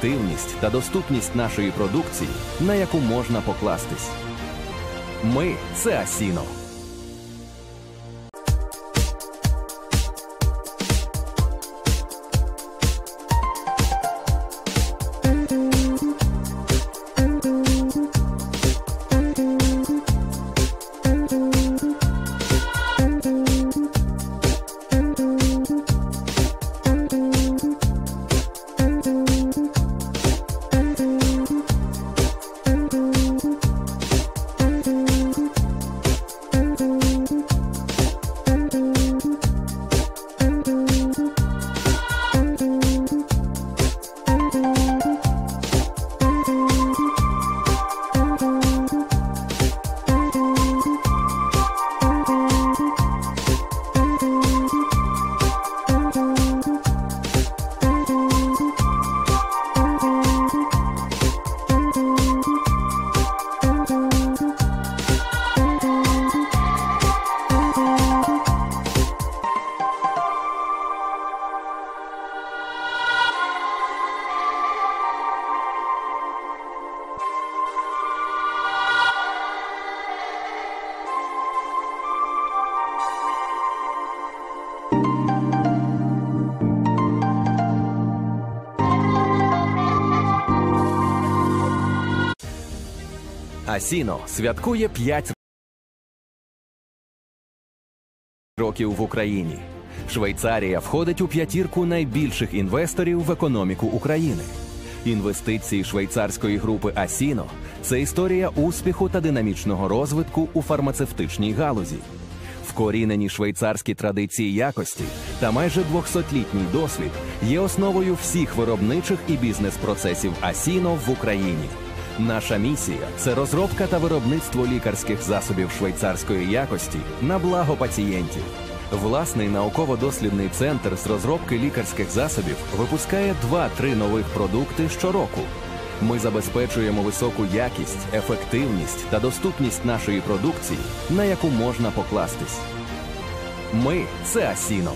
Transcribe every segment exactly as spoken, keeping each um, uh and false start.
ефективність та доступність нашої продукції, на яку можна покластись. Ми – це Асіно. Асіно святкує п'ять років в Україні. Швейцарія входить у п'ятірку найбільших інвесторів в економіку України. Інвестиції швейцарської групи Асіно – це історія успіху та динамічного розвитку у фармацевтичній галузі. Вкорінені швейцарські традиції якості та майже двохсотлітній досвід є основою всіх виробничих і бізнес-процесів Асіно в Україні. Наша місія – це розробка та виробництво лікарських засобів швейцарської якості на благо пацієнтів. Власний науково-дослідний центр з розробки лікарських засобів випускає два-три нових продукти щороку. Ми забезпечуємо високу якість, ефективність та доступність нашої продукції, на яку можна покластись. Ми – це Асіно.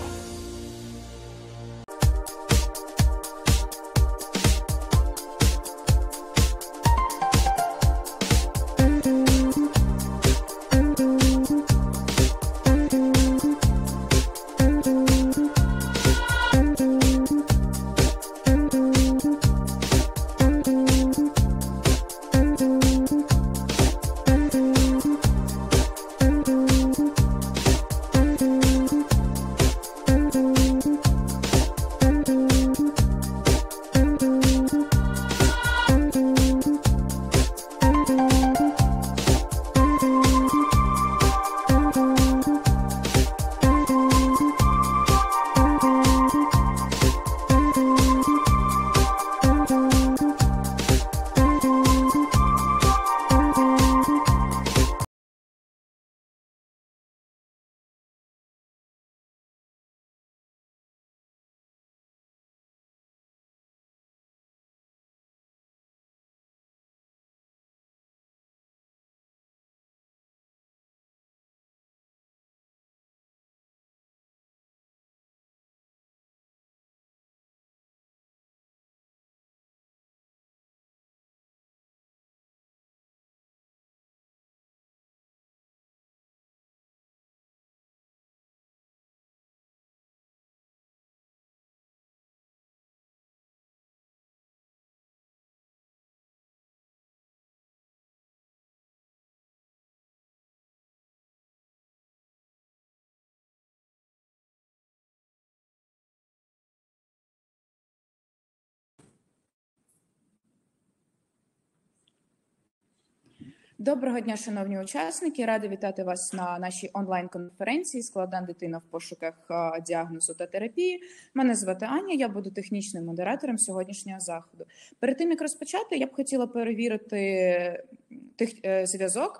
Доброго дня, шановні учасники. Рада вітати вас на нашій онлайн-конференції «Складна дитина в пошуках діагнозу та терапії». Мене звати Аня, я буду технічним модератором сьогоднішнього заходу. Перед тим, як розпочати, я б хотіла перевірити зв'язок.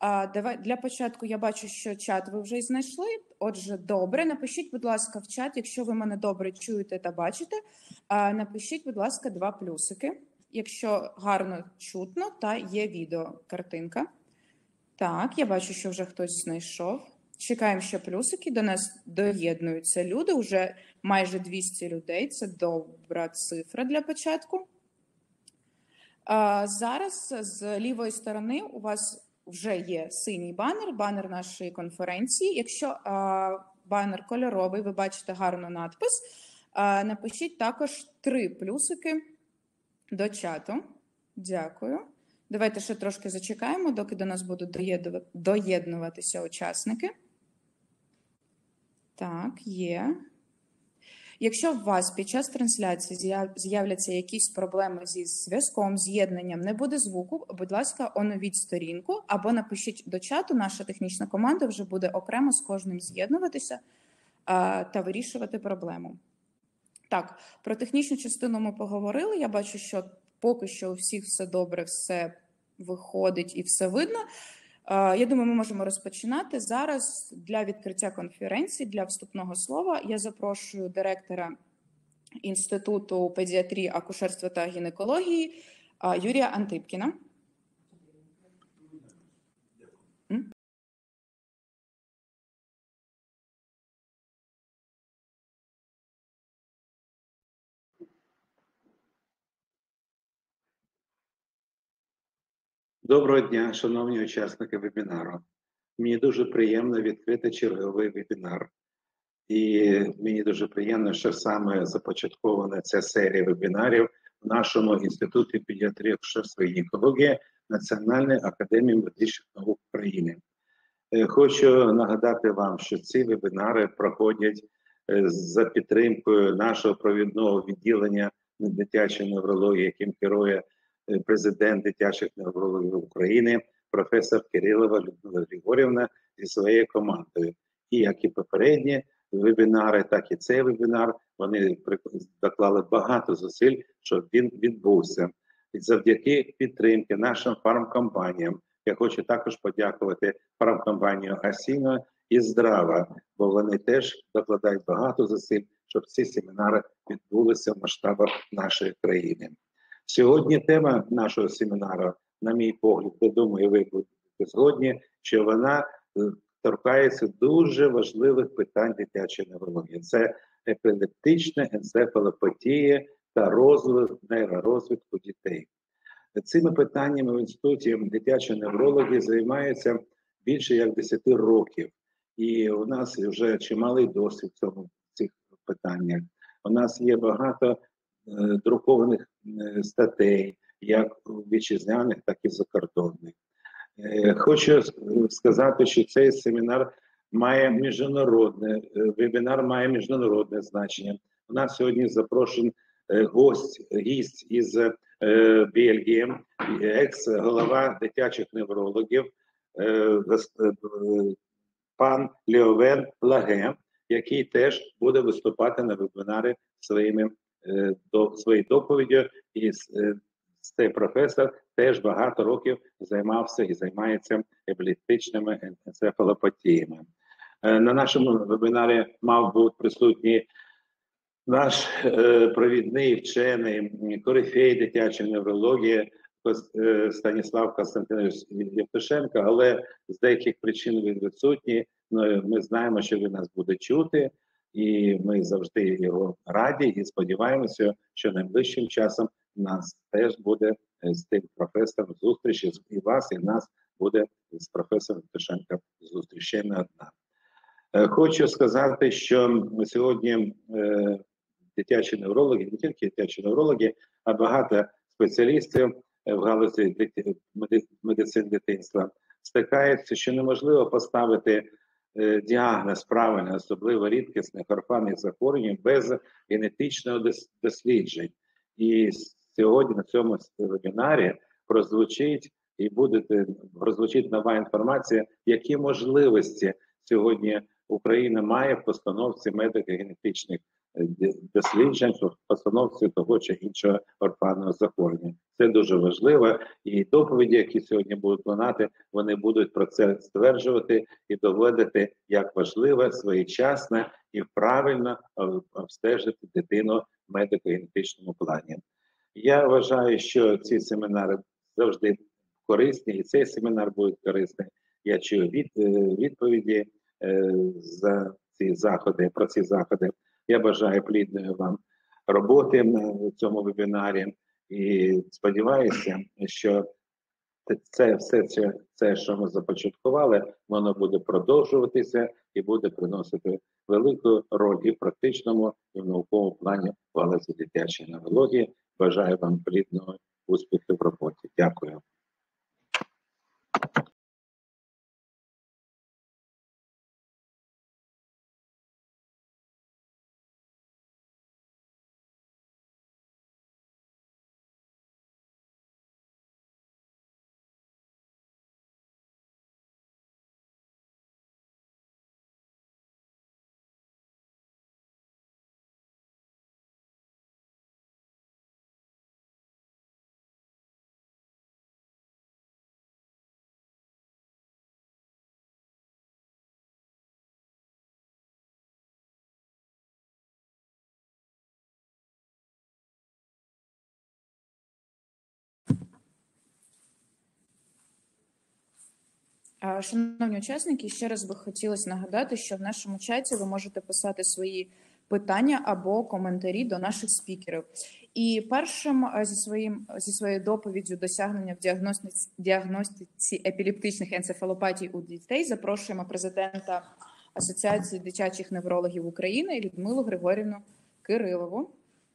Для початку я бачу, що чат ви вже знайшли. Отже, добре. Напишіть, будь ласка, в чат, якщо ви мене добре чуєте та бачите. Напишіть, будь ласка, два плюсики. Якщо гарно чутно та є відеокартинка. Так, я бачу, що вже хтось знайшов. Чекаємо ще плюсики. До нас доєднуються люди. Уже майже двісті людей. Це добра цифра для початку. Зараз з лівої сторони у вас вже є синій банер, банер нашої конференції. Якщо банер кольоровий, ви бачите гарно надпис, напишіть також три плюсики до чату. Дякую. Давайте ще трошки зачекаємо, доки до нас будуть доєднуватися учасники. Так, є. Якщо у вас під час трансляції з'являться якісь проблеми зі зв'язком, з'єднанням, не буде звуку, будь ласка, оновіть сторінку або напишіть до чату, наша технічна команда вже буде окремо з кожним з'єднуватися та вирішувати проблему. Так, про технічну частину ми поговорили. Я бачу, що поки що у всіх все добре, все виходить і все видно. Я думаю, ми можемо розпочинати. Зараз для відкриття конференції, для вступного слова я запрошую директора Інституту педіатрії, акушерства та гінекології Юрія Антипкіна. Доброго дня, шановні учасники вебінару. Мені дуже приємно відкрити черговий вебінар. І мені дуже приємно, що саме започаткована ця серія вебінарів в нашому Інституті педіатрії, акушерства і гінекології Національної академії медичних наук України. Хочу нагадати вам, що ці вебінари проходять за підтримкою нашого провідного відділення дитячої неврології, яким керує президент дитячих неврологів України, професор Кирилова Людмила Григорівна зі своєю командою. І як і попередні вебінари, так і цей вебінар, вони доклали багато зусиль, щоб він відбувся. І завдяки підтримки нашим фармкомпаніям, я хочу також подякувати фармкомпанію Асіно і Здрава, бо вони теж докладають багато зусиль, щоб ці семінари відбулися в масштабах нашої країни. Сьогодні тема нашого семінару, на мій погляд, я думаю, ви будете згодні, що вона торкається дуже важливих питань дитячої неврології. Це епілептична енцефалопатія та розвиток нейророзвитку дітей. Цими питаннями в Інституті дитячої неврології займаються більше як десять років. І у нас вже чималий досвід в цьому, в цих питаннях. У нас є багато друкованих статей, як вітчизняних, так і закордонних. Хочу сказати, що цей семінар має міжнародне, вебінар має міжнародне значення. У нас сьогодні запрошений гость, гість із Бельгії, екс-голова дитячих неврологів, пан Леовен Лаге, який теж буде виступати на вебінарі своїми до своєю доповіддю, і цей професор теж багато років займався і займається епілептичними енцефалопатіями. На нашому вебінарі мав бути присутній наш е, провідний вчений, корифей дитячої неврології е, Станіслав Константинович Євтушенко, але з деяких причин він відсутній. Ми знаємо, що він нас буде чути, і ми завжди його раді і сподіваємося, що найближчим часом у нас теж буде з тим професором зустрічі, і вас, і нас буде з професором Євтушенко зустріч, ще не одна. Хочу сказати, що сьогодні е, дитячі неврологи, не тільки дитячі неврологи, а багато спеціалістів в галузі медицини дитинства стикаються, що неможливо поставити е, діагноз правильно, особливо рідкісних орфанних захворювань, без генетичного досліджень. І сьогодні на цьому вебінарі прозвучить і буде прозвучить нова інформація, які можливості сьогодні Україна має в постановці медико-генетичних досліджень, в постановці того чи іншого орфанного захворювання. Це дуже важливо, і доповіді, які сьогодні будуть лунати, вони будуть про це стверджувати і доводити, як важливо своєчасно і правильно обстежити дитину в медико-генетичному плані. Я вважаю, що ці семінари завжди корисні, і цей семінар буде корисний. Я чую від, відповіді е, за ці заходи, про ці заходи. Я бажаю плідної вам роботи на цьому вебінарі. І сподіваюся, що це все, це, це, що ми започаткували, воно буде продовжуватися і буде приносити велику роль і в практичному, і в науковому плані в галузі дитячої неврології. Бажаю вам плідного успіху в роботі. Дякую. Шановні учасники, ще раз би хотілося нагадати, що в нашому чаті ви можете писати свої питання або коментарі до наших спікерів. І першим зі, своїм, зі своєю доповіддю досягнення в діагностиці, діагностиці епілептичних енцефалопатій у дітей запрошуємо президента Асоціації дитячих неврологів України Людмилу Григорівну Кирилову.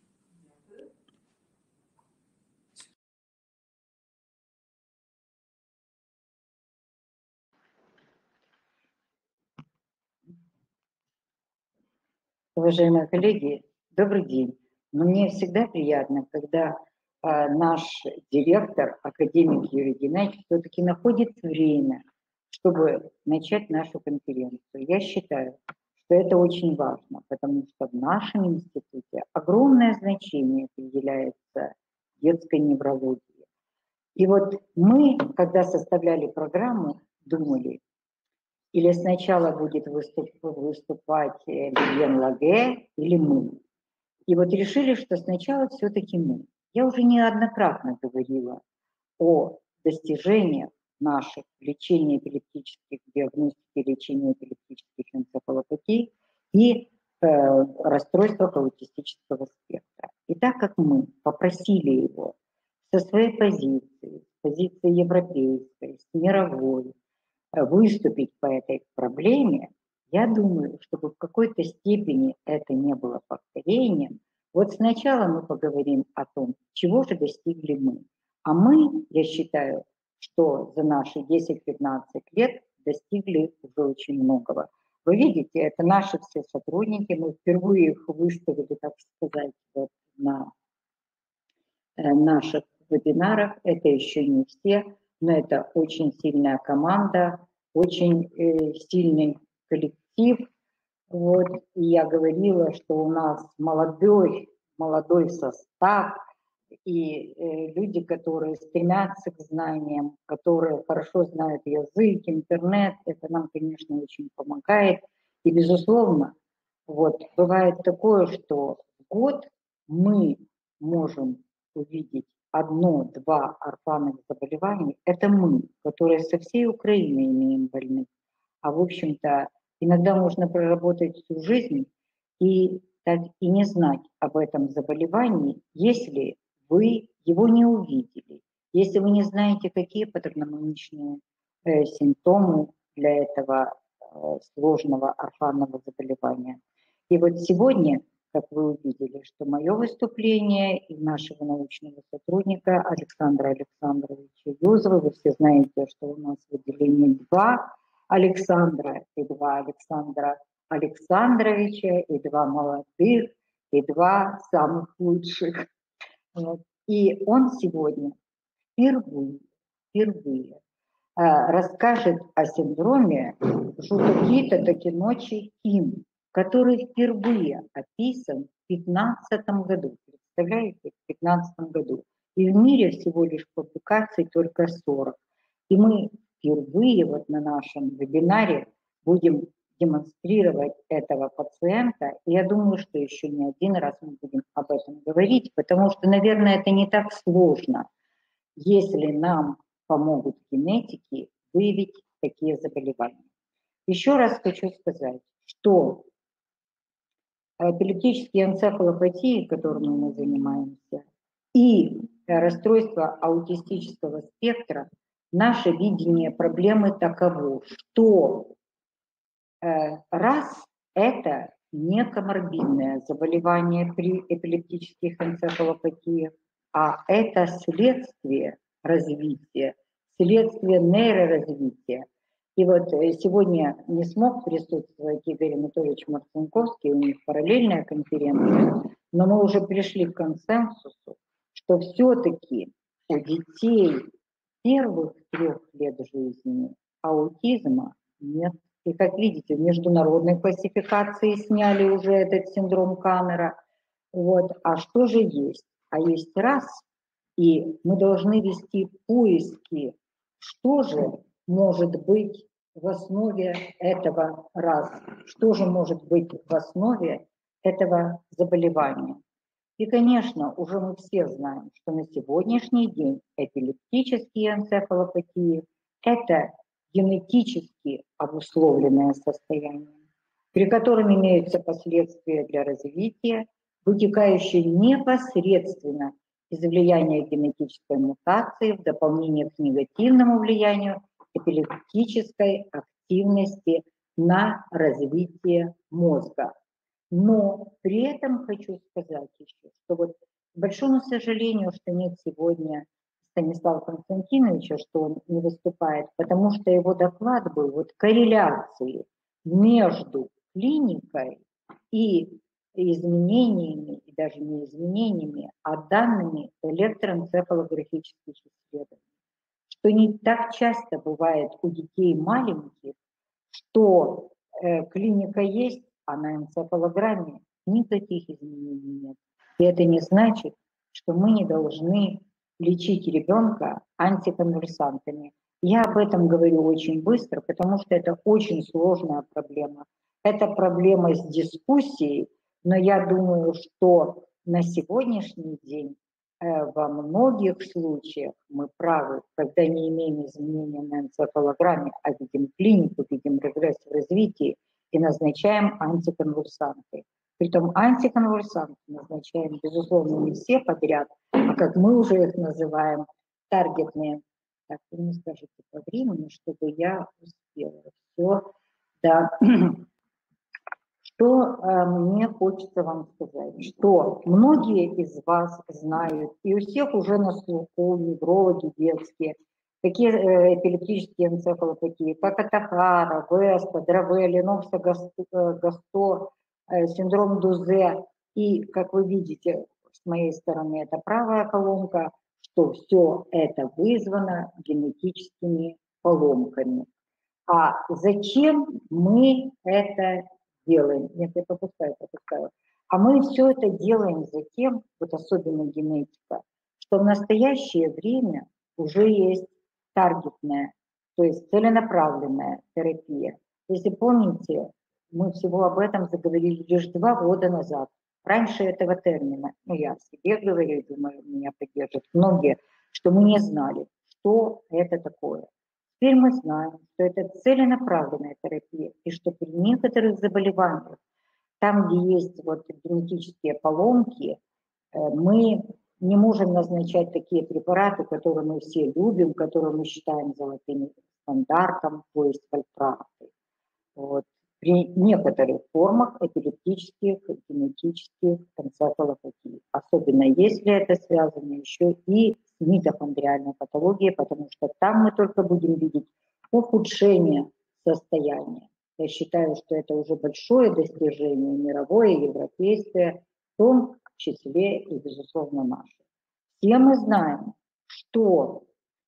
Уважаемые коллеги, добрый день. Но мне всегда приятно, когда э, наш директор, академик Юрий Геннадьевич, все-таки находит время, чтобы начать нашу конференцию. Я считаю, что это очень важно, потому что в нашем институте огромное значение определяется детской неврологии. И вот мы, когда составляли программу, думали, или сначала будет выступ, выступать Вивьен Лаге, или мы. И вот решили, что сначала все-таки мы. Я уже неоднократно говорила о достижениях наших в лечении эпилептических, диагностики лечения эпилептических энцефалопатий и э, расстройствах аутистического спектра. И так как мы попросили его со своей позиции, с позиции европейской, с мировой, выступить по этой проблеме, я думаю, чтобы в какой-то степени это не было повторением. Вот сначала мы поговорим о том, чего же достигли мы. А мы, я считаю, что за наши десять-пятнадцать лет достигли уже очень многого. Вы видите, это наши все сотрудники, мы впервые их выставили, так сказать, вот на наших вебинарах. Это еще не все, но это очень сильная команда, очень э, сильный коллектив. Вот. И я говорила, что у нас молодой, молодой состав и э, люди, которые стремятся к знаниям, которые хорошо знают язык, интернет. Это нам, конечно, очень помогает. И, безусловно, вот, бывает такое, что в год мы можем увидеть одно-два орфанных заболеваний. Это мы, которые со всей Украины имеем больных. А в общем-то, иногда можно проработать всю жизнь и, так, и не знать об этом заболевании, если вы его не увидели, если вы не знаете, какие патогномоничные э, симптомы для этого э, сложного орфанного заболевания. И вот сегодня, как вы увидели, что мое выступление и нашего научного сотрудника Александра Александровича Юзова, вы все знаете, что у нас в отделении два Александра и два Александра Александровича, и два молодых, и два самых лучших. Вот. И он сегодня впервые, впервые э, расскажет о синдроме Жукакита-Такиночи-Ким, который впервые описан в пятнадцатом году. Представляете, в пятнадцатом году. И в мире всего лишь публикаций только сорок. И мы впервые вот на нашем вебинаре будем демонстрировать этого пациента. И я думаю, что еще не один раз мы будем об этом говорить, потому что, наверное, это не так сложно, если нам помогут генетики выявить такие заболевания. Еще раз хочу сказать, что эпилептические энцефалопатии, которыми мы занимаемся, и расстройства аутистического спектра, наше видение проблемы таково, что э, раз это не коморбидное заболевание при эпилептических энцефалопатиях, а это следствие развития, следствие нейроразвития. И вот сегодня не смог присутствовать Игорь Анатольевич Марцинковский, у них параллельная конференция, но мы уже пришли к консенсусу, что все-таки у детей первых трех лет жизни аутизма нет. И как видите, в международной классификации сняли уже этот синдром Каннера. Вот. А что же есть? А есть раз, и мы должны вести поиски, что же может быть в основе этого раз, что же может быть в основе этого заболевания. И, конечно, уже мы все знаем, что на сегодняшний день эпилептические энцефалопатии – это генетически обусловленное состояние, при котором имеются последствия для развития, вытекающие непосредственно из влияния генетической мутации в дополнение к негативному влиянию эпилептической активности на развитие мозга. Но при этом хочу сказать еще, что вот к большому сожалению, что нет сегодня Станислава Константиновича, что он не выступает, потому что его доклад был вот корреляции между клиникой и изменениями, и даже не изменениями, а данными электроэнцефалографических исследований. Что не так часто бывает у детей маленьких, что э, клиника есть, а на энцефалограмме никаких изменений нет. И это не значит, что мы не должны лечить ребенка антиконвульсантами. Я об этом говорю очень быстро, потому что это очень сложная проблема. Это проблема с дискуссией, но я думаю, что на сегодняшний день э, во многих случаях мы правы, когда не имеем изменения на энцефалограмме, а видим клинику, видим регресс в развитии и назначаем антиконвульсанты. Притом антиконвульсанты назначаем, безусловно, не все подряд, а как мы уже их называем, таргетные. Так, вы мне скажите по времени, чтобы я успела все. Да. Что э, мне хочется вам сказать, что многие из вас знают, и у всех уже на слуху неврологи детские, такие э, эпилептические энцефалопатии, как Атахара, Веста, Драве, Ленокса, Гасто, э, синдром Дузе. И, как вы видите, с моей стороны это правая колонка, что все это вызвано генетическими поломками. А зачем мы это делаем? Нет, я пропускаю, пропускаю. А мы все это делаем за тем, вот особенно генетика, что в настоящее время уже есть таргетная, то есть целенаправленная терапия. Если помните, мы всего об этом заговорили лишь два года назад. Раньше этого термина, ну я о себе говорю, думаю, меня поддержат многие, что мы не знали, что это такое. Теперь мы знаем, что это целенаправленная терапия, и что при некоторых заболеваниях, там, где есть вот генетические поломки, мы не можем назначать такие препараты, которые мы все любим, которые мы считаем золотым стандартом, то есть вольпраты. Вот. При некоторых формах эпилептических, генетических энцефалопатий, особенно если это связано еще и с митохондриальной патологией, потому что там мы только будем видеть ухудшение состояния. Я считаю, что это уже большое достижение мировое, европейское, в том числе и, безусловно, наше. Все мы знаем, что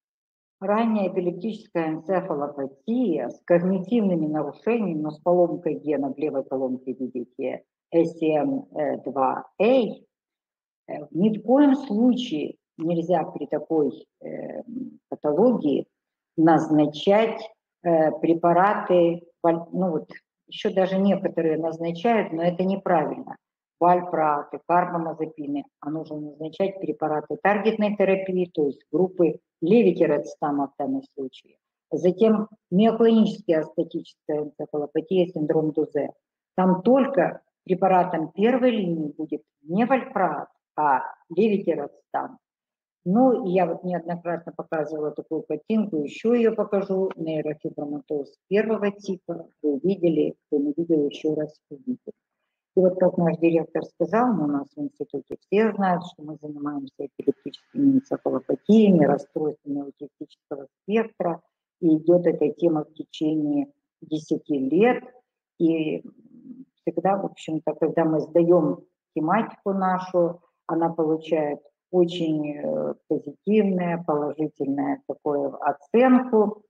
ранняя эпилептическая энцефалопатия с когнитивными нарушениями, но с поломкой гена в левой колонке, видите, эс эм два эй, ни в коем случае нельзя при такой э, патологии назначать э, препараты, ну вот еще даже некоторые назначают, но это неправильно. Вальпраты, карбамазепины, а нужно назначать препараты таргетной терапии, то есть группы левитирацетама в данном случае. Затем миоклоническая астатическая энцефалопатия, синдром Дузе. Там только препаратом первой линии будет не вальпрат, а левитирацетам. Ну, и я вот неоднократно показывала такую картинку, еще ее покажу. Нейрофиброматоз первого типа. Вы увидели, кто не видел, еще раз увидели. И вот как наш директор сказал, у нас в институте все знают, что мы занимаемся эпилептическими энцефалопатиями, расстройствами аутистического спектра. И идет эта тема в течение десяти лет. И всегда, в общем-то, когда мы сдаем тематику нашу, она получает очень позитивную, положительную такую оценку.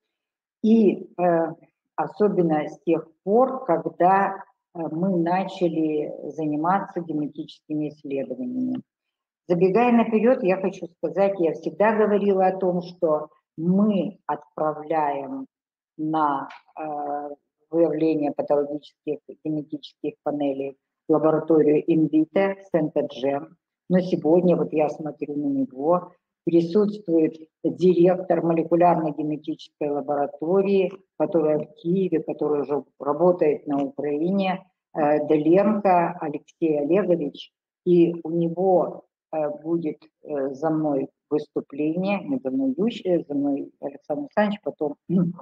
И э, особенно с тех пор, когда мы начали заниматься генетическими исследованиями. Забегая наперед, я хочу сказать, я всегда говорила о том, что мы отправляем на э, выявление патологических генетических панелей в лабораторию Invita Сент-Джем. Но сегодня, вот я смотрю на него, присутствует директор молекулярно-генетической лаборатории, которая в Киеве, которая уже работает на Украине, Деленко Алексей Олегович, и у него будет за мной выступление, не за мной Ющий, за мной Александр Александрович, потом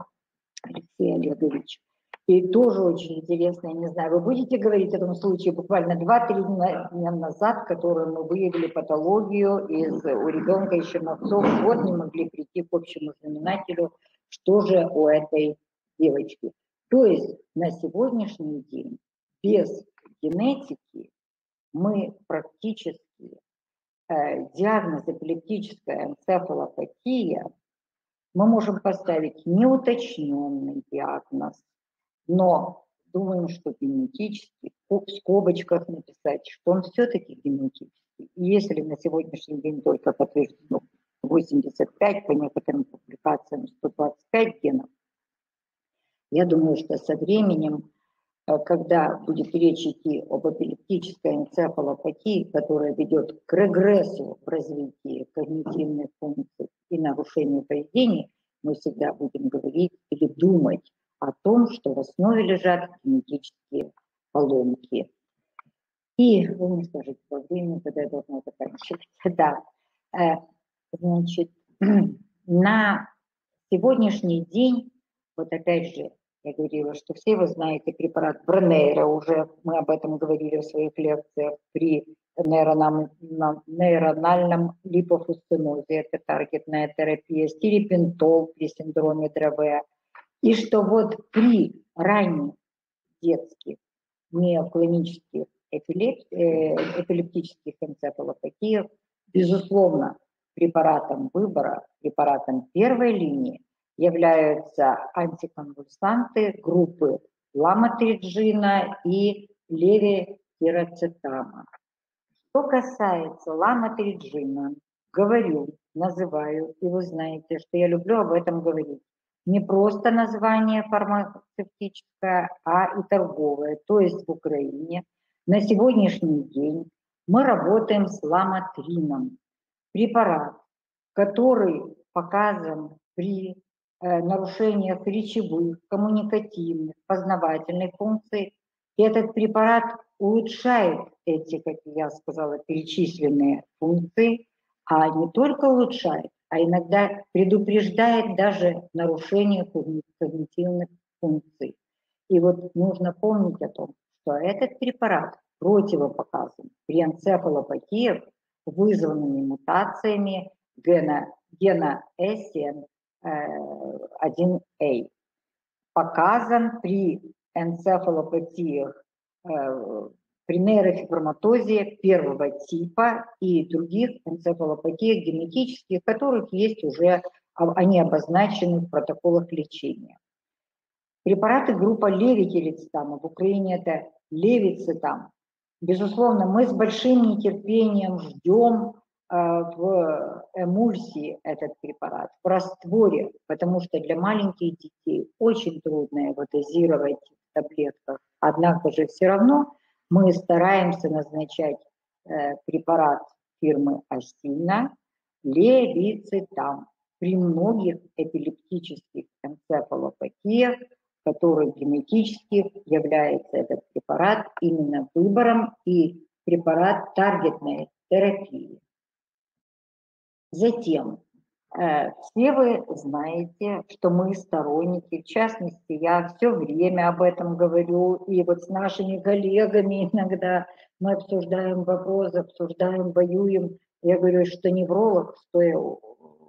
Алексей Олегович. И тоже очень интересно, я не знаю, вы будете говорить о том случае буквально два-три дня назад, в котором мы выявили патологию из, у ребенка из Черновцов, вот не могли прийти к общему знаменателю, что же у этой девочки. То есть на сегодняшний день без генетики мы практически э, диагноз эпилептическая энцефалопатия мы можем поставить неуточненный диагноз, но думаем, что генетический, в скобочках написать, что он все-таки генетический. И если на сегодняшний день только подтверждено восемьдесят пять, по некоторым публикациям сто двадцать пять генов, я думаю, что со временем, когда будет речь идти об эпилептической энцефалопатии, которая ведет к регрессу в развитии когнитивных функций и нарушению поведения, мы всегда будем говорить или думать о том, что в основе лежат генетические поломки. И вы мне скажете, по времени, когда я должна заканчивать. Да, значит, на сегодняшний день, вот опять же, я говорила, что все вы знаете препарат Бронейра, уже мы об этом говорили в своих лекциях, при нейрональном, нейрональном липофусцинозе, это таргетная терапия, стирипентол при синдроме Древе. И что вот при ранних детских миоклонических эпилеп... эпилептических энцефалопатиях, безусловно, препаратом выбора, препаратом первой линии являются антиконвульсанты группы ламотриджина и левотирацетама. Что касается ламотриджина, говорю, называю, и вы знаете, что я люблю об этом говорить. Не просто название фармацевтическое, а и торговое. То есть в Украине на сегодняшний день мы работаем с ламотрином. Препарат, который показан при э, нарушениях речевых, коммуникативных, познавательных функций. И этот препарат улучшает эти, как я сказала, перечисленные функции, а не только улучшает, а иногда предупреждает даже нарушение когнитивных функций. И вот нужно помнить о том, что этот препарат противопоказан при энцефалопатиях, вызванными мутациями гена, гена эс эн один эй. Показан при энцефалопатиях, э, при нейрофиброматозе первого типа и других энцефалопатиях генетических, которых есть уже, они обозначены в протоколах лечения. Препараты группа левотирацетама, в Украине это левицетам. Безусловно, мы с большим нетерпением ждем э, в эмульсии этот препарат, в растворе, потому что для маленьких детей очень трудно его дозировать в таблетках. Однако же все равно мы стараемся назначать э, препарат фирмы Асина левицетам при многих эпилептических энцефалопатиях, который генетически является этот препарат именно выбором и препарат таргетной терапии. Затем, э, все вы знаете, что мы сторонники, в частности, я все время об этом говорю, и вот с нашими коллегами иногда мы обсуждаем вопрос, обсуждаем, воюем. Я говорю, что невролог, стоя у,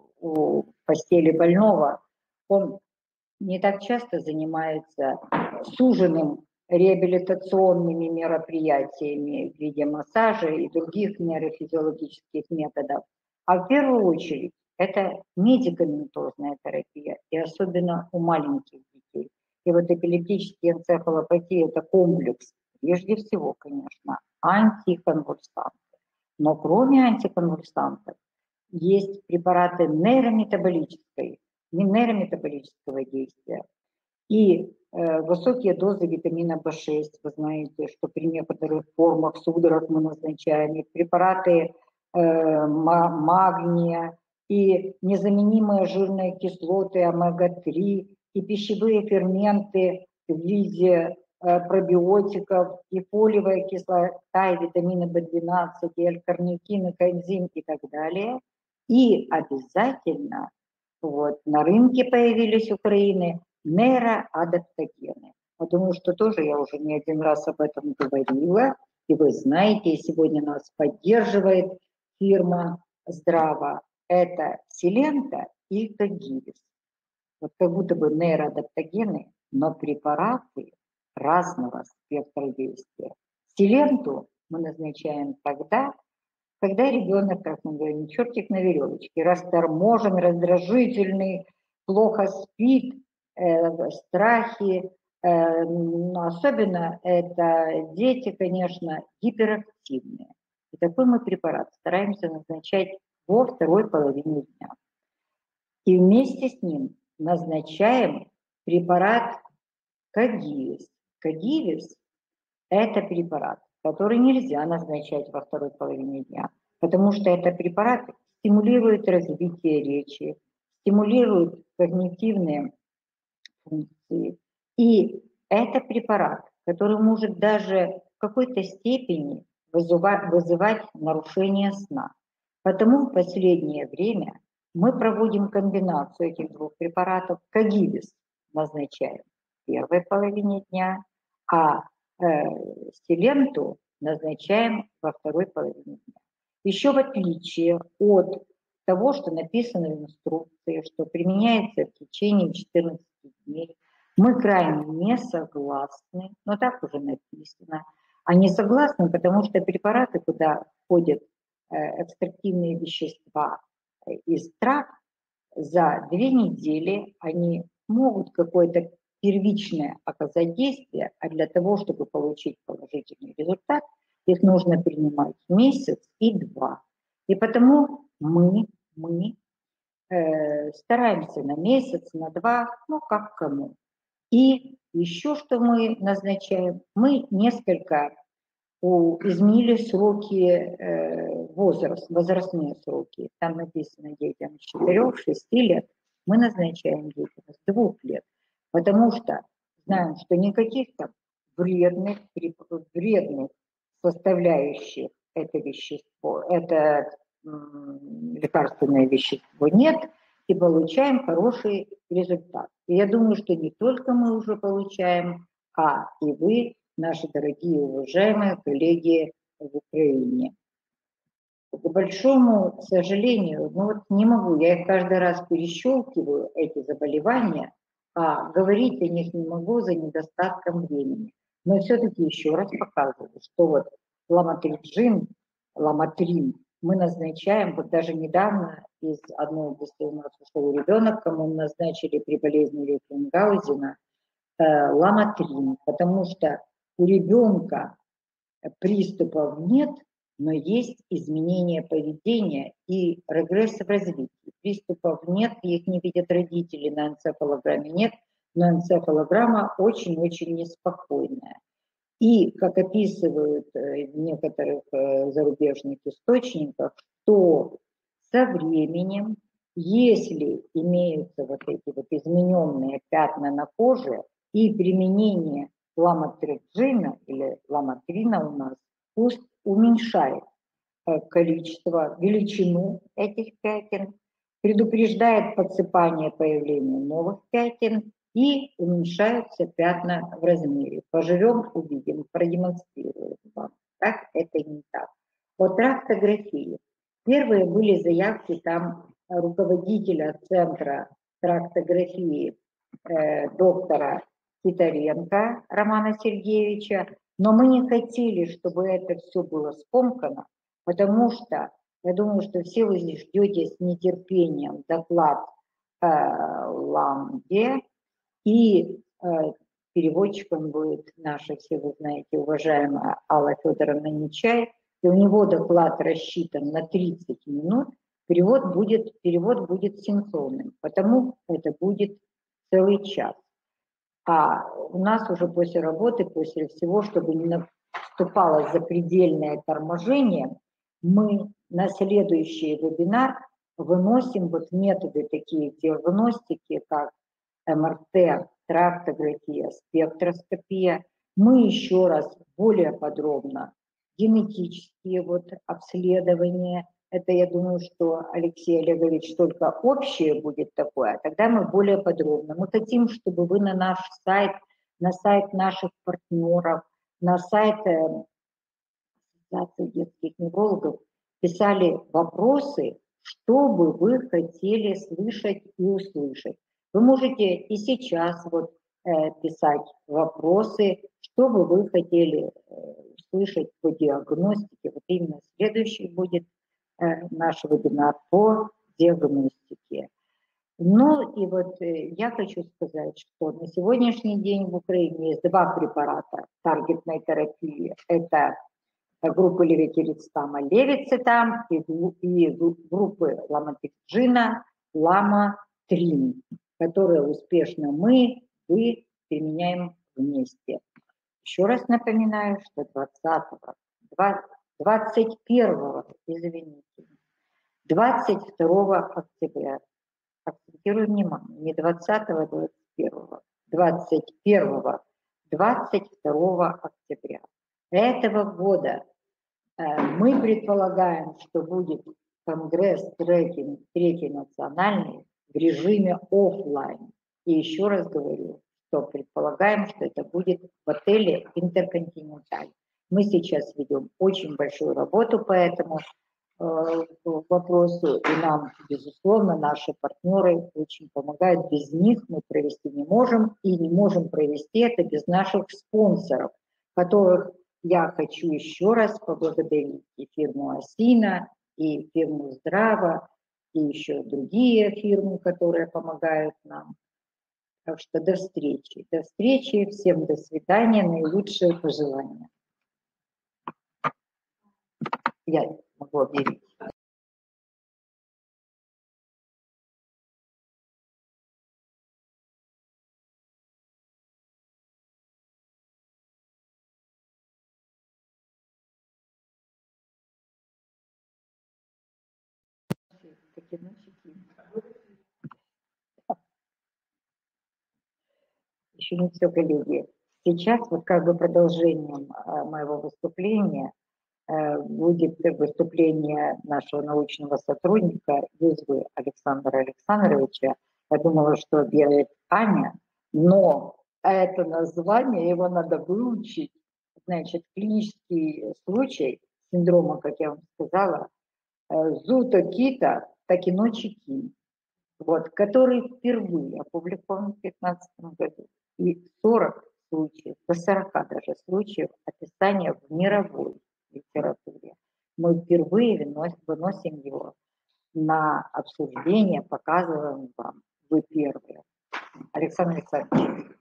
у постели больного, он не так часто занимается суженным реабилитационными мероприятиями в виде массажа и других нейрофизиологических методов, а в первую очередь это медикаментозная терапия, и особенно у маленьких детей. И вот эпилептические энцефалопатии – это комплекс, прежде всего, конечно, антиконвульсанты. Но кроме антиконвульсантов есть препараты нейрометаболической, нейрометаболического действия. И э, высокие дозы витамина В шесть, вы знаете, что при некоторых формах судорог мы назначаем, и препараты э, магния, и незаменимые жирные кислоты омега три, и пищевые ферменты в виде э, пробиотиков, и фолиевая кислота, и витамины В двенадцать, и L-карнитин, и коэнзим, и так далее. И обязательно вот, на рынке появились Украины нейроадаптогены. Я думаю, что тоже я уже не один раз об этом говорила, и вы знаете, и сегодня нас поддерживает фирма Здрава. Это Силента и Кагивис. Вот как будто бы нейроадаптогены, но препараты разного спектра действия. Силенту мы назначаем тогда, когда ребенок, как мы говорим, чертик на веревочке, расторможен, раздражительный, плохо спит, э, страхи, э, но особенно это дети, конечно, гиперактивные. И такой мы препарат стараемся назначать во второй половине дня. И вместе с ним назначаем препарат Кагивис. Кагивис – это препарат, который нельзя назначать во второй половине дня, потому что этот препарат стимулирует развитие речи, стимулирует когнитивные функции. И это препарат, который может даже в какой-то степени вызывать, вызывать нарушение сна. Потому в последнее время мы проводим комбинацию этих двух препаратов. Кагивис назначаем в первой половине дня, а Силенту назначаем во второй половине дня. Еще в отличие от того, что написано в инструкции, что применяется в течение четырнадцати дней, мы крайне не согласны, но так уже написано, а не согласны, потому что препараты, куда входят экстрактивные вещества из трав, за две недели они могут какой-то первичное оказать действие, а для того, чтобы получить положительный результат, их нужно принимать месяц и два. И потому мы, мы э, стараемся на месяц, на два, ну как кому. И еще что мы назначаем, мы несколько у, изменили сроки, э, возраст, возрастные сроки. Там написано детям с четырёх-шести лет, мы назначаем детям с двух лет. Потому что знаем, что никаких там вредных, вредных составляющих это вещество, это м, лекарственное вещество нет, и получаем хороший результат. И я думаю, что не только мы уже получаем, а и вы, наши дорогие уважаемые коллеги в Украине. К большому сожалению, ну вот не могу, я их каждый раз перещелкиваю, эти заболевания, а говорить о них не могу за недостатком времени. Но все-таки еще раз показываю, что вот ламотриджин, ламотрин мы назначаем, вот даже недавно из одной области у нас ушел ребенок, кому назначили при болезни Рейфлингаузена э, ламотрин, потому что у ребенка приступов нет, но есть изменение поведения и регресс в развитии. Приступов нет, их не видят родители, на энцефалограмме нет, но энцефалограмма очень-очень неспокойная. И, как описывают в некоторых зарубежных источниках, что со временем, если имеются вот эти вот измененные пятна на коже и применение ламотриджина или ламотрина у нас, пусть уменьшает количество, величину этих пятен, предупреждает подсыпание появления новых пятен и уменьшаются пятна в размере. Поживем, увидим, продемонстрируем вам. Так это не так. По трактографии. Первые были заявки там руководителя центра трактографии э, доктора Титаренко Романа Сергеевича, но мы не хотели, чтобы это все было скомкано, потому что я думаю, что все вы ждете с нетерпением доклад э, Ламде, и э, переводчиком будет наша, все вы знаете, уважаемая Алла Федоровна Нечай, и у него доклад рассчитан на тридцать минут, перевод будет, перевод будет синхронным, потому это будет целый час. А у нас уже после работы, после всего, чтобы не наступало запредельное торможение, мы на следующий вебинар выносим вот методы такие диагностики, как эм эр тэ, трактография, спектроскопия. Мы еще раз более подробно генетические вот обследования. Это, я думаю, что Алексей Олегович только общее будет такое, а тогда мы более подробно. Мы хотим, чтобы вы на наш сайт, на сайт наших партнеров, на сайт Ассоциации детских неврологов писали вопросы, что бы вы хотели слышать и услышать. Вы можете и сейчас вот э, писать вопросы, что бы вы хотели э, услышать по диагностике. Вот именно следующий будет э, наш вебинар по диагностике. Ну и вот э, я хочу сказать, что на сегодняшний день в Украине есть два препарата таргетной терапии. Это группы левотирицетама, левицетам и, и группы ламотекджина, ламотрин, которые успешно мы, вы применяем вместе. Еще раз напоминаю, что двадцатого, двадцать первого, извините, двадцать второго октября, акцентирую внимание, не двадцатого, двадцать первого, двадцать первого, двадцать второго октября этого года мы предполагаем, что будет конгресс третий, третий национальный в режиме офлайн. И еще раз говорю, что предполагаем, что это будет в отеле Интерконтиненталь. Мы сейчас ведем очень большую работу по этому э, вопросу, и нам, безусловно, наши партнеры очень помогают. Без них мы провести не можем, и не можем провести это без наших спонсоров, которых я хочу еще раз поблагодарить и фирму Асина, и фирму Здраво, и еще другие фирмы, которые помогают нам. Так что до встречи. До встречи. Всем до свидания. Наилучшие пожелания. Я могу объявить. Еще не все, коллеги. Сейчас вот как бы продолжением моего выступления будет выступление нашего научного сотрудника Юзвы Александра Александровича. Я думала, что объявит Аня, но это название его надо выучить. Значит, клинический случай синдрома, как я вам сказала, Зуто-Кита Такиночи-Кин, вот, который впервые опубликован в две тысячи пятнадцатом году. И сорок случаев, до сорока даже случаев описания в мировой литературе. Мы впервые выносим его на обсуждение, показываем вам. Вы первые. Александр Александрович.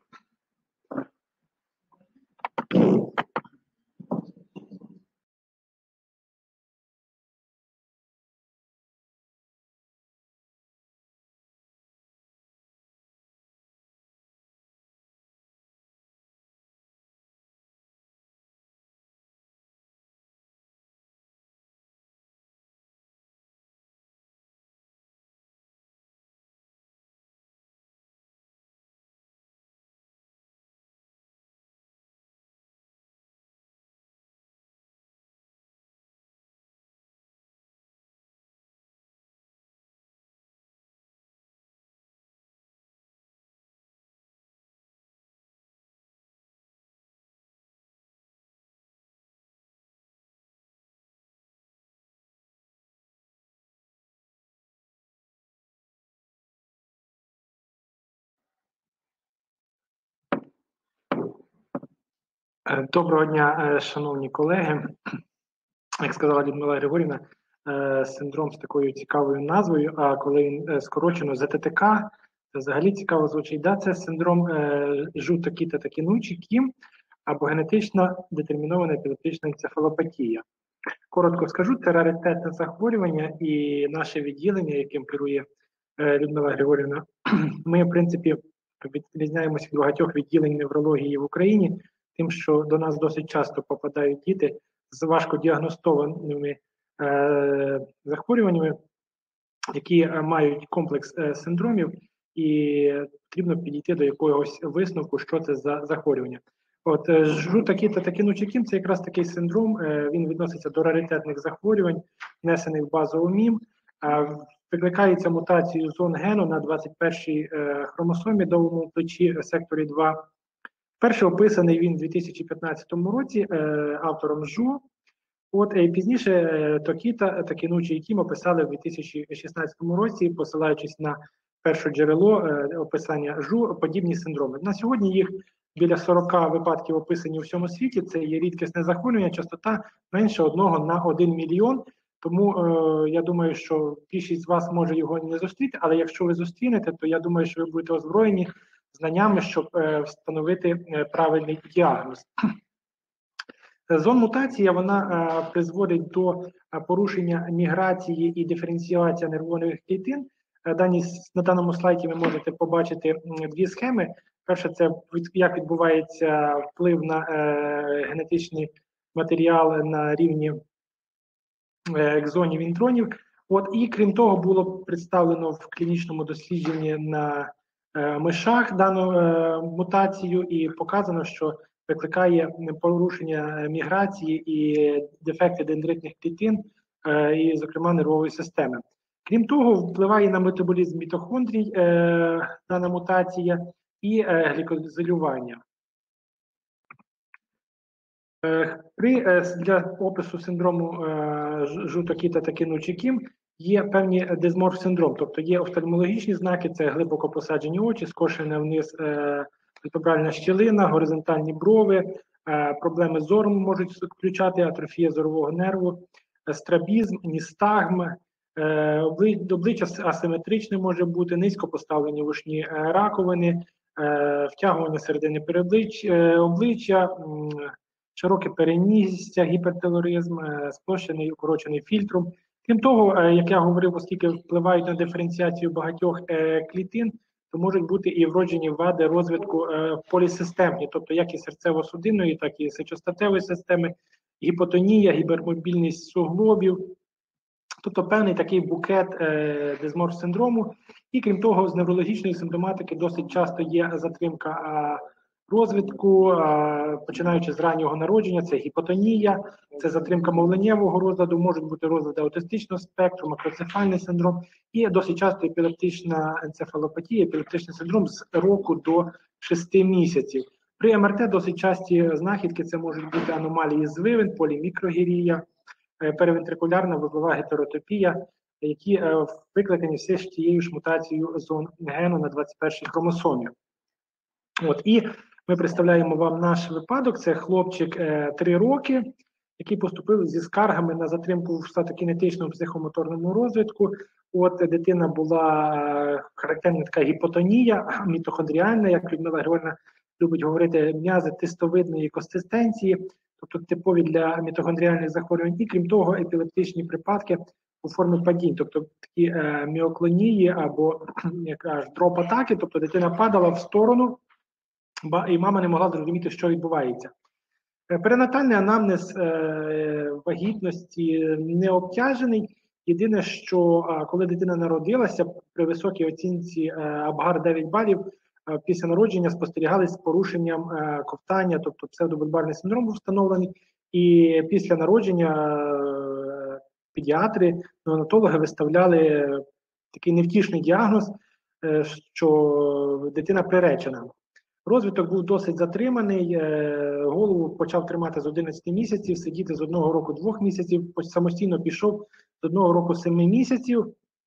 Доброго дня, шановні колеги. Як сказала Людмила Григорівна, синдром з такою цікавою назвою, а коли він скорочено зет те те ка, це взагалі цікаво звучить. Да, це синдром Жу-Такіта-Такінучі-Кім або генетично детермінована епілептична енцефалопатія. Коротко скажу, це раритетне захворювання, і наше відділення, яким керує Людмила Григорівна, ми, в принципі, відрізняємося від багатьох відділень неврології в Україні тим, що до нас досить часто попадають діти з важкодіагностованими е, захворюваннями, які мають комплекс е, синдромів, і потрібно підійти до якогось висновку, що це за захворювання. От е, Жу-Такіта-Такінучі-Кім – це якраз такий синдром, е, він відноситься до раритетних захворювань, внесених в базову МІМ, е, викликається мутацією зон гену на двадцять першій е, хромосомі, довгому плечі, секторі два. Перше описаний він у дві тисячі п'ятнадцятому році е, автором Жу. От і пізніше е, Токіта, Такінучі і Кім описали в дві тисячі шістнадцятому році, посилаючись на перше джерело е, описання Жу, подібні синдроми. На сьогодні їх біля сорока випадків описані у всьому світі. Це є рідкісне захворювання, частота менше одного на один мільйон. Тому е, я думаю, що більшість з вас може його не зустріти, але якщо ви зустрінете, то я думаю, що ви будете озброєні знаннями, щоб е, встановити е, правильний діагноз. Зон-мутація, вона е, призводить до е, порушення міграції і диференціації нервових клітин. Е, дані, на даному слайді ви можете побачити м, дві схеми. Перше, це як відбувається вплив на е, генетичний матеріал на рівні е, екзонів, інтронів. От, і крім того, було представлено в клінічному дослідженні на мишах дану е, мутацію, і показано, що викликає порушення міграції і дефекти дендритних клітин, е, і, зокрема, нервової системи. Крім того, впливає на метаболізм мітохондрій е, дана мутація і е, глікозилювання. Е, при, е, для опису синдрому е, Жу-Такіта-Такінучі-Кім є певні дизморф-синдром, тобто є офтальмологічні знаки, це глибоко посаджені очі, скошена вниз е, вертебральна щілина, горизонтальні брови, е, проблеми з зором можуть включати, атрофія зорового нерву, е, страбізм, ністагм, е, обличчя асиметричне може бути, низько поставлені вушні е, раковини, е, втягування середини переблич, е, обличчя, е, широке перенісся, гіпертелоризм, е, сплощений, укорочений фільтром. Крім того, як я говорив, оскільки впливають на диференціацію багатьох е, клітин, то можуть бути і вроджені вади розвитку е, полісистемні, тобто як і серцево-судинної, так і сечостатевої системи, гіпотонія, гіпермобільність суглобів, тобто певний такий букет е, дизморф-синдрому. І крім того, з неврологічної симптоматики досить часто є затримка е, розвитку, починаючи з раннього народження, це гіпотонія, це затримка мовленнєвого розладу, можуть бути розлади аутистичного спектру, макроцефальний синдром і досить часто епілептична енцефалопатія, епілептичний синдром з року до шести місяців. При ем ер те досить часті знахідки, це можуть бути аномалії звивин, полімікрогірія, перевентрикулярна вузлова гетеротопія, які викликані все ж тією ж мутацією зон гену на двадцять першій хромосомі. От, і ми представляємо вам наш випадок. Це хлопчик е, три роки, який поступив зі скаргами на затримку в статокінетичному психомоторному розвитку. От дитина була е, характерна така гіпотонія, мітохондріальна, як Людмила Григорівна любить говорити, м'язи тистовидної консистенції, тобто типові для мітохондріальних захворювань. І крім того, епілептичні припадки у формі падінь, тобто такі е, міоклонії або яка ж дроп-атаки, тобто дитина падала в сторону, і мама не могла зрозуміти, що відбувається. Перинатальний анамнез е, вагітності не обтяжений. Єдине, що е, коли дитина народилася, при високій оцінці е, Апгар дев'ять балів, е, після народження спостерігались з порушенням е, ковтання, тобто псевдобульбарний синдром був встановлений. І після народження е, педіатри, неонатологи виставляли такий невтішний діагноз, е, що дитина приречена. Розвиток був досить затриманий, голову почав тримати з одинадцяти місяців, сидіти з одного року двох місяців, самостійно пішов з одного року семи місяців,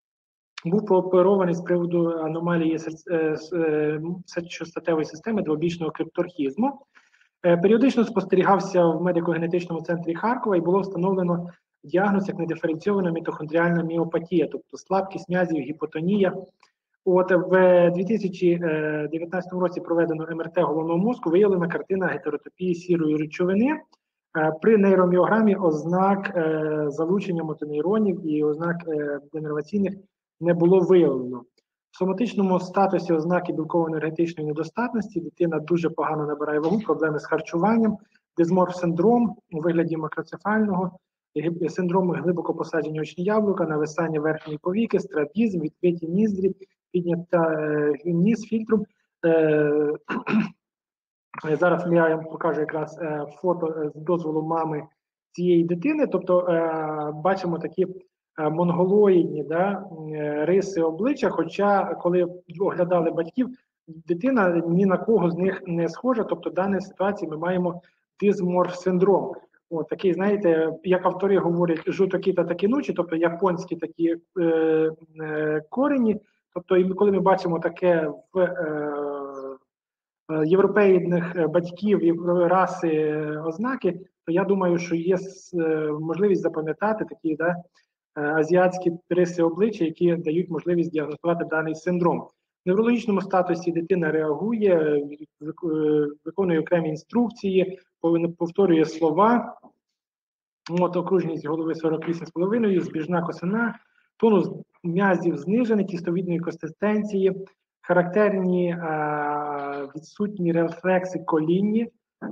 був прооперований з приводу аномалії сечостатевої системи двобічного крипторхізму. Періодично спостерігався в медико-генетичному центрі Харкова і було встановлено діагноз як недиференційована мітохондріальна міопатія, тобто слабкість м'язів, гіпотонія. От в дві тисячі дев'ятнадцятому році проведено ем ер те головного мозку, виявлена картина гетеротопії сірої речовини. При нейроміограмі ознак е, залучення мотонейронів і ознак е, денерваційних не було виявлено. В соматичному статусі ознаки білково-енергетичної недостатності, дитина дуже погано набирає вагу, проблеми з харчуванням, дисморф-синдром у вигляді макроцефального, синдром глибоко посаджені очні яблука, нависання верхньої повіки, страбізм, відкриті ніздрі, піднята е, ніс фільтром. Е, Зараз я вам покажу якраз е, фото з дозволу мами цієї дитини. Тобто е, бачимо такі е, монголоїдні да, е, риси обличчя, хоча коли оглядали батьків, дитина ні на кого з них не схожа. Тобто в даній ситуації ми маємо дисморф-синдром. От такий, знаєте, як автори говорять, жутокіта такінучі, тобто японські такі е, е, корені. Тобто, і коли ми бачимо таке в е, європейних батьків, раси, ознаки, то я думаю, що є можливість запам'ятати такі да, азіатські риси обличчя, які дають можливість діагностувати даний синдром. В неврологічному статусі дитина реагує, виконує окремі інструкції, повторює слова, от, окружність голови сорок вісім з половиною, збіжна косина, тонус м'язів знижений, тістовідної консистенції, характерні е, відсутні рефлекси колінні,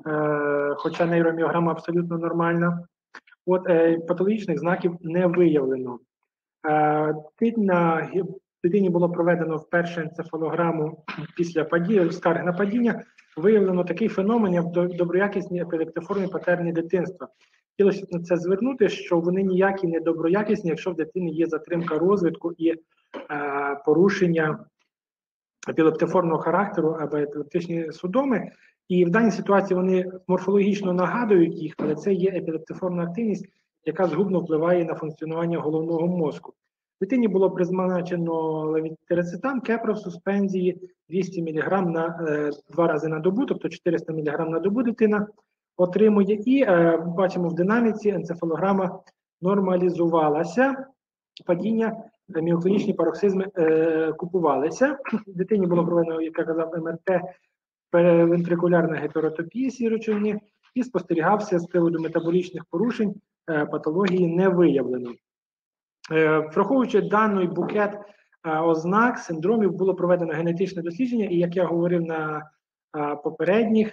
е, хоча нейроміограма абсолютно нормальна. От е, патологічних знаків не виявлено. Е, на дитині було проведено вперше енцефалограму після падіння, скарг на падіння, виявлено такий феномен, як доброякісні епілептиформні патерні дитинства. Хотілося на це звернути, що вони ніякі не доброякісні, якщо в дитини є затримка розвитку і е, порушення епілептиформного характеру або епілептичні судоми. І в даній ситуації вони морфологічно нагадують їх, але це є епілептиформна активність, яка згубно впливає на функціонування головного мозку. Дитині було призначено левітирацетам, кепра в суспензії двісті міліграм на е, два рази на добу, тобто чотириста міліграм на добу дитина отримує. І е, бачимо в динаміці енцефалограма нормалізувалася, падіння, міоклонічні пароксизми е, купувалися. Дитині було проведено, як я казав, ем ер те, вентрикулярна гетеротопія сірочовні, і спостерігався з приводу метаболічних порушень, е, патології не виявлено. Е, враховуючи даний букет е, ознак, синдромів, було проведено генетичне дослідження, і як я говорив на е, попередніх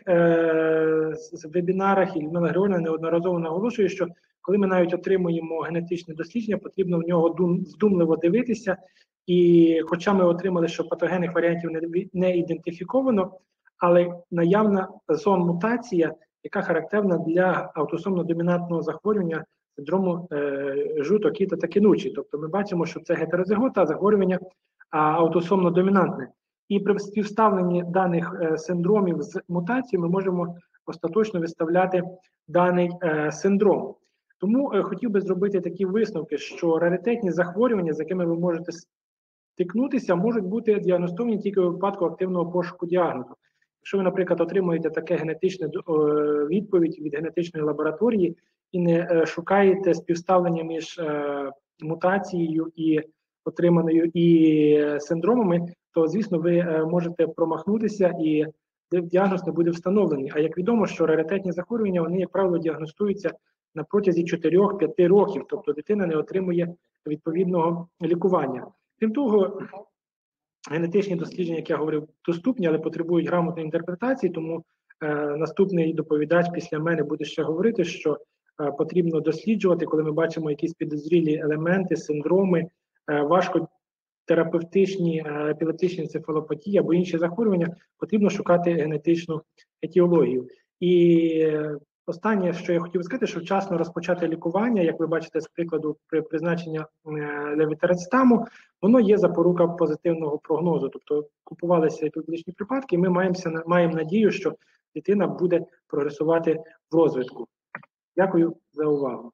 е, вебінарах, і Людмила Григорівна неодноразово наголошує, що коли ми навіть отримуємо генетичне дослідження, потрібно в нього дум, здумливо дивитися, і хоча ми отримали, що патогенних варіантів не, не ідентифіковано, але наявна зон-мутація, яка характерна для аутосомно-домінантного захворювання синдрому е, жуто-кіта такінучі. Тобто ми бачимо, що це гетерозигота, захворювання аутосомно-домінантне. І при співставленні даних е, синдромів з мутацією ми можемо остаточно виставляти даний е, синдром. Тому е, хотів би зробити такі висновки, що раритетні захворювання, з якими ви можете стикнутися, можуть бути діагностовані тільки у випадку активного пошуку діагнозу. Якщо ви, наприклад, отримуєте таке генетичне е, відповідь від генетичної лабораторії і не е, шукаєте співставлення між е, мутацією і отриманою і е, синдромами, то, звісно, ви е, можете промахнутися і діагноз не буде встановлений. А як відомо, що раритетні захворювання, вони, як правило, діагностуються на протязі чотирьох-п'яти років, тобто дитина не отримує відповідного лікування. Крім того, генетичні дослідження, як я говорив, доступні, але потребують грамотної інтерпретації, тому е, наступний доповідач після мене буде ще говорити, що е, потрібно досліджувати, коли ми бачимо якісь підозрілі елементи, синдроми, е, важкотерапевтичні, е, епілептичні енцефалопатії або інші захворювання, потрібно шукати генетичну етіологію. І е, останнє, що я хотів сказати, що вчасно розпочати лікування, як ви бачите з прикладу при призначенні е, левітирацетаму, воно є запорука позитивного прогнозу. Тобто купувалися епілептичні припадки, і ми маємося, маємо надію, що дитина буде прогресувати в розвитку. Дякую за увагу.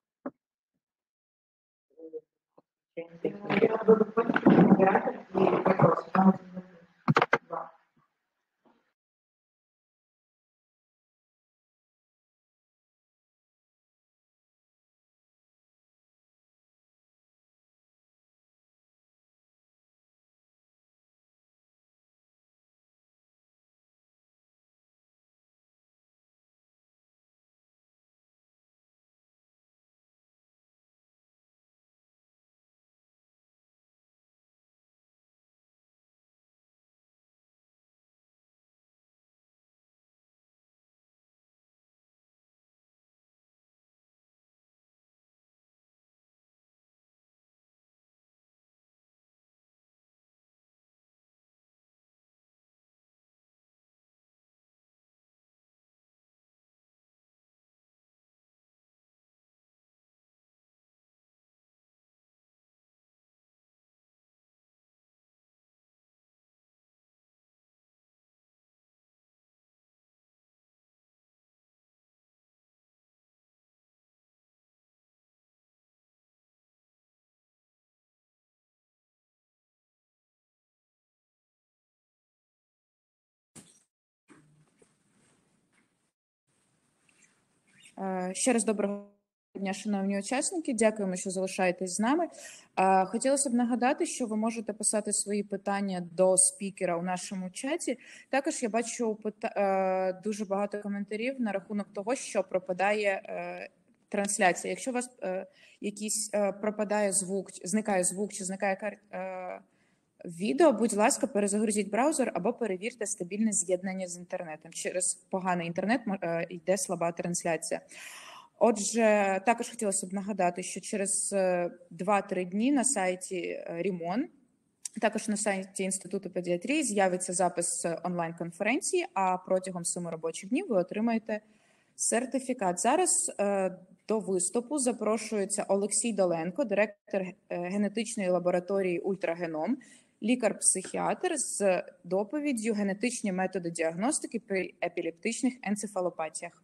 Ще раз доброго дня, шановні учасники. Дякуємо, що залишаєтесь з нами. Хотілося б нагадати, що ви можете писати свої питання до спікера у нашому чаті. Також я бачу дуже багато коментарів на рахунок того, що пропадає трансляція. Якщо у вас якийсь пропадає звук, зникає звук чи зникає відео, будь ласка, перезагрузіть браузер або перевірте стабільне з'єднання з інтернетом. Через поганий інтернет йде слаба трансляція. Отже, також хотілося б нагадати, що через два-три дні на сайті Рімон, також на сайті Інституту педіатрії з'явиться запис онлайн-конференції, а протягом семи робочих днів ви отримаєте сертифікат. Зараз до виступу запрошується Олексій Доленко, директор генетичної лабораторії «Ультрагеном», лікар-психіатр з доповіддю «Генетичні методи діагностики при епілептичних енцефалопатіях».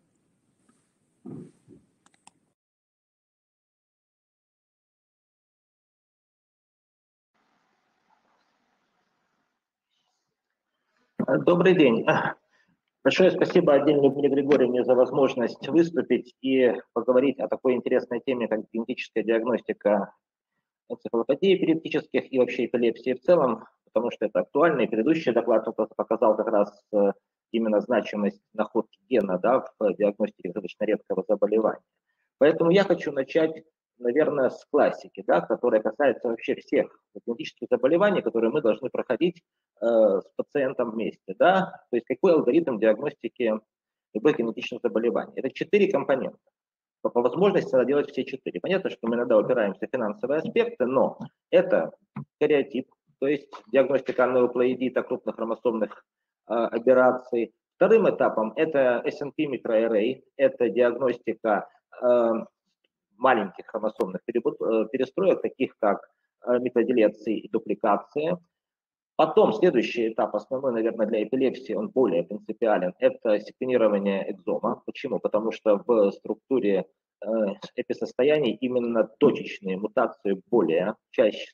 Добрый день. Большое спасибо отдельно Евгении Григорьевне за возможность выступить и поговорить о такой интересной теме, как генетическая диагностика энцефалопатии эпилептических и вообще эпилепсии в целом, потому что это актуально. И предыдущий доклад показал как раз именно значимость находки гена, да, в диагностике достаточно редкого заболевания. Поэтому я хочу начать, наверное, с классики, да, которая касается вообще всех генетических заболеваний, которые мы должны проходить э, с пациентом вместе. Да? То есть какой алгоритм диагностики любых генетических заболеваний. Это четыре компонента. По, по возможности надо делать все четыре. Понятно, что мы иногда упираемся в финансовые аспекты, но это кариотип, то есть диагностика анеуплоидита, крупнохромосомных э, операций. Вторым этапом это эс эн пи микроаррей, это диагностика э, маленьких хромосомных перестроек, таких как микроделеции и дупликация. Потом следующий этап, основной, наверное, для эпилепсии, он более принципиален, это секвенирование экзома. Почему? Потому что в структуре эписостояний именно точечные мутации более чаще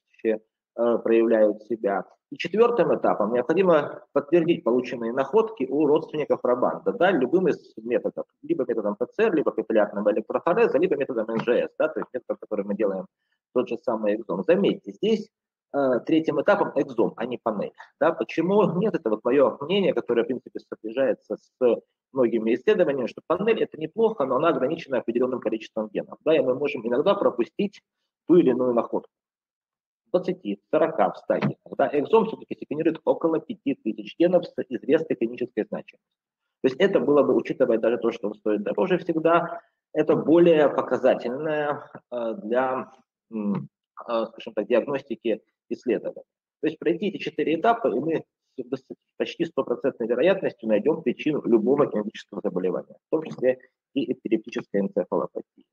проявляют себя. И четвертым этапом необходимо подтвердить полученные находки у родственников пробанда, да, любым из методов, либо методом пэ цэ эр, либо капиллярного электрофореза, либо методом эн жэ эс, да, то есть методом, который мы делаем тот же самый экзом. Заметьте, здесь э, третьим этапом экзом, а не панель. Да. Почему? Нет, это вот мое мнение, которое, в принципе, соближается с многими исследованиями, что панель это неплохо, но она ограничена определенным количеством генов. Да, и мы можем иногда пропустить ту или иную находку. двадцати, сорока в ста генов. Да, экзом все-таки секвенирует около пяти тысяч генов с известной клинической значимостью. То есть это было бы, учитывая даже то, что он стоит дороже всегда, это более показательное э, для, э, скажем так, диагностики исследований. То есть пройти эти четыре этапа, и мы с почти стопроцентной вероятностью найдем причину любого генетического заболевания, в том числе и эпилептической энцефалопатии.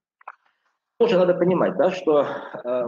Тоже надо понимать, да, что э,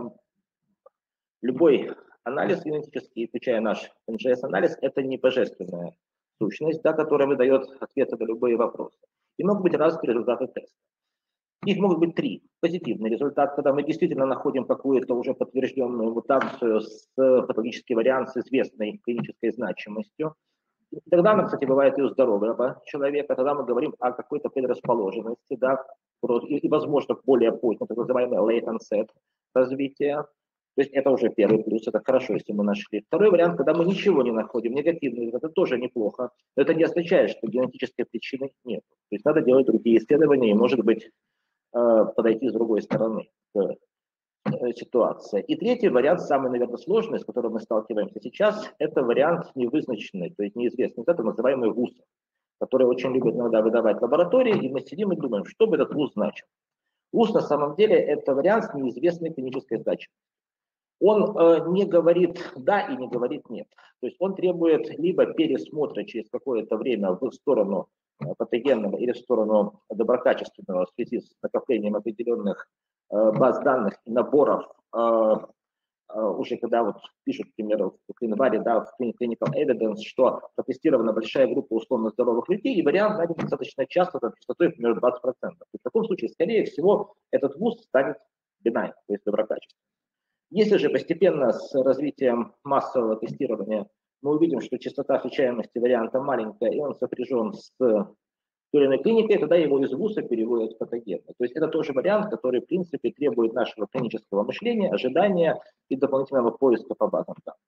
любой анализ генетический, включая наш эн жэ эс-анализ, это не божественная сущность, да, которая выдает ответы на любые вопросы. И могут быть разные результаты теста. Их могут быть три. Позитивный результат, когда мы действительно находим какую-то уже подтвержденную мутацию с патологический вариант с известной клинической значимостью. И тогда она, кстати, бывает и у здорового человека, тогда мы говорим о какой-то предрасположенности, да, и, и возможно, более позднее, так называемое late onset развитие. То есть это уже первый плюс, это хорошо, если мы нашли. Второй вариант, когда мы ничего не находим, негативный, это тоже неплохо, но это не означает, что генетической причины нет. То есть надо делать другие исследования и, может быть, подойти с другой стороны к ситуации. И третий вариант, самый, наверное, сложный, с которым мы сталкиваемся сейчас, это вариант невызначенный, то есть неизвестный, это называемый вуз, который очень любят иногда выдавать лаборатории, и мы сидим и думаем, что бы этот вуз значил. вуз на самом деле это вариант с неизвестной клинической значимостью. Он э, не говорит «да» и не говорит «нет». То есть он требует либо пересмотра через какое-то время в сторону э, патогенного или в сторону доброкачественного в связи с накоплением определенных э, баз данных и наборов, э, э, уже когда вот пишут, к примеру, в январе, да, в Clinical Evidence, что протестирована большая группа условно здоровых людей, и вариант найден достаточно часто, там, частотой, примерно двадцать процентов. И в таком случае, скорее всего, этот вуз станет benign, то есть доброкачественным. Если же постепенно с развитием массового тестирования мы увидим, что частота отличаемости варианта маленькая, и он сопряжен с той или иной клиникой, тогда его из ВУСа переводят в патогенно. То есть это тоже вариант, который, в принципе, требует нашего клинического мышления, ожидания и дополнительного поиска по базам данных.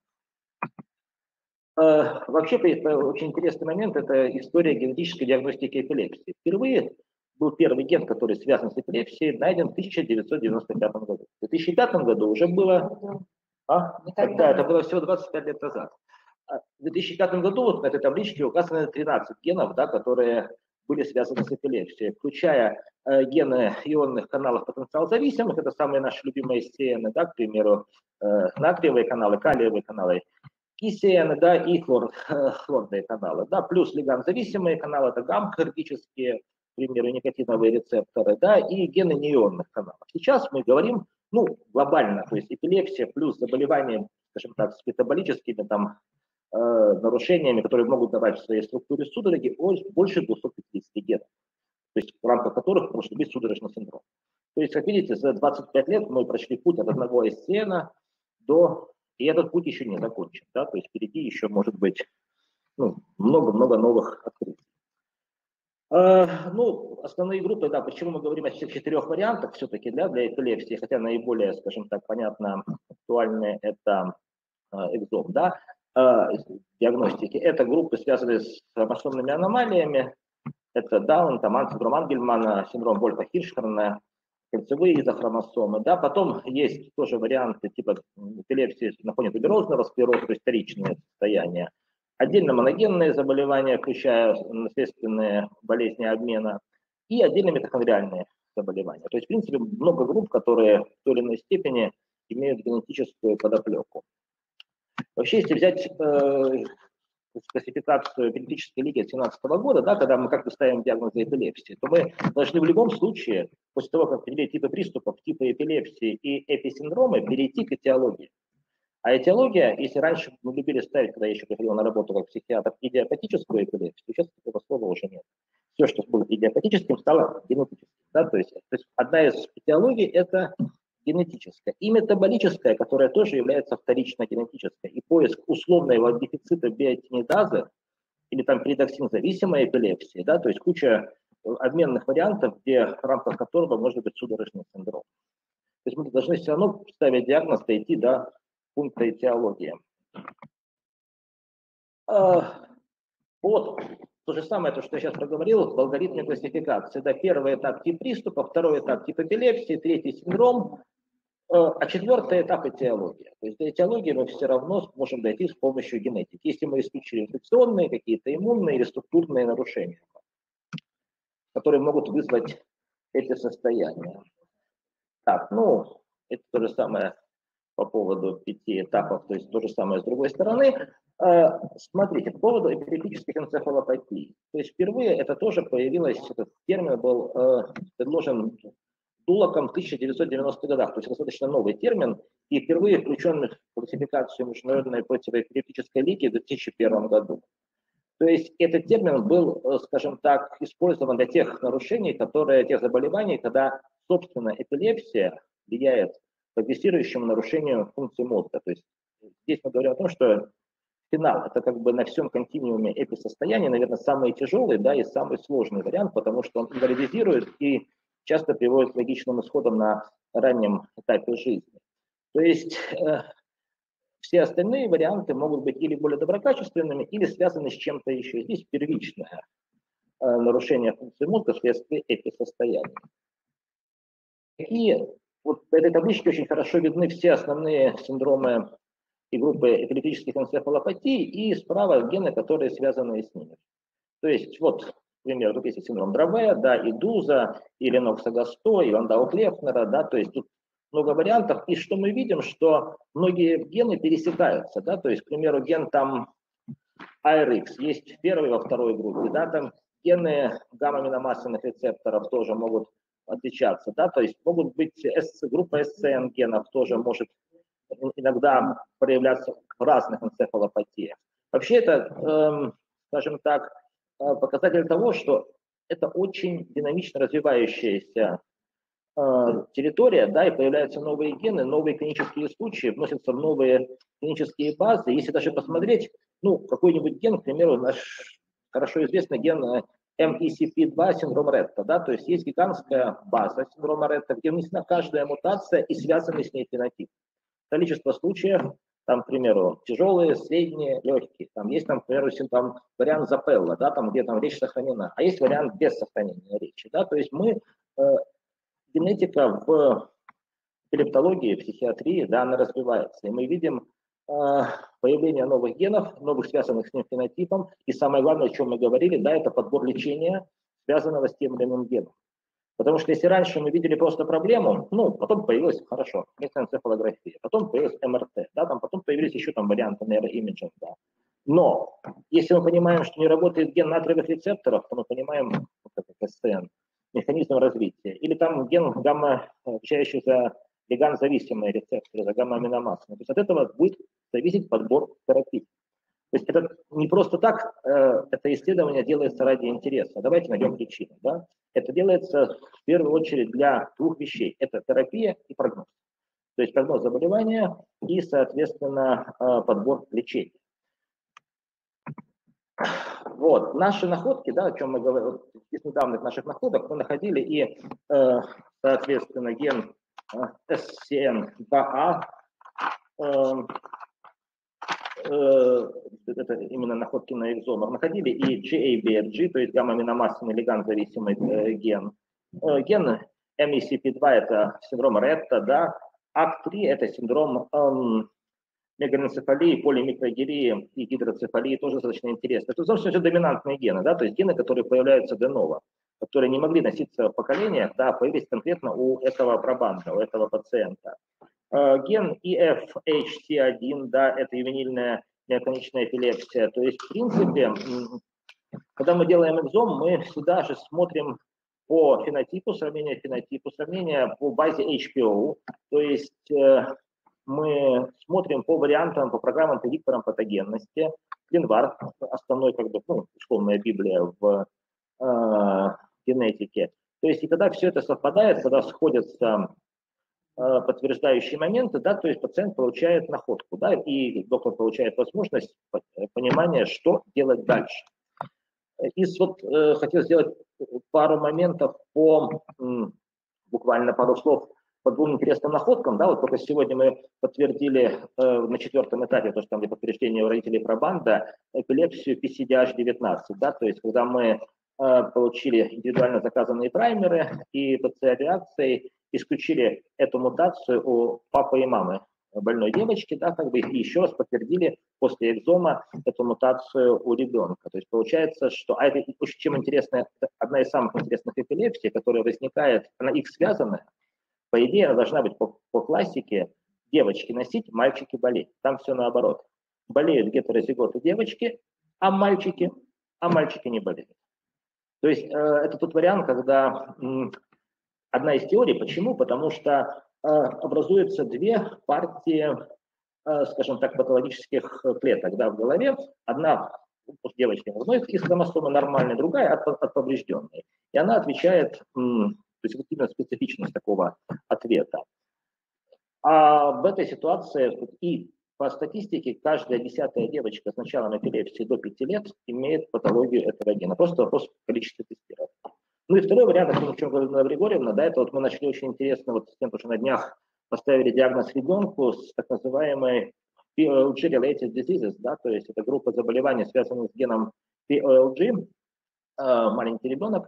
Вообще, очень интересный момент – это история генетической диагностики эпилепсии. Впервые был первый ген, который связан с эпилепсией, найден в тысяча девятьсот девяносто пятом году. В две тысячи пятом году уже было… А? Да, это было всего двадцать пять лет назад. В две тысячи пятом году вот на этой табличке указаны тринадцать генов, да, которые были связаны с эпилепсией, включая э, гены ионных каналов потенциал-зависимых, это самые наши любимые сены, да, к примеру, э, натриевые каналы, калиевые каналы, кисены, да, и хлор, э, хлорные каналы, да, плюс лиганд-зависимые каналы, это гамма-хирургические, к примеру, никотиновые рецепторы, да, и гены неионных каналов. Сейчас мы говорим, ну, глобально, то есть эпилепсия плюс заболевания, скажем так, с метаболическими там э, нарушениями, которые могут давать в своей структуре судороги, больше двухсот пятидесяти генов, то есть в рамках которых может быть судорожный синдром. То есть, как видите, за двадцать пять лет мы прошли путь от одного эссена до… И этот путь еще не закончен, да, то есть впереди еще может быть много-много ну, новых открытий. Э, ну, основные группы, да, почему мы говорим о всех четырех вариантах все-таки для, для эпилепсии, хотя наиболее, скажем так, понятно, актуальные это э, экзом, да, э, диагностики. Это группы, связанные с хромосомными аномалиями, это Даун, Таман, синдром Ангельмана, синдром Вольфа-Хиршхорна, кольцевые изохромосомы, да, потом есть тоже варианты типа эпилепсии на фоне туберозного склероза, то есть вторичные состояния, отдельно моногенные заболевания, включая наследственные болезни обмена, и отдельно митохондриальные заболевания. То есть, в принципе, много групп, которые в той или иной степени имеют генетическую подоплеку. Вообще, если взять э, классификацию эпилептической лиги две тысячи семнадцатого года, да, когда мы как-то ставим диагноз эпилепсии, то мы должны в любом случае, после того, как определить типы приступов, типы эпилепсии и эписиндромы, перейти к этиологии. А этиология, если раньше мы любили ставить, когда я еще приходил на работу как психиатр, идиопатическую эпилепсию, сейчас такого слова уже нет. Все, что было идиопатическим, стало генетическим. Да? То есть, то есть одна из этиологий – это генетическая. И метаболическая, которая тоже является вторично генетической. И поиск условного дефицита биотинидазы или там передоксин-зависимой эпилепсии, да, то есть куча обменных вариантов, где в рамках которого может быть судорожный синдром. То есть мы должны все равно ставить диагноз, дойти до пункта этиологии. А, вот то же самое, то, что я сейчас проговорил, в алгоритме классификации. Да, первый этап тип приступа, второй этап тип эпилепсии, третий синдром, а четвертый этап этиология. То есть до этиологии мы все равно сможем дойти с помощью генетики, если мы исключили инфекционные, какие-то иммунные или структурные нарушения, которые могут вызвать эти состояния. Так, ну, это то же самое по поводу пяти этапов, то есть то же самое с другой стороны. Смотрите, по поводу эпилептических энцефалопатий. То есть впервые это тоже появилось, этот термин был предложен Дулоком в тысяча девятьсот девяностых годах, то есть достаточно новый термин, и впервые включен в классификацию Международной противоэпилептической лиги в две тысячи первом году. То есть этот термин был, скажем так, использован для тех нарушений, которые, тех заболеваний, когда, собственно, эпилепсия влияет к прогрессирующему нарушению функции мозга. То есть здесь мы говорим о том, что финал – это как бы на всем континууме эписостояния, наверное, самый тяжелый, да, и самый сложный вариант, потому что он инвалидизирует и часто приводит к логичным исходам на раннем этапе жизни. То есть э, все остальные варианты могут быть или более доброкачественными, или связаны с чем-то еще. Здесь первичное э, нарушение функции мозга вследствие эписостояния. И вот в этой табличке очень хорошо видны все основные синдромы и группы эпилептических энцефалопатий, и справа гены, которые связаны с ними. То есть вот, например, тут есть синдром Драве, да, и Дуза, и Ленокса-Гасто, и Ландау-Клефнера, да, то есть тут много вариантов. И что мы видим, что многие гены пересекаются, да, то есть, к примеру, ген там эй ар икс есть в первой, во второй группе, да, там гены гамма-аминомасляных рецепторов тоже могут отличаться, да, то есть могут быть группа эс цэ эн генов тоже может иногда проявляться в разных энцефалопатиях. Вообще это, эм, скажем так, показатель того, что это очень динамично развивающаяся э, территория, да, и появляются новые гены, новые клинические случаи, вносятся в новые клинические базы. Если даже посмотреть, ну, какой-нибудь ген, к примеру, наш хорошо известный ген эм и си пи два синдром Ретта, да, то есть есть гигантская база синдрома Ретта, где внесена каждая мутация и связанный с ней фенотип. Количество случаев, там, к примеру, тяжелые, средние, легкие. Там есть, там, к примеру, там вариант Запелла, да, там, где там речь сохранена, а есть вариант без сохранения речи, да, то есть мы, э, генетика в эпилептологии, психиатрии, да, она развивается, и мы видим э, появление новых генов, новых связанных с ним фенотипом, и самое главное, о чем мы говорили, да, это подбор лечения, связанного с тем или иным геном. Потому что если раньше мы видели просто проблему, ну, потом появилась, хорошо, энцефалография, потом появилась эм эр тэ, да, там, потом появились еще там варианты нейроимиджинга. Да. Но если мы понимаем, что не работает ген натриевых рецепторов, то мы понимаем, как эс тэ эн, механизм развития. Или там ген гамма, отвечающий за лиганд-зависимые рецепторы, за гамма-аминомассы. То есть от этого будет зависеть подбор терапии. То есть это не просто так, э, это исследование делается ради интереса. Давайте найдем причину. Да? Это делается в первую очередь для двух вещей. Это терапия и прогноз. То есть прогноз заболевания и, соответственно, э, подбор лечения. Вот, наши находки, да, о чем мы говорим, из недавних наших находок мы находили и, э, соответственно, ген э, эс си эн два а, э, э, это именно находки на экзомах, находили и джи эй би эф джи, то есть гамма-аминомассный лиганд-зависимый э, ген. Э, ген эм и си пи два это синдром Ретта, да, эй си три это синдром эм, мегаэнцефалии, полимикрогерии и гидроцефалии, тоже достаточно интересно. Это, собственно, все доминантные гены, да, то есть гены, которые появляются де-ново, которые не могли носиться в поколениях, да, появились конкретно у этого пробанда, у этого пациента. Uh, ген и эф эйч си один, да, это ювенильная миоконечная эпилепсия. То есть, в принципе, когда мы делаем экзом, мы всегда же смотрим по фенотипу, сравнение фенотипу, сравнение по базе эйч пи о, то есть мы смотрим по вариантам, по программам, предикторам патогенности. Клинвар, основной, как бы, ну, условная библия в э, генетике. То есть и когда все это совпадает, когда сходятся э, подтверждающие моменты, да, то есть пациент получает находку, да, и доктор получает возможность понимания, что делать дальше. И вот э, хотел сделать пару моментов по, м, буквально пару слов, по двум интересным находкам, да, вот только сегодня мы подтвердили э, на четвертом этапе, то, что там для подтверждения у родителей пробанда, эпилепсию пи си ди эйч девятнадцать, да, то есть когда мы э, получили индивидуально заказанные праймеры и пэ цэ эр-реакцией исключили эту мутацию у папы и мамы больной девочки, да, как бы, и еще раз подтвердили после экзома эту мутацию у ребенка. То есть получается, что, а это чем интересная, одна из самых интересных эпилепсий, которая возникает, она их связана. По идее, она должна быть по, по классике девочки носить, мальчики болеть. Там все наоборот. Болеют гетерозиготы девочки, а мальчики, а мальчики не болеют. То есть э, это тот вариант, когда м, одна из теорий. Почему? Потому что э, образуются две партии, э, скажем так, патологических клеток, да, в голове. Одна у девочки одной из хромосомы нормальной, другая от, от поврежденной. И она отвечает... М, То есть вот именно специфичность такого ответа. А в этой ситуации и по статистике каждая десятая девочка с началом эпилепсии до пяти лет имеет патологию этого гена. Просто вопрос количества тестировок. Ну и второй вариант, о чем говорила Галина Григорьевна, да, это вот мы начали очень интересно, вот с тем, что на днях поставили диагноз ребенку с так называемой пи о эл джи-related diseases, да, то есть это группа заболеваний, связанных с геном пи о эл джи, маленький ребенок,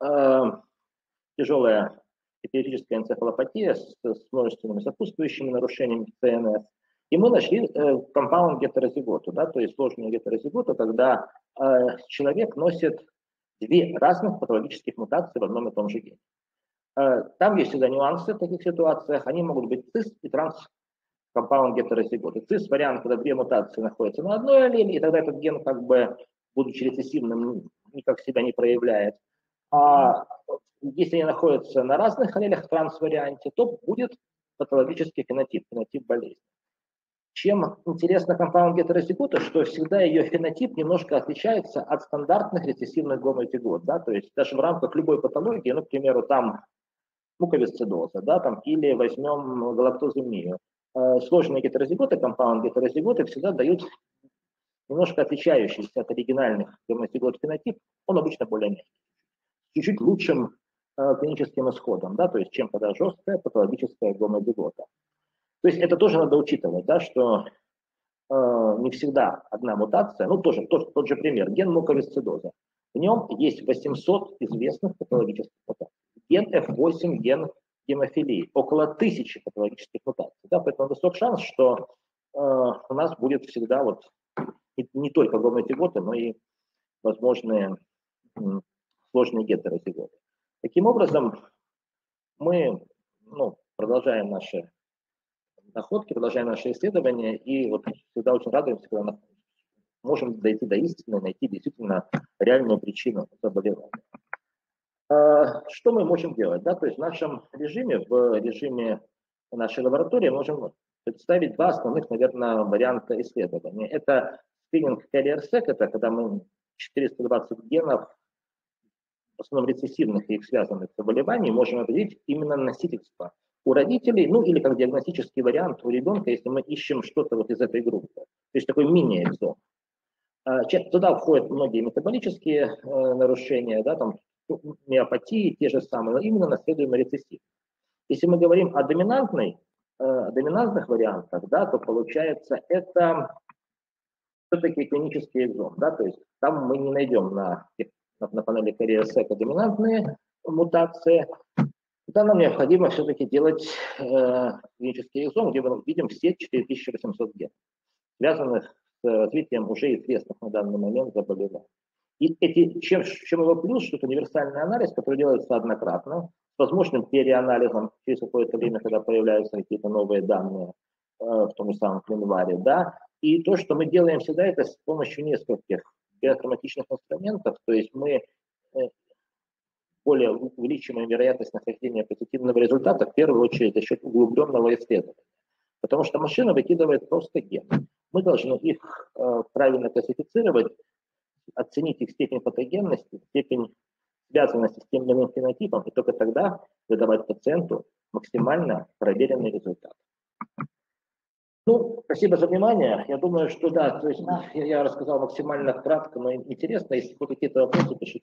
тяжелая эпилептическая энцефалопатия с, с множественными сопутствующими нарушениями цэ эн эс. И мы нашли э, компаунд гетерозиготу, да, то есть сложную гетерозиготу, когда э, человек носит две разных патологических мутации в одном и том же гене. Э, там есть всегда нюансы в таких ситуациях, они могут быть цис и транс компаунд гетерозиготы. Цис вариант, когда две мутации находятся на одной аллеле, и тогда этот ген, как бы, будучи рецессивным, никак себя не проявляет. А если они находятся на разных аллелях в транс-варианте, то будет патологический фенотип, фенотип болезни. Чем интересно компаунд гетерозигота, что всегда ее фенотип немножко отличается от стандартных рецессивных гомозигот, да, то есть даже в рамках любой патологии, ну, к примеру, там муковисцидоза, да, там, или возьмем галактоземию. Э, сложные гетерозиготы, компаунд гетерозиготы всегда дают немножко отличающийся от оригинальных гомозигот фенотип, он обычно более мягкий, чуть-чуть лучшим э, клиническим исходом, да, то есть чем когда жесткая патологическая гомозигота. То есть это тоже надо учитывать, да, что э, не всегда одна мутация, ну тоже тот, тот же пример, ген муковисцидоза. В нем есть восемьсот известных патологических мутаций. Ген эф восемь, ген гемофилии, около тысячи патологических мутаций. Да, поэтому высок шанс, что э, у нас будет всегда вот не, не только гомозиготы, но и возможные м, сложные гетерозиготы. Таким образом, мы ну, продолжаем наши находки, продолжаем наши исследования, и вот всегда очень радуемся, когда можем дойти до истины, найти действительно реальную причину заболевания. Что мы можем делать? Да? То есть в нашем режиме, в режиме нашей лаборатории, можем представить два основных, наверное, варианта исследования. Это скрининг карьер-сек, это когда мы четыреста двадцать генов, в основном рецессивных и их связанных заболеваний, можем определить именно носительство у родителей, ну или как диагностический вариант у ребенка, если мы ищем что-то вот из этой группы. То есть такой мини-экзом. Туда входят многие метаболические э, нарушения, да, там, миопатии, те же самые, но именно наследуемый рецессив. Если мы говорим о доминантной, э, о доминантных вариантах, да, то получается это все-таки клинический экзом. Да, то есть там мы не найдем на, на, на панели карьер-сека доминантные мутации. Тогда нам необходимо все-таки делать э, клинический экзом, где мы видим все четыре тысячи восемьсот генов, связанных с развитием уже известных на данный момент заболеваний. И эти, чем, чем его плюс, что это универсальный анализ, который делается однократно, с возможным переанализом через какое-то время, когда появляются какие-то новые данные э, в том же самом январе, да. И то, что мы делаем всегда, это с помощью нескольких биохроматичных инструментов, то есть мы э, более увеличиваем вероятность нахождения позитивного результата, в первую очередь за счет углубленного исследования. Потому что машина выкидывает просто гены. Мы должны их э, правильно классифицировать, оценить их степень патогенности, степень связанности с тем или иным фенотипом, и только тогда выдавать пациенту максимально проверенный результат. Ну, спасибо за внимание. Я думаю, что да, то есть я, я рассказал максимально кратко, но интересно. Если будут какие-то вопросы, пишите.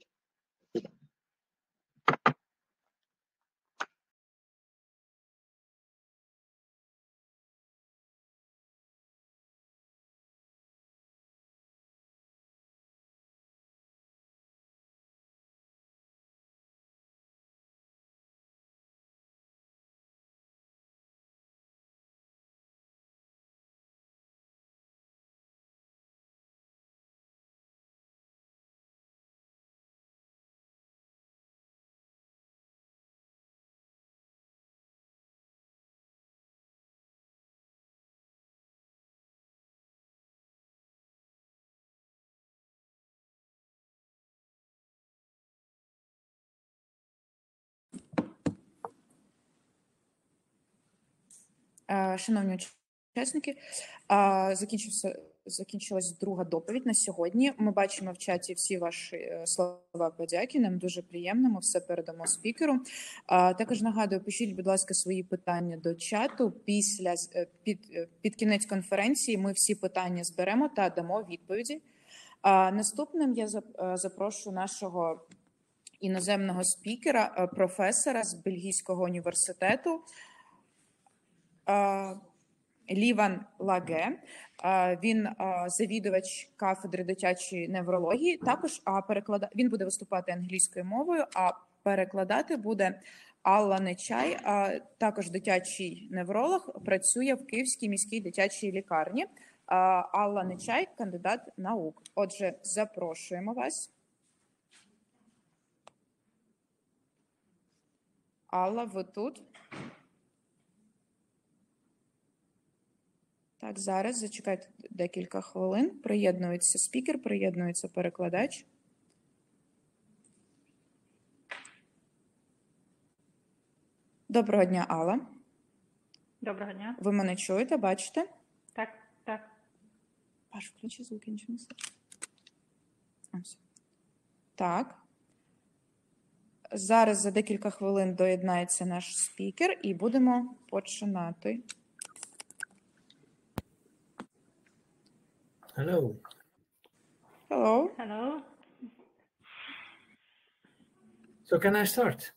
Шановні учасники, закінчився, закінчилась друга доповідь на сьогодні. Ми бачимо в чаті всі ваші слова подяки, нам дуже приємно, ми все передамо спікеру. Також нагадую, пишіть, будь ласка, свої питання до чату. Після, під, під кінець конференції ми всі питання зберемо та дамо відповіді. Наступним я запрошую нашого іноземного спікера, професора з Бельгійського університету, Ліван Лаге. Він завідувач кафедри дитячої неврології. Також переклада... він буде виступати англійською мовою, а перекладати буде Алла Нечай, також дитячий невролог, працює в Київській міській дитячій лікарні. Алла Нечай, кандидат наук. Отже, запрошуємо вас. Алла, ви тут? Так, зараз зачекайте декілька хвилин. Приєднується спікер, приєднується перекладач. Доброго дня, Алла. Доброго дня. Ви мене чуєте, бачите? Так, так. Паш, включи звук, нічого не все. Так. Зараз за декілька хвилин доєднається наш спікер і будемо починати. Hello. Hello. Hello. So can I start?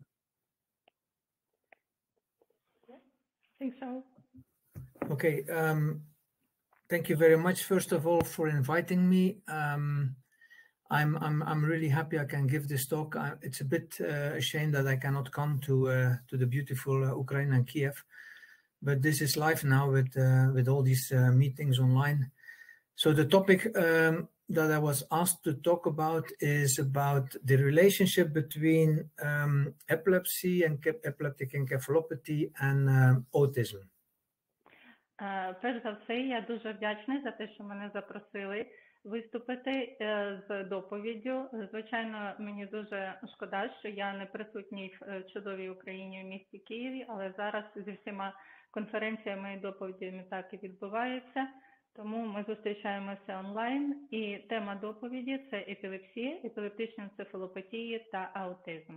I think so. Okay. Um, thank you very much, first of all, for inviting me. Um, I'm I'm I'm really happy I can give this talk. I, it's a bit uh, a shame that I cannot come to uh, to the beautiful uh, Ukraine and Kiev, but this is life now with uh, with all these uh, meetings online. So the topic um, that I was asked to talk about is about the relationship between um, epilepsy and epileptic encephalopathy and um, autism. Е, Перш за все, я дуже вдячний за те, що мене запросили виступити е, з доповіддю. Звичайно, мені дуже шкода, що я не присутній в е, чудовій Україні в місті Києві, але зараз зі всіма конференціями і доповідями так і відбувається. Тому ми зустрічаємося онлайн, і тема доповіді – це епілепсія, епілептичні енцефалопатії та аутизм.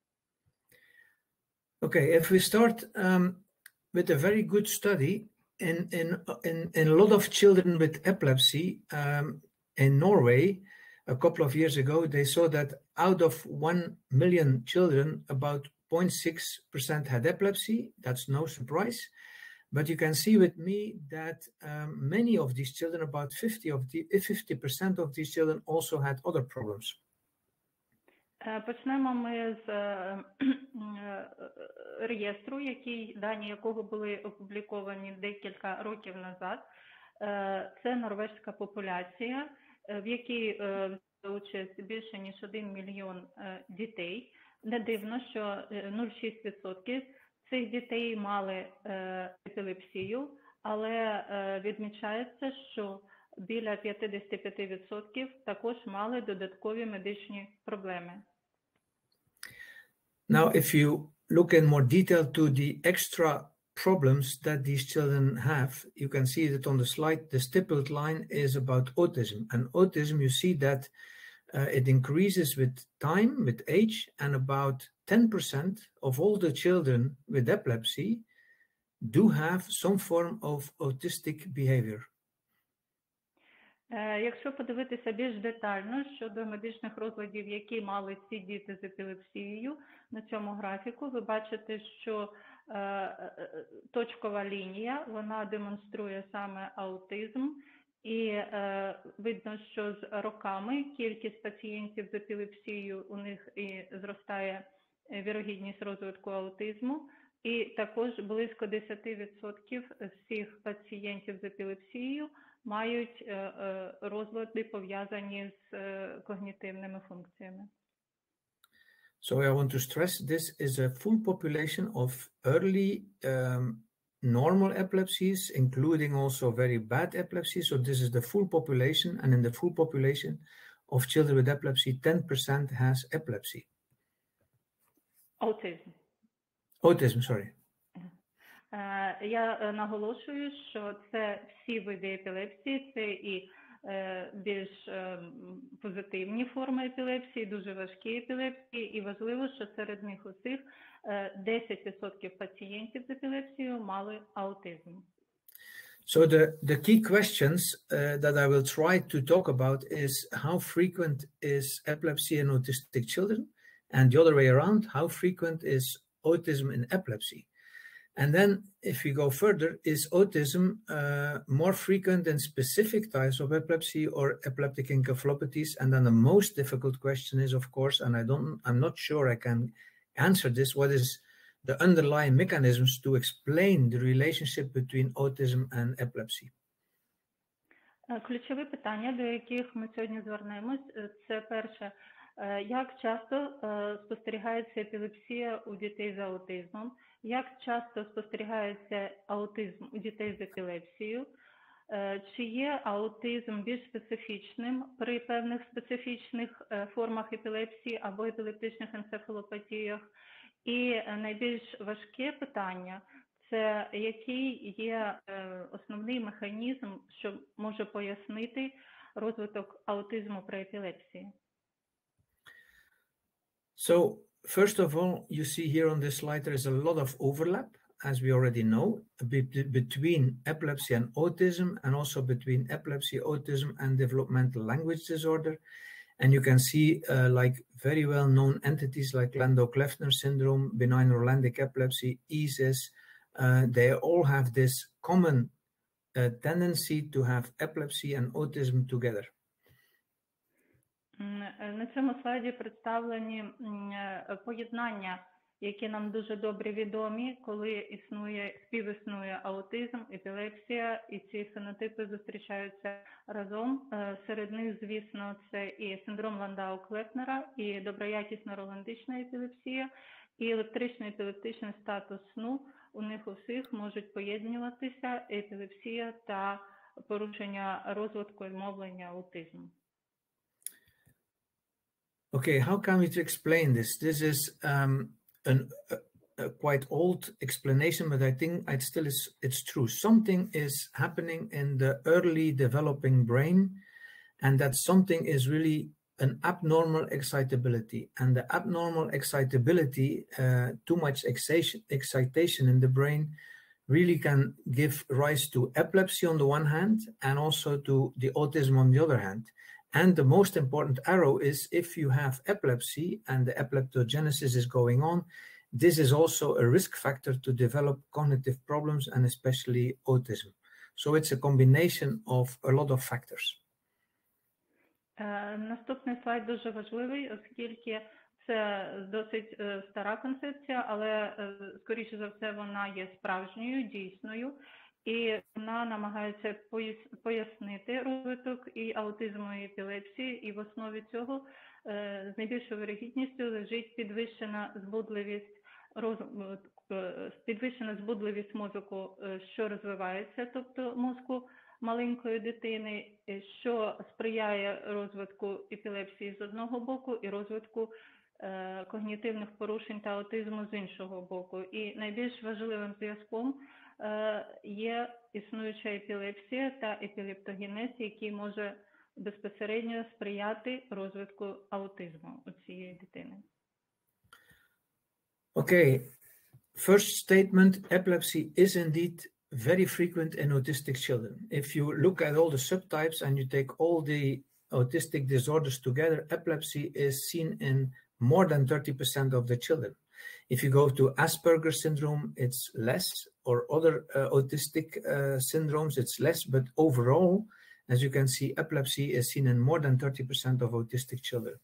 Okay, if we start um, with a very good study in, in, in, in a lot of children with epilepsy um, in Norway, a couple of years ago, they saw that out of one million children, about zero point six percent had epilepsy. That's no surprise. But you can see with me that um, many of these children, about fifty of the fifty percent of these children also had other problems. Почнемо ми з реєстру, який, дані якого були опубліковані декілька років назад. Це норвезька популяція, в якій взяли участь більше ніж один мільйон дітей. Не дивно, що нуль цілих шість десятих відсотка цих дітей мали епілепсію, але відмічається, що біля п'ятдесят п'ять відсотків також мали додаткові медичні проблеми. Now, if you look in more detail to the extra problems that these children have, you can see that on the slide, the stippled line is about autism. And autism, you see that uh, it increases with time, with age, and about ten percent of all the children with epilepsy do have some form of autistic behavior. Якщо подивитися більш детально щодо медичних розладів, які мали ці діти з епілепсією, на цьому графіку ви бачите, що е, точкова лінія, вона демонструє саме аутизм, і е, видно, що з роками кількість пацієнтів з епілепсією у них і зростає вірогідність розвитку аутизму, і також близько десять відсотків всіх пацієнтів з епілепсією мають розлади, пов'язані з когнітивними функціями. So I want to stress this is a full population of early um, normal epilepsies, including also very bad epilepsy. So this is the full population, and in the full population of children with epilepsy, ten percent has epilepsy. Autism. Autism, sorry. Я наголошую, що це всі види епілепсії, це і більш позитивні форми епілепсії, дуже важкі епілепсії, і важливо, що серед них усіх десять відсотків пацієнтів з епілепсією мали аутизм. So the, the key questions uh, that I will try to talk about is how frequent is epilepsy in autistic children, and the other way around, how frequent is autism in epilepsy. And then if we go further, is autism uh, more frequent in specific types of epilepsy or epileptic encephalopathies? And then the most difficult question is, of course, and I don't, I'm not sure I can answer this, what is the underlying mechanisms to explain the relationship between autism and epilepsy? Ключові питання, до яких ми сьогодні звернемось, це перше, як часто спостерігається епілепсія у дітей з аутизмом, як часто спостерігається аутизм у дітей з епілепсією, чи є аутизм більш специфічним при певних специфічних формах епілепсії або епілептичних енцефалопатіях. І найбільш важке питання – це який є основний механізм, що може пояснити розвиток аутизму при епілепсії. So, first of all, you see here on this slide there is a lot of overlap. as we already know, be- between epilepsy and autism, and also between epilepsy, autism, and developmental language disorder. And you can see uh, like very well-known entities like Landau-Kleffner syndrome, benign Orlandic epilepsy, E S I S, uh, they all have this common uh, tendency to have epilepsy and autism together. На цьому слайді представлені поєднання, які нам дуже добре відомі, коли існує, співіснує аутизм, епілепсія, і ці фенотипи зустрічаються разом. Серед них, звісно, це і синдром Ландау-Клефнера, і доброякісна роландична епілепсія, і електричний епілептичний статус сну. У них у всіх можуть поєднуватися епілепсія та порушення розвитку і мовлення аутизму. Okay, how can we explain this? This is um, an, a, a quite old explanation, but I think it still is, it's true. Something is happening in the early developing brain, and that something is really an abnormal excitability. And the abnormal excitability, uh, too much excitation, excitation in the brain, really can give rise to epilepsy on the one hand, and also to the autism on the other hand. And the most important arrow is if you have epilepsy and the epileptogenesis is going on, this is also a risk factor to develop cognitive problems and especially autism. So it's a combination of a lot of factors. Uh, наступний слайд дуже важливий, оскільки це досить uh, стара концепція, але uh, скоріше за все вона є справжньою, дійсною. І вона намагається пояснити розвиток і аутизму, і епілепсії, і в основі цього е, з найбільшою вирогідністю лежить підвищена збудливість, роз, е, підвищена збудливість мозку, е, що розвивається, тобто мозку маленької дитини, що сприяє розвитку епілепсії з одного боку і розвитку е, когнітивних порушень та аутизму з іншого боку. І найбільш важливим зв'язком є існуюча епілепсія та епілептогенез, який може безпосередньо сприяти розвитку аутизму у цієї дитини. Okay, first statement, epilepsy is indeed very frequent in autistic children. If you look at all the subtypes and you take all the autistic disorders together, epilepsy is seen in more than thirty percent of the children. If you go to Asperger's syndrome, it's less, or other uh, autistic uh, syndromes, it's less, but overall, as you can see, epilepsy is seen in more than thirty percent of autistic children.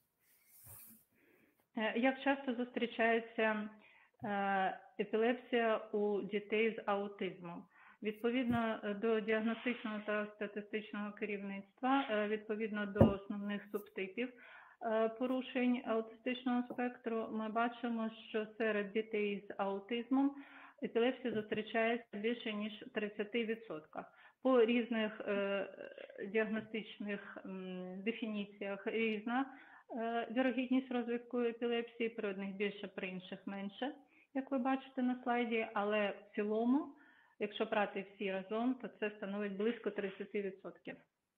Як часто зустрічається епілепсія у дітей з аутизмом? Відповідно до діагностичного та статистичного керівництва, відповідно до основних субтипів порушень аутистичного спектру, ми бачимо, що серед дітей з аутизмом епілепсія зустрічається більше ніж тридцять відсотків. По різних е, діагностичних м, дефініціях різна е, вірогідність розвитку епілепсії, при одних більше, при інших менше, як ви бачите на слайді, але в цілому, якщо брати всі разом, то це становить близько тридцять відсотків.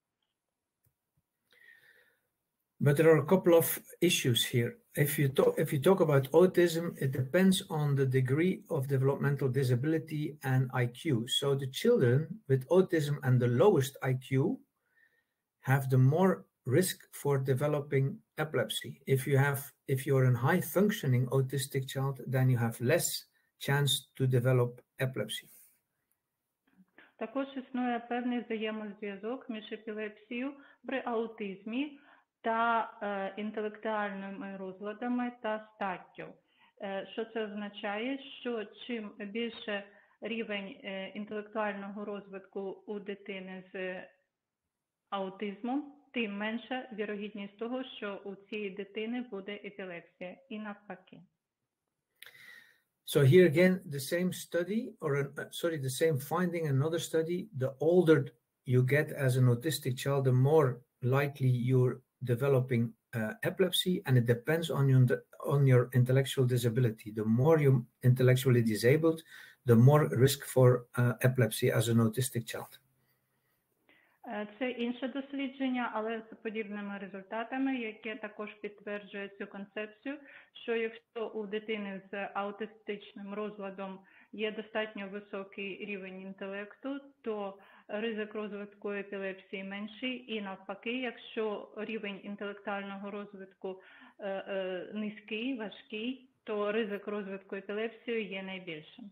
But there are a couple of issues here. If you talk, if you talk about autism, it depends on the degree of developmental disability and I Q. So the children with autism and the lowest I Q have the more risk for developing epilepsy. If you have, if you're a high functioning autistic child, then you have less chance to develop epilepsy. Також існує певний взаємозв'язок між епілепсією при аутизмі та е, інтелектуальними розладами та статтю. Е, що це означає? Що чим більше рівень е, інтелектуального розвитку у дитини з аутизмом, тим менша вірогідність того, що у цієї дитини буде епілепсія, і навпаки. So here again, the same study, or uh, sorry, the same finding, another study, the older you get as an autistic child, the more likely you're developing uh, epilepsy, and it depends on your, on your intellectual disability. The more you're intellectually disabled, the more risk for uh, epilepsy as an autistic child. Це інше дослідження, але з подібними результатами, яке також підтверджує цю концепцію, що якщо у дитини з аутистичним розладом є достатньо високий рівень інтелекту, то ризик розвитку епілепсії менший, і навпаки, якщо рівень інтелектуального розвитку е, е, низький, важкий, то ризик розвитку епілепсії є найбільшим.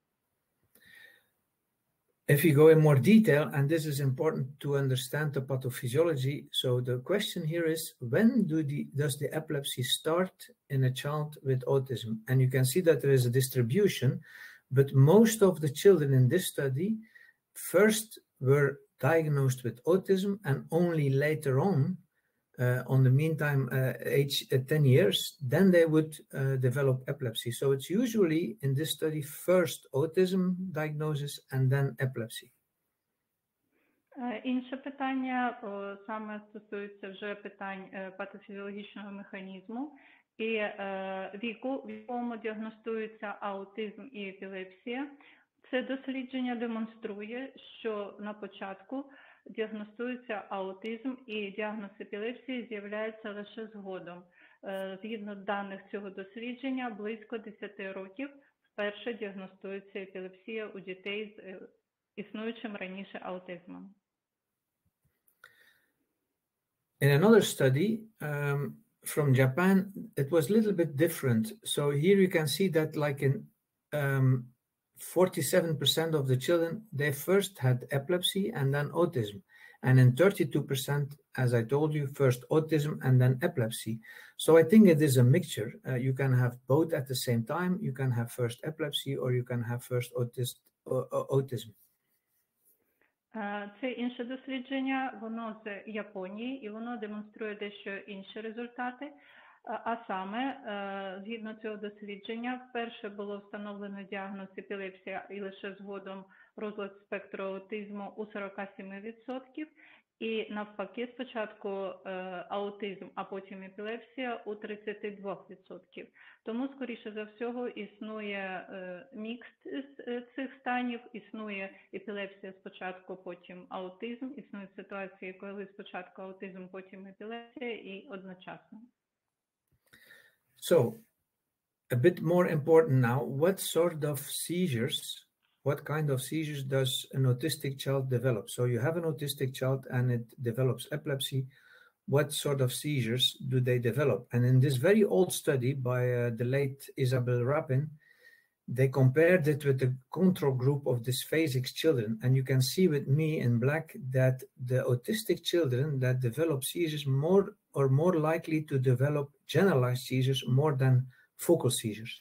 If we go in more detail, and this is important to understand the pathophysiology, so the question here is, when do the, does the epilepsy start in a child with autism? And you can see that there is a distribution, but most of the children in this study first were diagnosed with autism, and only later on, uh, on the meantime, uh, age uh, ten years, then they would uh, develop epilepsy. So it's usually in this study first autism diagnosis and then epilepsy. Інше питання саме стосується вже питань патофізіологічного механізму і віку, в якому діагностується аутизм і епілепсія. Це дослідження демонструє, що на початку діагностується аутизм і діагноз епілепсії з'являється лише згодом. Згідно даних цього дослідження, близько десяти років вперше діагностується епілепсія у дітей з існуючим раніше аутизмом. In another study um, from Japan, it was a little bit different. So here you can see that like in um, forty-seven percent of the children, they first had epilepsy and then autism. And in thirty-two percent, as I told you, first autism and then epilepsy. So I think it is a mixture. Uh, you can have both at the same time. You can have first epilepsy or you can have first autist, uh, autism. Це інше дослідження, воно з Японії, і воно демонструє дещо інші результати. А саме, згідно цього дослідження, вперше було встановлено діагноз епілепсія і лише згодом розлад спектру аутизму у сорок сім відсотків, і навпаки, спочатку аутизм, а потім епілепсія у тридцять два відсотки. Тому, скоріше за всього, існує мікс з цих станів, існує епілепсія спочатку, потім аутизм, існують ситуації, коли спочатку аутизм, потім епілепсія і одночасно. So, a bit more important now, what sort of seizures, what kind of seizures does an autistic child develop? So you have an autistic child and it develops epilepsy. What sort of seizures do they develop? And in this very old study by uh, the late Isabel Rapin, they compared it with the control group of dysphasic children. And you can see with me in black that the autistic children that develop seizures more or more likely to develop generalized seizures more than focal seizures.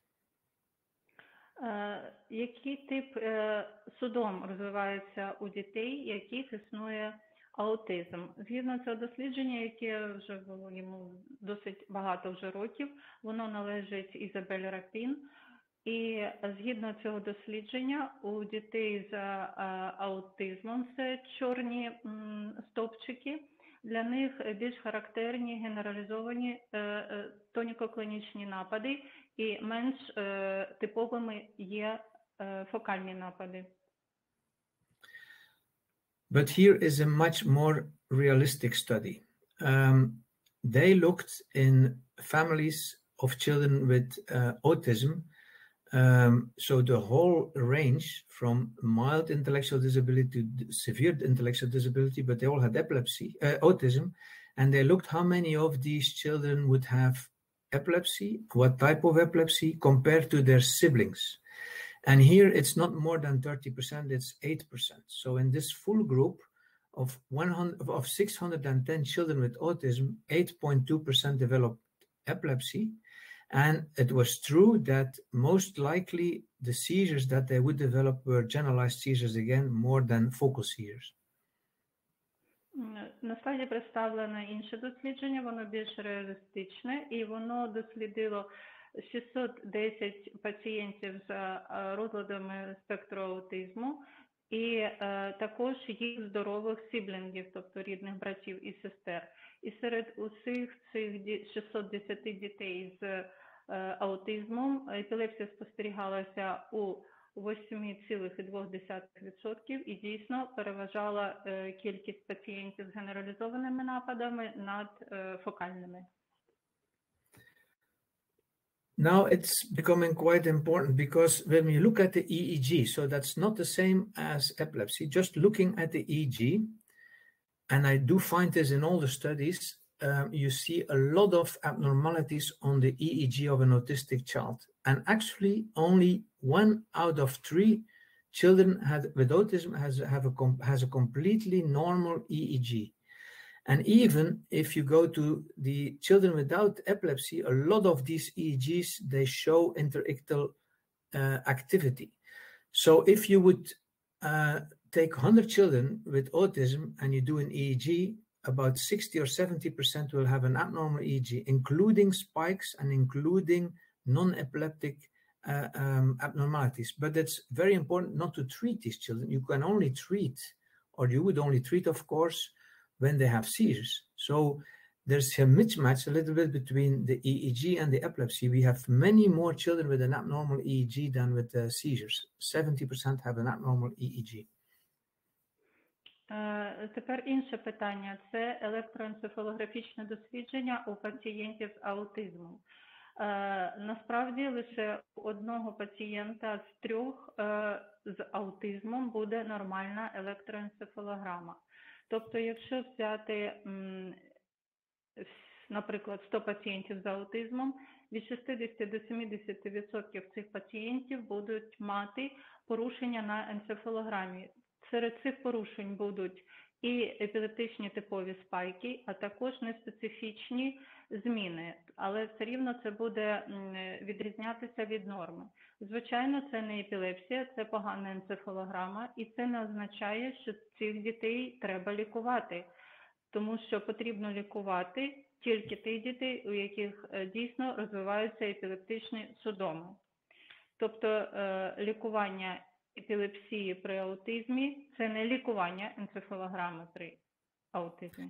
Uh, який тип uh, судом розвивається у дітей, яких існує аутизм? Згідно цього дослідження, яке вже було йому досить багато вже років, воно належить Ізабель Рапін. І згідно цього дослідження у дітей з uh, аутизмом, це чорні м, стовпчики, для них більш характерні генералізовані е, тоніко-клінічні напади і менш е, типовими є е, фокальні напади. But here is a much more realistic study. Um, they looked in families of children with uh, autism. Um, so the whole range from mild intellectual disability to severe intellectual disability, but they all had epilepsy, uh, autism, and they looked how many of these children would have epilepsy, what type of epilepsy compared to their siblings. And here it's not more than thirty percent, it's eight percent. So in this full group of one hundred, of six hundred ten children with autism, eight point two percent developed epilepsy. And it was true that most likely the seizures that they would develop were generalized seizures again, more than focal seizures. На слайді представлено інше дослідження, воно більш реалістичне, і воно дослідило шістсот десять пацієнтів з розладами спектру аутизму, і е, також їх здорових сіблінгів, тобто рідних братів і сестер. І серед усіх цих шістсот десять дітей з е, аутизмом епілепсія спостерігалася у вісім цілих два десятих відсотка і дійсно переважала е, кількість пацієнтів з генералізованими нападами над е, фокальними. Now it's becoming quite important because when we look at the E E G, so that's not the same as epilepsy, just looking at the E E G, and I do find this in all the studies, um, you see a lot of abnormalities on the E E G of an autistic child. And actually only one out of three children had, with autism has, have a, has a completely normal E E G. And even if you go to the children without epilepsy, a lot of these E E Gs, they show interictal uh, activity. So if you would uh, take one hundred children with autism and you do an E E G, about sixty or seventy percent will have an abnormal E E G, including spikes and including non-epileptic uh, um, abnormalities. But it's very important not to treat these children. You can only treat, or you would only treat, of course, when they have seizures. So there's a mismatch a little bit between the E E G and the epilepsy. We have many more children with an abnormal E E G than with uh, seizures. seventy percent have an abnormal E E G. Uh, тепер інше питання – це електроенцефалографічне дослідження у пацієнтів з аутизмом. Uh, насправді лише у одного пацієнта з трьох uh, з аутизмом буде нормальна електроенцефалограма. Тобто, якщо взяти, наприклад, сто пацієнтів з аутизмом, від шістдесят до сімдесят відсотків цих пацієнтів будуть мати порушення на енцефалограмі. Серед цих порушень будуть і епілептичні типові спайки, а також неспецифічні зміни, але все рівно це буде відрізнятися від норми. Звичайно, це не епілепсія, це погана енцефалограма, і це не означає, що цих дітей треба лікувати, тому що потрібно лікувати тільки тих дітей, у яких дійсно розвиваються епілептичні судоми. Тобто лікування епілепсії при аутизмі – це не лікування енцефалограми при аутизмі.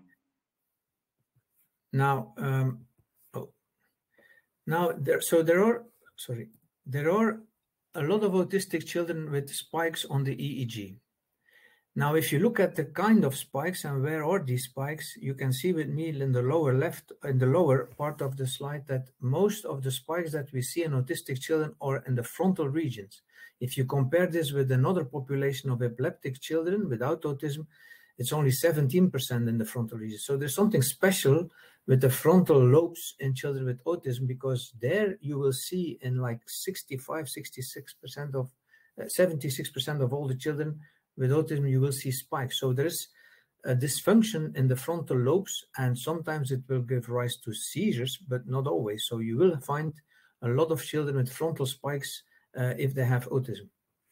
Now, um, oh, now there, so there are, sorry, there are a lot of autistic children with spikes on the E E G. Now, if you look at the kind of spikes and where are these spikes, you can see with me in the lower left, in the lower part of the slide, that most of the spikes that we see in autistic children are in the frontal regions. If you compare this with another population of epileptic children without autism, it's only seventeen percent in the frontal region. So there's something special with the frontal lobes in children with autism, because there you will see in like sixty-five, sixty-six percent of, uh, seventy-six percent of all the children with autism, you will see spikes. So there's a dysfunction in the frontal lobes, and sometimes it will give rise to seizures, but not always. So you will find a lot of children with frontal spikes uh, if they have autism.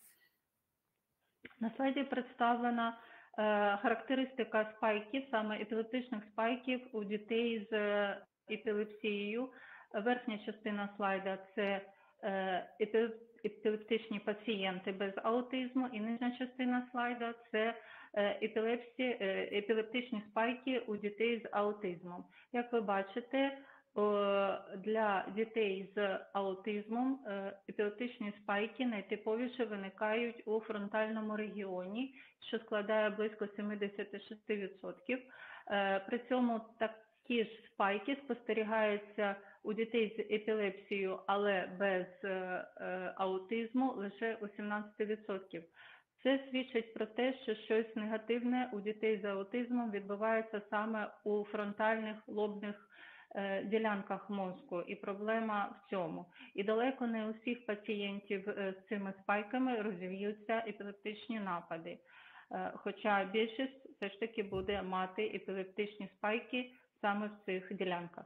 На слайді представлена характеристика спайків, саме епілептичних спайків у дітей з епілепсією. Верхня частина слайда – це епілептичні пацієнти без аутизму, і нижня частина слайда – це епілептичні спайки у дітей з аутизмом. Як ви бачите, для дітей з аутизмом епілептичні спайки найтиповіше виникають у фронтальному регіоні, що складає близько сімдесят шість відсотків. При цьому такі ж спайки спостерігаються у дітей з епілепсією, але без аутизму лише у сімнадцять відсотків. Це свідчить про те, що щось негативне у дітей з аутизмом відбувається саме у фронтальних лобних ділянках мозку, і проблема в цьому. І далеко не у всіх пацієнтів з цими спайками розвіються епілептичні напади. Хоча більшість все ж таки буде мати епілептичні спайки саме в цих ділянках.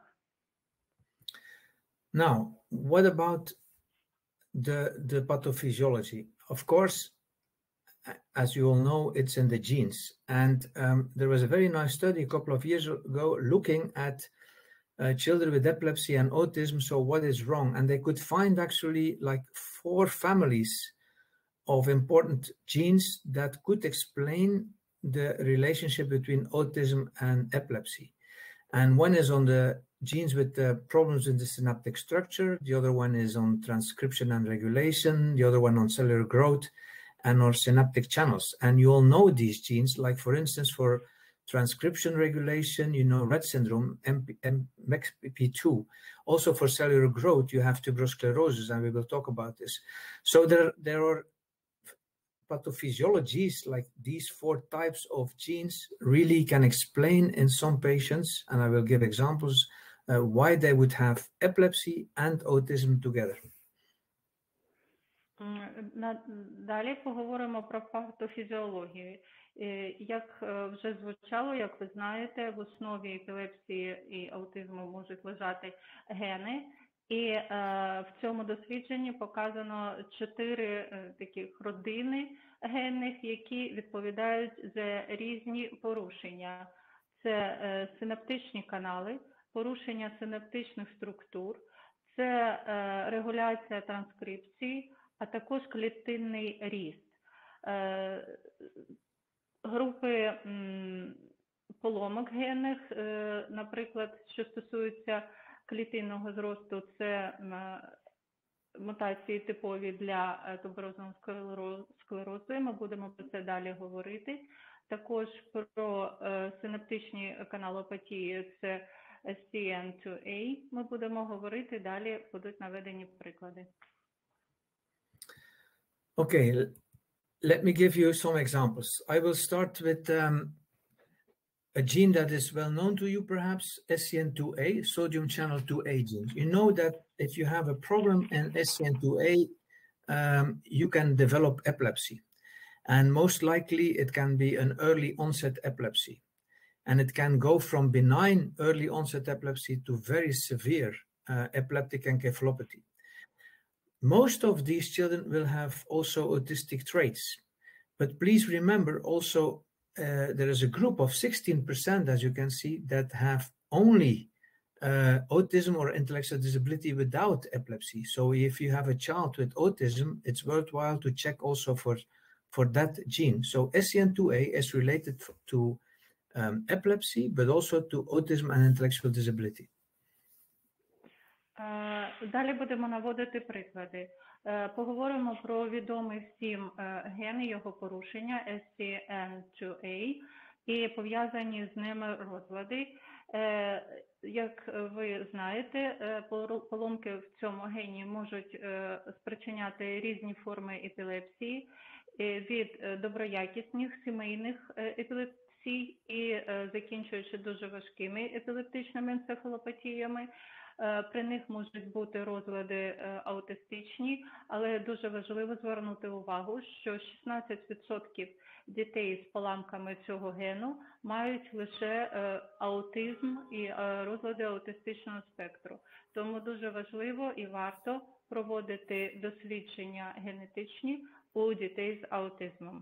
Now, what about the, the pathophysiology? Of course, as you all know, it's in the genes. And um, there was a very nice study a couple of years ago looking at Uh, children with epilepsy and autism, so what is wrong? And they could find actually like four families of important genes that could explain the relationship between autism and epilepsy. And one is on the genes with the problems in the synaptic structure, the other one is on transcription and regulation, the other one on cellular growth and on synaptic channels. And you all know these genes, like for instance, for transcription regulation, you know, Rett syndrome, M X P two. Also for cellular growth, you have tuberous sclerosis, and we will talk about this. So there, there are pathophysiologies like these four types of genes really can explain in some patients, and I will give examples, uh, why they would have epilepsy and autism together. Далі поговоримо про патофізіологію. Як вже звучало, як ви знаєте, в основі епілепсії і аутизму можуть лежати гени. І е, в цьому дослідженні показано чотири е, таких родини генних, які відповідають за різні порушення. Це е, синаптичні канали, порушення синаптичних структур, це е, регуляція транскрипції, а також клітинний ріст. Е, групи м, поломок генних, е, наприклад, що стосуються клітинного зросту, це мутації типові для туберозного склерозу, ми будемо про це далі говорити. Також про синаптичні каналопатії, це ес сі ен ту ей, ми будемо говорити, далі будуть наведені приклади. Okay, let me give you some examples. I will start with um, a gene that is well known to you, perhaps, S C N two A, sodium channel two A gene. You know that if you have a problem in S C N two A, um, you can develop epilepsy. And most likely it can be an early onset epilepsy. And it can go from benign early onset epilepsy to very severe uh, epileptic encephalopathy. Most of these children will have also autistic traits. But please remember also, Uh, there is a group of sixteen percent, as you can see, that have only uh, autism or intellectual disability without epilepsy. So if you have a child with autism, it's worthwhile to check also for, for that gene. So S C N two A is related to um, epilepsy, but also to autism and intellectual disability. Далі будемо наводити приклади. Поговоримо про відомий всім гени, його порушення ес сі ен ту ей і пов'язані з ними розлади. Як ви знаєте, поломки в цьому гені можуть спричиняти різні форми епілепсії, від доброякісних сімейних епілепсій і закінчуючи дуже важкими епілептичними енцефалопатіями. При них можуть бути розлади аутистичні, але дуже важливо звернути увагу, що шістнадцять відсотків дітей з поламками цього гену мають лише аутизм і розлади аутистичного спектру. Тому дуже важливо і варто проводити дослідження генетичні у дітей з аутизмом.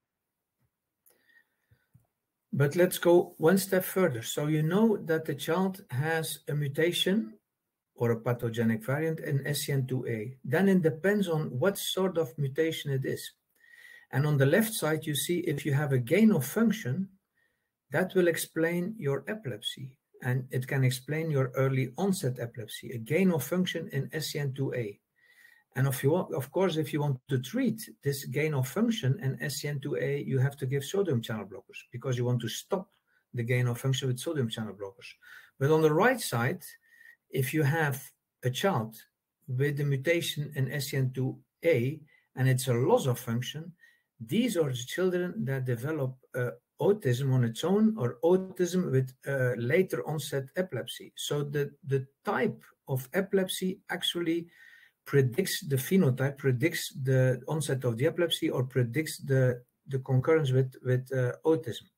But let's go one step further. So you know that the child has a mutation or a pathogenic variant in S C N two A. Then it depends on what sort of mutation it is. And on the left side, you see if you have a gain of function, that will explain your epilepsy. And it can explain your early onset epilepsy, a gain of function in S C N two A. And if you want, of course, if you want to treat this gain of function in S C N two A, you have to give sodium channel blockers because you want to stop the gain of function with sodium channel blockers. But on the right side, if you have a child with the mutation in S C N two A and it's a loss of function, these are the children that develop uh, autism on its own or autism with uh, later onset epilepsy. So the, the type of epilepsy actually predicts the phenotype, predicts the onset of the epilepsy or predicts the, the concurrence with, with uh, autism.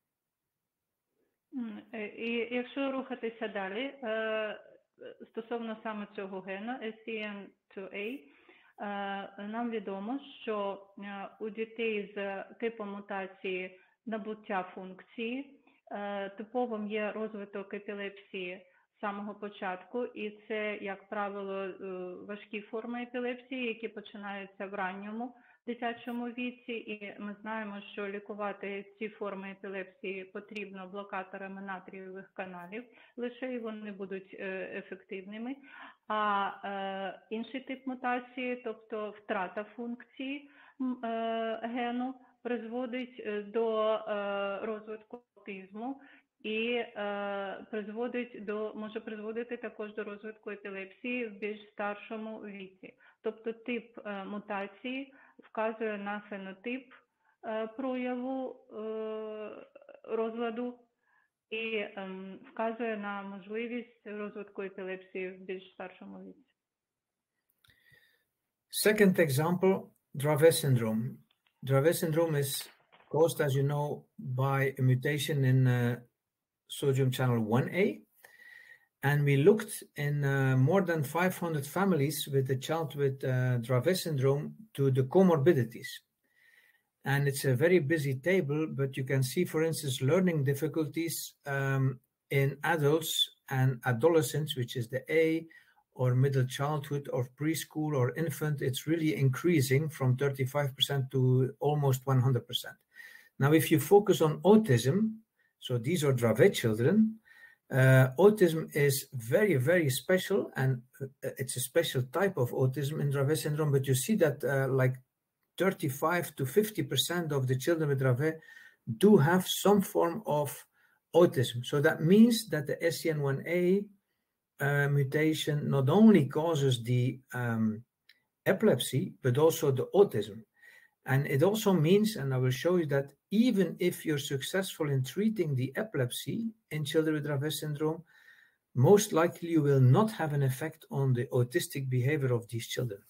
І якщо рухатися далі, стосовно саме цього гену ес сі ен ту ей, нам відомо, що у дітей з типом мутації набуття функції типовим є розвиток епілепсії з самого початку, і це, як правило, важкі форми епілепсії, які починаються в ранньому дитячому віці, і ми знаємо, що лікувати ці форми епілепсії потрібно блокаторами натрієвих каналів, лише і вони будуть ефективними. А інший тип мутації, тобто втрата функції гену, призводить до розвитку аутизму і призводить до, може призводити також до розвитку епілепсії в більш старшому віці. Тобто тип мутації вказує на фенотип прояву розладу і вказує на можливість розвитку епілепсії в більш старшому віці. Second example, Dravet syndrome. Dravet syndrome is caused, as you know, by a mutation in uh, sodium channel one A. And we looked in uh, more than five hundred families with a child with uh, Dravet syndrome to the comorbidities. And it's a very busy table, but you can see, for instance, learning difficulties um, in adults and adolescents, which is the A, or middle childhood, or preschool, or infant. It's really increasing from thirty-five percent to almost one hundred percent. Now, if you focus on autism, so these are Dravet children, uh, autism is very, very special, and it's a special type of autism in Dravet syndrome, but you see that uh, like thirty-five to fifty percent of the children with Dravet do have some form of autism. So that means that the S C N one A uh, mutation not only causes the um, epilepsy, but also the autism. And it also means, and I will show you that even if you're successful in treating the epilepsy in children with Dravet syndrome, most likely you will not have an effect on the autistic behavior of these children.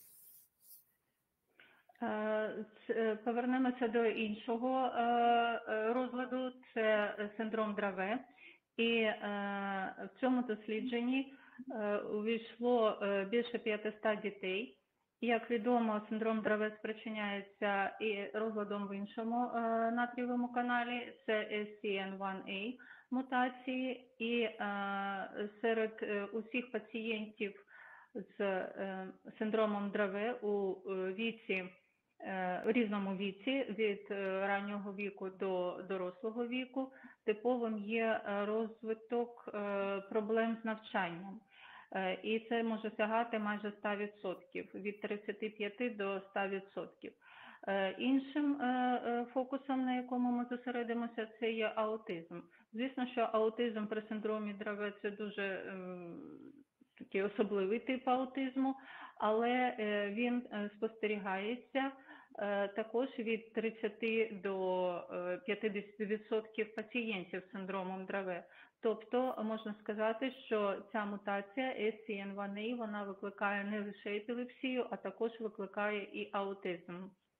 Повернемося до іншого розладу, це синдром Драве. І в цьому дослідженні увійшло більше п'ятисот дітей. Як відомо, синдром Драве спричиняється і розладом в іншому натрієвому каналі, це С С Н один А мутації. І серед усіх пацієнтів з синдромом Драве у віці, в різному віці, від раннього віку до дорослого віку, типовим є розвиток проблем з навчанням. І це може сягати майже сто відсотків, від тридцяти п'яти до ста відсотків. Іншим фокусом, на якому ми зосередимося, це є аутизм. Звісно, що аутизм при синдромі Драве – це дуже такий особливий тип аутизму, але він спостерігається також від тридцяти до п'ятдесяти відсотків пацієнтів з синдромом Драве. Тобто можна сказати, що ця мутація С С Н один А, вона викликає не лише епілепсію, а також викликає і аутизм.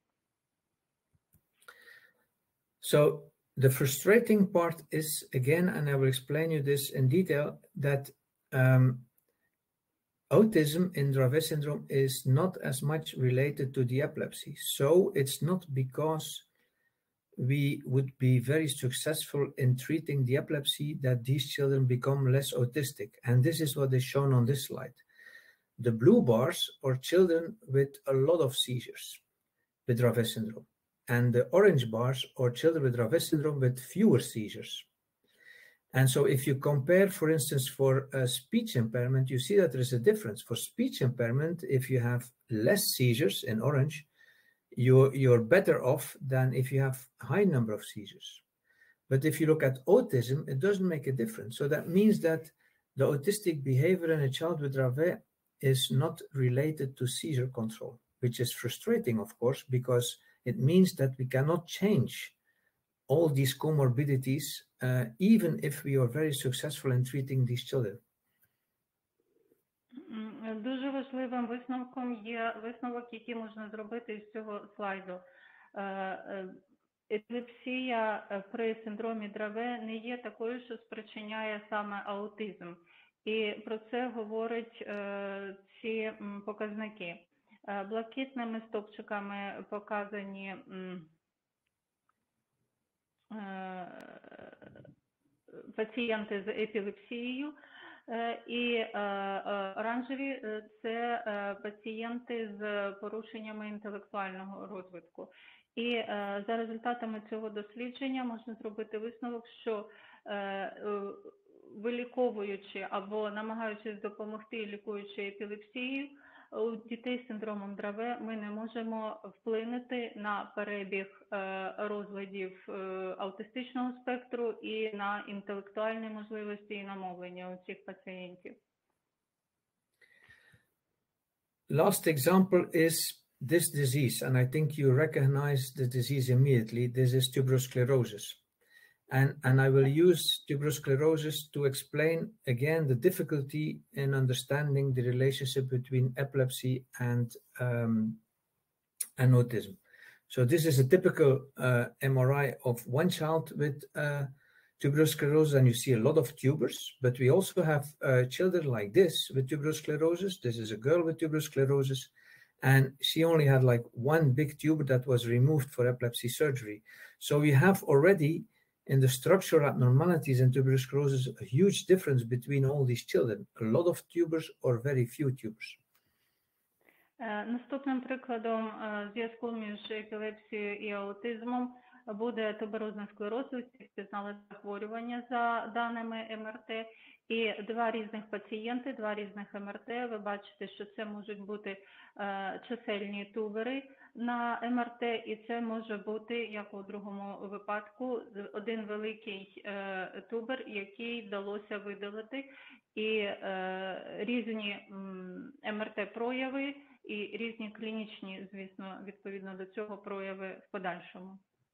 So the frustrating part is, again, and I will explain you this in detail, that um, autism in Dravet syndrome is not as much related to the epilepsy. So it's not because we would be very successful in treating the epilepsy that these children become less autistic. And this is what is shown on this slide. The blue bars are children with a lot of seizures with Dravet syndrome. And the orange bars are children with Dravet syndrome with fewer seizures. And so if you compare, for instance, for a speech impairment, you see that there is a difference. For speech impairment, if you have less seizures in orange, you're, you're better off than if you have a high number of seizures. But if you look at autism, it doesn't make a difference. So that means that the autistic behavior in a child with Dravet is not related to seizure control, which is frustrating, of course, because it means that we cannot change all these comorbidities, uh, even if we are very successful in treating these children. Дуже важливим висновком є висновок, який можна зробити із цього слайду. Епілепсія при синдромі Драве не є такою, що спричиняє саме аутизм. І про це говорять ці показники. Блакитними стовпчиками показані пацієнти з епілепсією, і оранжеві – це пацієнти з порушеннями інтелектуального розвитку. І за результатами цього дослідження можна зробити висновок, що виліковуючи або намагаючись допомогти лікуючи епілепсію, у дітей з синдромом Драве ми не можемо вплинути на перебіг розладів аутистичного спектру і на інтелектуальні можливості і на мовлення у цих пацієнтів. Last example is this disease, and I think you recognize the disease immediately. This is tuberous sclerosis. And, and I will use tuberous sclerosis to explain again the difficulty in understanding the relationship between epilepsy and, um, and autism. So this is a typical uh, M R I of one child with uh, tuberous sclerosis, and you see a lot of tubers, but we also have uh, children like this with tuberous sclerosis. This is a girl with tuberous sclerosis, and she only had like one big tuber that was removed for epilepsy surgery. So we have already in the structural abnormalities in tuberous sclerosis a huge difference between all these children, a lot of tubers or very few tubers. Наступним прикладом зв'язку між епілепсією і аутизмом буде туберозний склероз. Усі впізнали захворювання за даними ем ер те. І два різних пацієнти, два різних ем ер те. Ви бачите, що це можуть бути е, чисельні тубери на ем ер те, і це може бути, як у другому випадку, один великий е, тубер, який вдалося видалити, і е, різні ем ер те-прояви, і різні клінічні, звісно, відповідно до цього прояви в подальшому.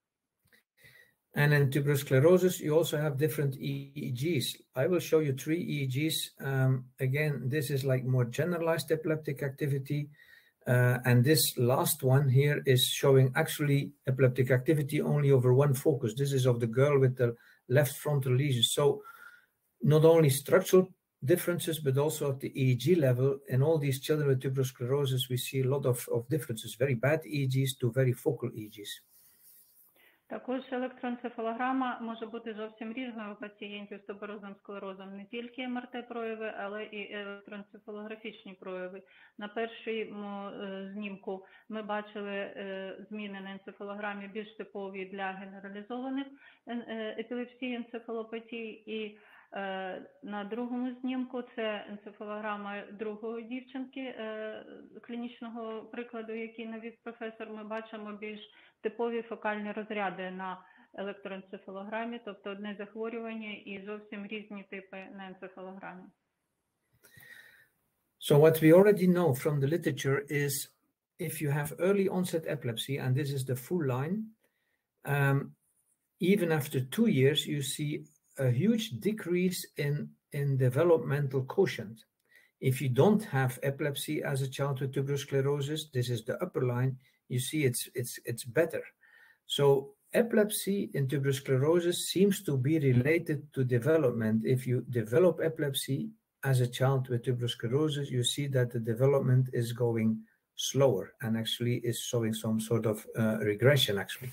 And in tuberous sclerosis, you also have different E E Gs. I will show you three E E Gs. Um, again, this is like more generalized epileptic activity. Uh, and this last one here is showing actually epileptic activity only over one focus. This is of the girl with the left frontal lesion. So not only structural differences, but also at the E E G level. In all these children with tuberous sclerosis, we see a lot of, of differences, very bad E E Gs to very focal E E Gs. Також електроенцефалограма може бути зовсім різною у пацієнтів з туберозним склерозом. Не тільки ем ер те-прояви, але і електроенцефалографічні прояви. На першому знімку ми бачили зміни на енцефалограмі більш типові для генералізованих епілепсій, енцефалопатій. І на другому знімку це енцефалограма другої дівчинки, клінічного прикладу, який навів професор. Ми бачимо більш типові фокальні розряди на електроенцефалограмі, тобто одне захворювання і зовсім різні типи на енцефалограмі. So what we already know from the literature is if you have early onset epilepsy, and this is the full line, um, even after two years, you see a huge decrease in, in developmental quotient. If you don't have epilepsy as a child with tuberous sclerosis, this is the upper line, you see it's, it's, it's better. So epilepsy in tuberous sclerosis seems to be related to development. If you develop epilepsy as a child with tuberous sclerosis, you see that the development is going slower and actually is showing some sort of uh, regression actually.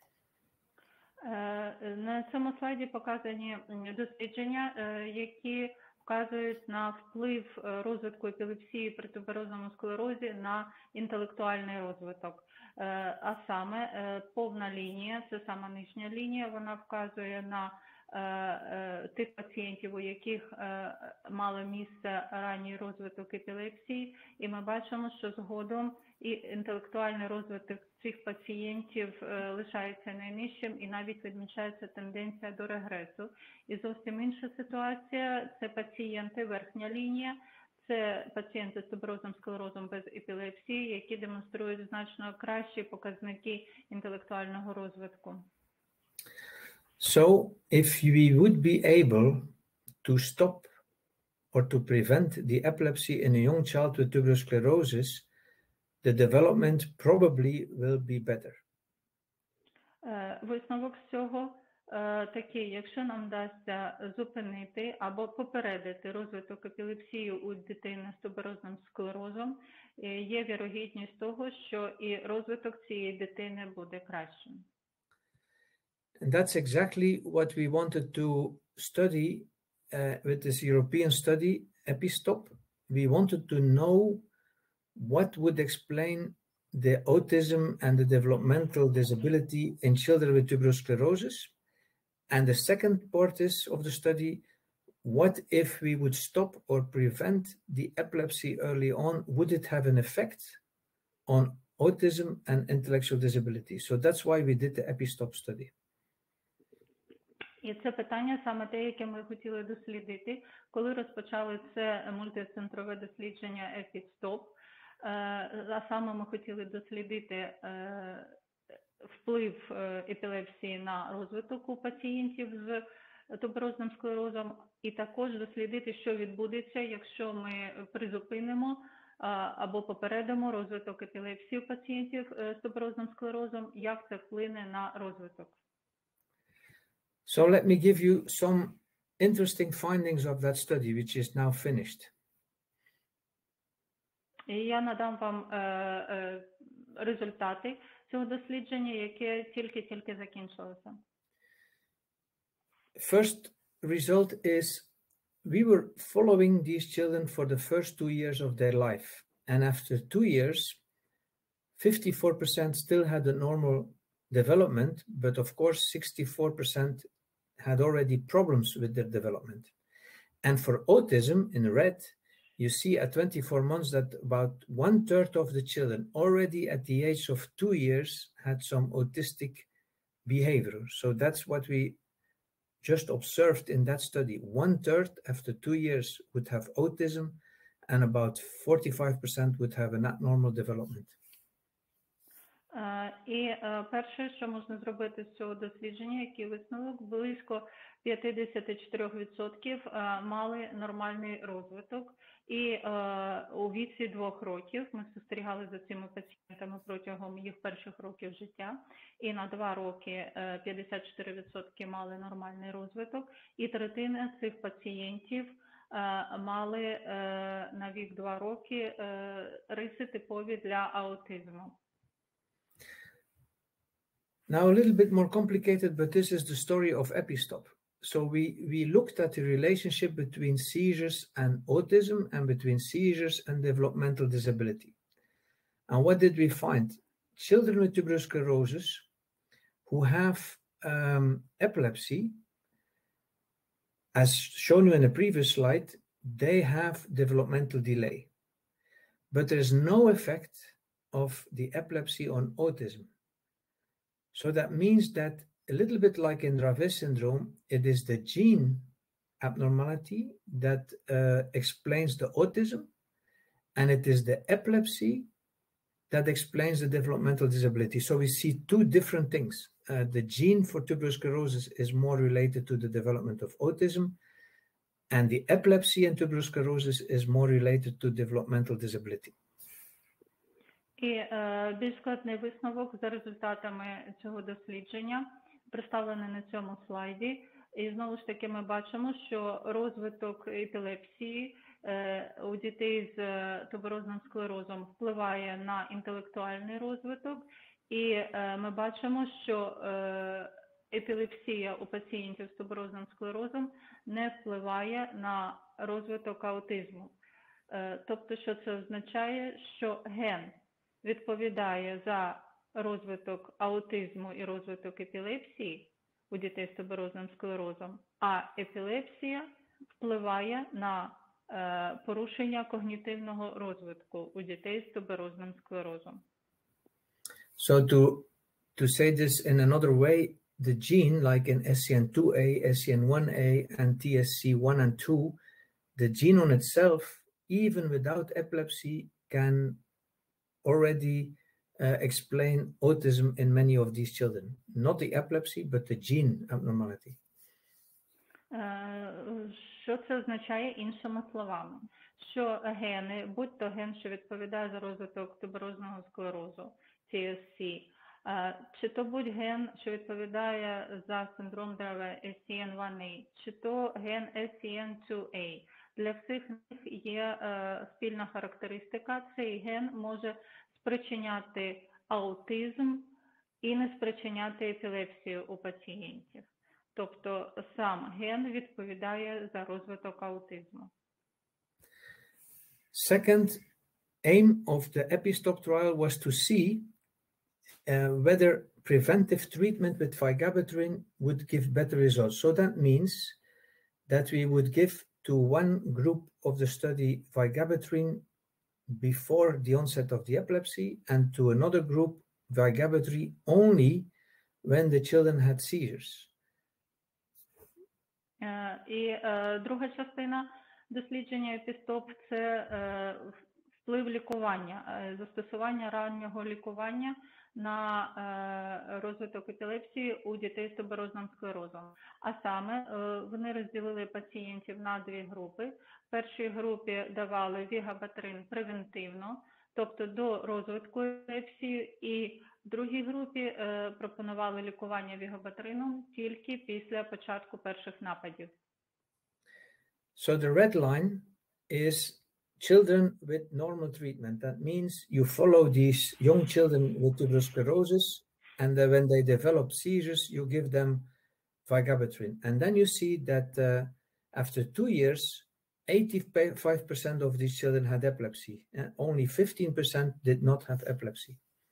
На цьому слайді показані дослідження, які вказують на вплив розвитку епілепсії при туберозному склерозі на інтелектуальний розвиток. А саме повна лінія, це сама нижня лінія, вона вказує на тих пацієнтів, у яких мало місце ранній розвиток епілепсії, і ми бачимо, що згодом і інтелектуальний розвиток цих пацієнтів лишається найнижчим і навіть відмічається тенденція до регресу. І зовсім інша ситуація – це пацієнти, верхня лінія, це пацієнти з туберозним склерозом без епілепсії, які демонструють значно кращі показники інтелектуального розвитку. So if we would be able to stop or to prevent the epilepsy in a young child with tuberous sclerosis, the development probably will be better. Висновок з цього такий: якщо нам вдасться зупинити або попередити розвиток епілепсії у дитини з туберозним склерозом, є вірогідність того, що і розвиток цієї дитини буде кращим. And that's exactly what we wanted to study uh, with this European study, EpiStop. We wanted to know what would explain the autism and the developmental disability in children with tuberous sclerosis. And the second part is of the study, what if we would stop or prevent the epilepsy early on? Would it have an effect on autism and intellectual disability? So that's why we did the EpiStop study. І це питання саме те, яке ми хотіли дослідити, коли розпочали це мультицентрове дослідження EpiStop. А саме ми хотіли дослідити вплив епілепсії на розвиток у пацієнтів з туберозним склерозом, і також дослідити, що відбудеться, якщо ми призупинимо або попередимо розвиток епілепсії у пацієнтів з туберозним склерозом, як це вплине на розвиток. So let me give you some interesting findings of that study, which is now finished. І я надам вам е, е, результати цього дослідження, яке тільки-тільки закінчилося. First result is we were following these children for the first two years of their life. And after two years, fifty-four percent still had a normal development, but of course, sixty-four percent had already problems with their development. And for autism in red, you see at twenty-four months that about one third of the children already at the age of two years had some autistic behavior. So that's what we just observed in that study. One third after two years would have autism and about forty-five percent would have an abnormal development. Uh, і uh, перше, що можна зробити з цього дослідження, який висновок, близько п'ятдесят чотири відсотки uh, мали нормальний розвиток. І uh, у віці двох років ми спостерігали за цими пацієнтами протягом їх перших років життя. І на два роки uh, п'ятдесят чотири відсотки мали нормальний розвиток. І третина цих пацієнтів uh, мали uh, на вік два роки uh, риси типові для аутизму. Now a little bit more complicated, but this is the story of EpiStop. So we, we looked at the relationship between seizures and autism and between seizures and developmental disability. And what did we find? Children with tuberous sclerosis who have um, epilepsy, as shown you in the previous slide, they have developmental delay. But there's no effect of the epilepsy on autism. So that means that a little bit like in Dravet syndrome, it is the gene abnormality that uh, explains the autism, and it is the epilepsy that explains the developmental disability. So we see two different things. Uh, the gene for tuberous sclerosis is more related to the development of autism, and the epilepsy in tuberous sclerosis is more related to developmental disability. І е, більш складний висновок за результатами цього дослідження представлений на цьому слайді. І знову ж таки ми бачимо, що розвиток епілепсії е, у дітей з е, туберозним склерозом впливає на інтелектуальний розвиток. І е, ми бачимо, що е, епілепсія у пацієнтів з туберозним склерозом не впливає на розвиток аутизму. Е, тобто, що це означає, що ген відповідає за розвиток аутизму і розвиток епілепсії у дітей з туберозним склерозом, а епілепсія впливає на е, порушення когнітивного розвитку у дітей з туберозним склерозом. So to, to say this in another way, the gene like in S C N two A, S C N one A and T S C one and two, the gene on itself, even without epilepsy, can already uh, explain autism in many of these children. Not the epilepsy, but the gene abnormality. Що це означає іншими словами? Що гени, будь то ген, що відповідає за розвиток туберозного склерозу, T S C, чи то будь ген, що відповідає за синдром Древе, S C N one A, чи то ген S C N two A, для всіх них є е, спільна характеристика. Цей ген може спричиняти аутизм і не спричиняти епілепсію у пацієнтів. Тобто сам ген відповідає за розвиток аутизму. Second aim of the EpiStop trial was to see uh, whether preventive treatment with vigabatrin would give better results. So that means that we would give to one group of the study vigabatrin before the onset of the epilepsy, and to another group vigabatrin only when the children had seizures. Е, І е, друга частина дослідження епістоп – це е, вплив лікування, е, застосування раннього лікування на е, розвиток епілепсії у дітей з туберозним склерозом. А саме е, вони розділили пацієнтів на дві групи. В першій групі давали вігабатрин превентивно, тобто до розвитку епілепсії, і в другій групі е, пропонували лікування вігабатрином тільки після початку перших нападів. So the red line is children with normal treatment. That means you follow these young children with tuberous sclerosis, and then when they develop seizures, you give them vigabatrin. And then you see that uh, after two years, eighty-five percent of these children had epilepsy, and only fifteen percent did not have epilepsy.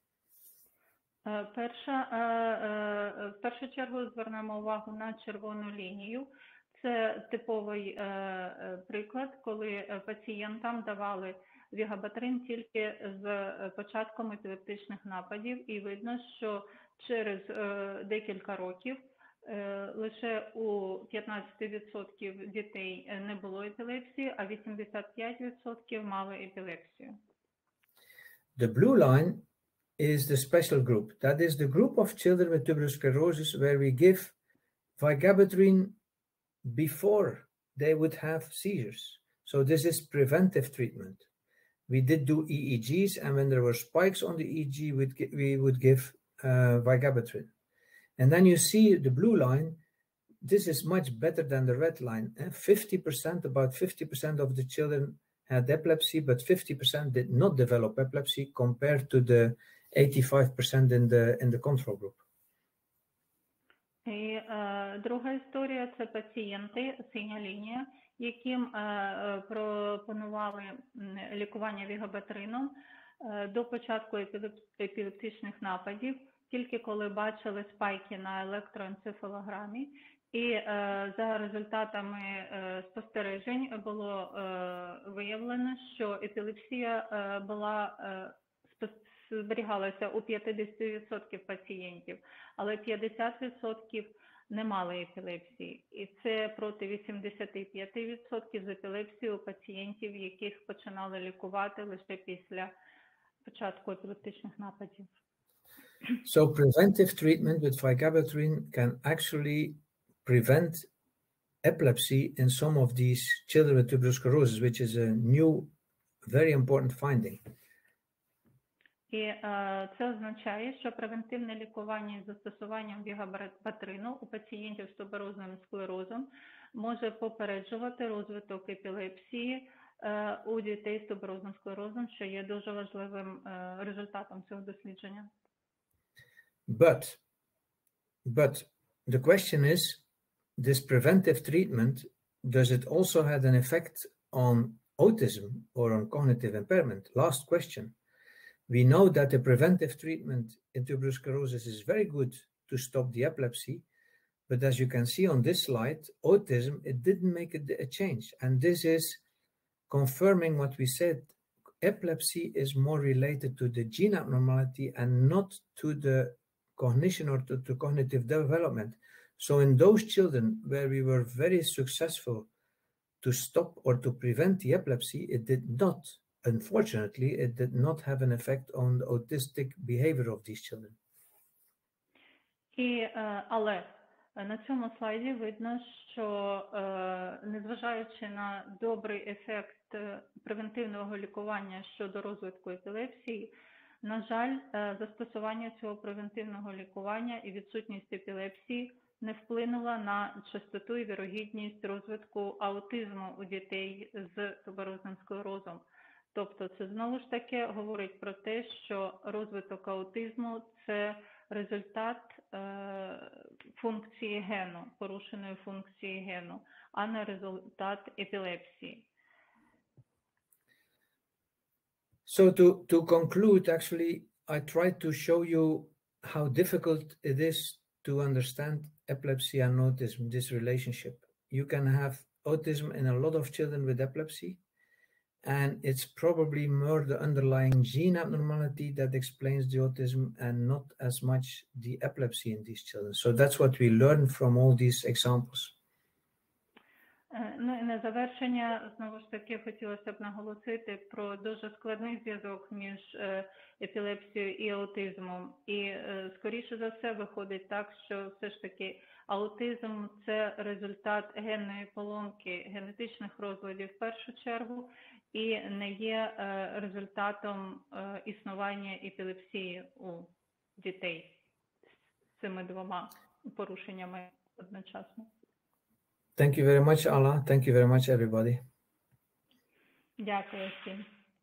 Перша, в першу чергу звернемо увагу на червону лінію. Це типовий е, приклад, коли пацієнтам давали вігабатрин тільки з початком епілептичних нападів, і видно, що через е, декілька років е, лише у п'ятнадцять відсотків дітей не було епілепсії, а вісімдесят п'ять відсотків мали епілепсію. The blue line is the special group. That is the group of children with tuberous sclerosis where we give vigabatrin before they would have seizures. So this is preventive treatment. We did do E E Gs, and when there were spikes on the E E G, we'd, we would give uh, vigabatrin. And then you see the blue line. This is much better than the red line. fifty percent, about fifty percent of the children had epilepsy, but fifty percent did not develop epilepsy compared to the eighty-five percent in the, in the control group. І е, друга історія – це пацієнти, синя лінія, яким е, пропонували лікування вігабатрином е, до початку епілеп, епілептичних нападів, тільки коли бачили спайки на електроенцефалограмі. І е, за результатами е, спостережень було е, виявлено, що епілепсія е, була е, зберігалася у п'ятдесят відсотків пацієнтів, але п'ятдесят відсотків не мали епілепсії. І це проти вісімдесят п'ять відсотків з епілепсією у пацієнтів, яких починали лікувати лише після початку епілептичних нападів. So preventive treatment with vigabatrin can actually prevent epilepsy in some of these children with tuberous sclerosis, which is a new, very important finding. І е, це означає, що превентивне лікування із застосуванням вігабатрину у пацієнтів з туберозним склерозом може попереджувати розвиток епілепсії е, у дітей з туберозним склерозом, що є дуже важливим е, результатом цього дослідження. But, but the question is, this preventive treatment, does it also have an effect on autism or on cognitive impairment? Last question. We know that the preventive treatment in tuberous sclerosis is very good to stop the epilepsy, but as you can see on this slide, autism, it didn't make a, a change. And this is confirming what we said. Epilepsy is more related to the gene abnormality and not to the cognition or to, to cognitive development. So in those children where we were very successful to stop or to prevent the epilepsy, it did not, unfortunately, it did not have an effect on the autistic behavior of these children. І, але на цьому слайді видно, що незважаючи на добрий ефект превентивного лікування щодо розвитку епілепсії, на жаль, застосування цього превентивного лікування і відсутність епілепсії не вплинула на частоту і вірогідність розвитку аутизму у дітей з туберозним склерозом. Тобто це знову ж таки говорить про те, що розвиток аутизму – це результат е, функції гену, порушеної функції гену, а не результат епілепсії. So to, to conclude, actually, I tried to show you how difficult it is to understand epilepsy and autism, this relationship. you can have autism in a lot of children with epilepsy, and it's probably more the underlying gene abnormality that explains the autism and not as much the epilepsy in these children. So that's what we learn from all these examples. Ну і на завершення, знову ж таки, хотілося б наголосити про дуже складний зв'язок між епілепсією і аутизмом. І, скоріше за все, виходить так, що все ж таки аутизм – це результат генної поломки, генетичних розладів в першу чергу, і не є результатом існування епілепсії у дітей з цими двома порушеннями одночасно. Thank you very much, Alla. Thank you very much, everybody. Дякую всім.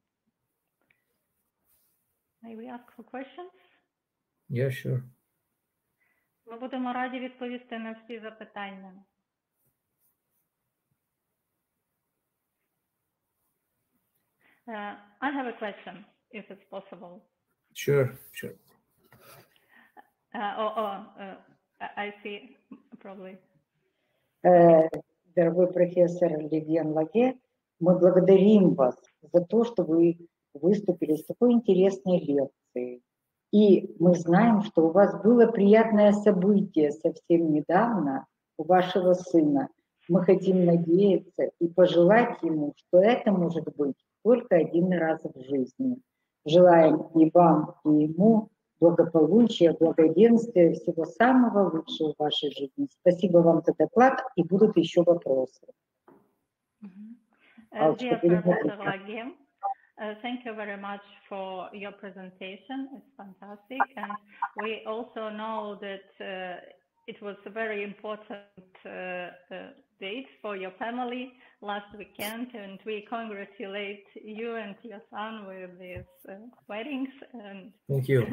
May we ask for questions? Yeah, sure. Ми будемо раді відповісти на всі запитання. Uh, I have a question, if it's possible. Sure, sure. Uh, oh, oh, uh, I see, probably. Дорогой профессор Левен Лаге, мы благодарим вас за то, что вы выступили с такой интересной лекцией. И мы знаем, что у вас было приятное событие совсем недавно у вашего сына. Мы хотим надеяться и пожелать ему, что это может быть только один раз в жизни. Желаем и вам, и ему благополучия, благоденствия, всего самого лучшего в вашей жизни. Спасибо вам за доклад, и будут еще вопросы. Uh, dear Professor Lage, uh, thank you very much for your presentation. It's fantastic. And we also know that uh, it was a very important uh, uh, date for your family last weekend, and we congratulate you and your son with these uh, weddings. And Thank you.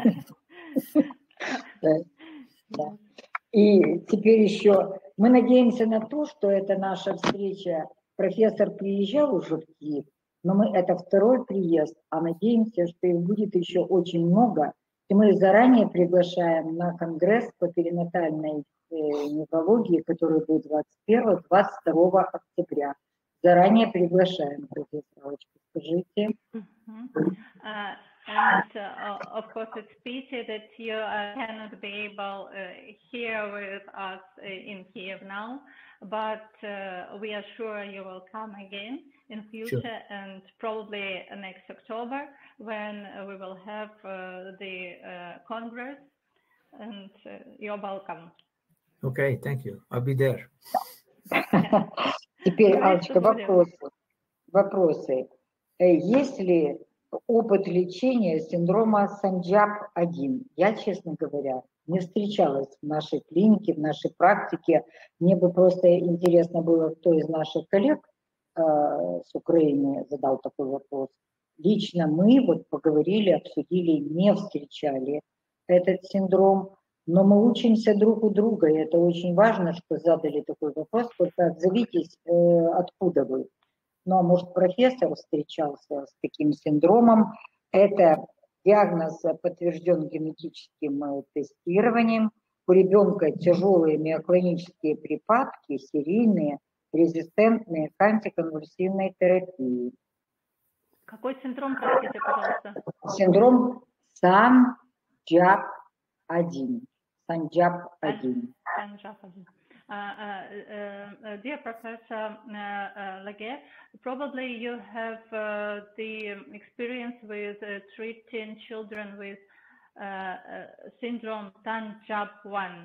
Да. И теперь еще мы надеемся на то, что это наша встреча. Профессор приезжал уже в Киев, но мы это второй приезд, а надеемся, что их будет еще очень много. И мы заранее приглашаем на конгресс по перинатальной э, неврологии, который будет двадцать первого — двадцать второго октября. Заранее приглашаем, профессор Аллочка, скажите. Mm-hmm. uh, and uh, of course it's pity that you uh, cannot be able uh, here with us uh, in Kiev now, but uh, we are sure you will come again in future. Sure. And probably next October when uh, we will have uh, the uh, Congress, and uh, you're welcome. Okay, thank you. I'll be there. Теперь, Аллочка, вопросы. Вопросы. Есть ли опыт лечения синдрома Санджап один? Я, честно говоря, не встречалась в нашей клинике, в нашей практике. Мне бы просто интересно было, кто из наших коллег э, с Украины задал такой вопрос. Лично мы вот поговорили, обсудили, не встречали этот синдром, но мы учимся друг у друга, и это очень важно, что задали такой вопрос. Только отзовитесь, э, откуда вы. Ну, а может, профессор встречался с таким синдромом. Это диагноз подтвержден генетическим тестированием. У ребенка тяжелые миоклонические припадки, серийные, резистентные к антиконвульсивной терапии. Какой синдром, простите, пожалуйста? Синдром Санджап один. Санджап один. Санджап один. Uh, uh, uh, dear Professor uh, uh, Lage, probably you have uh, the experience with uh, treating children with uh, uh, syndrome Sanjap one.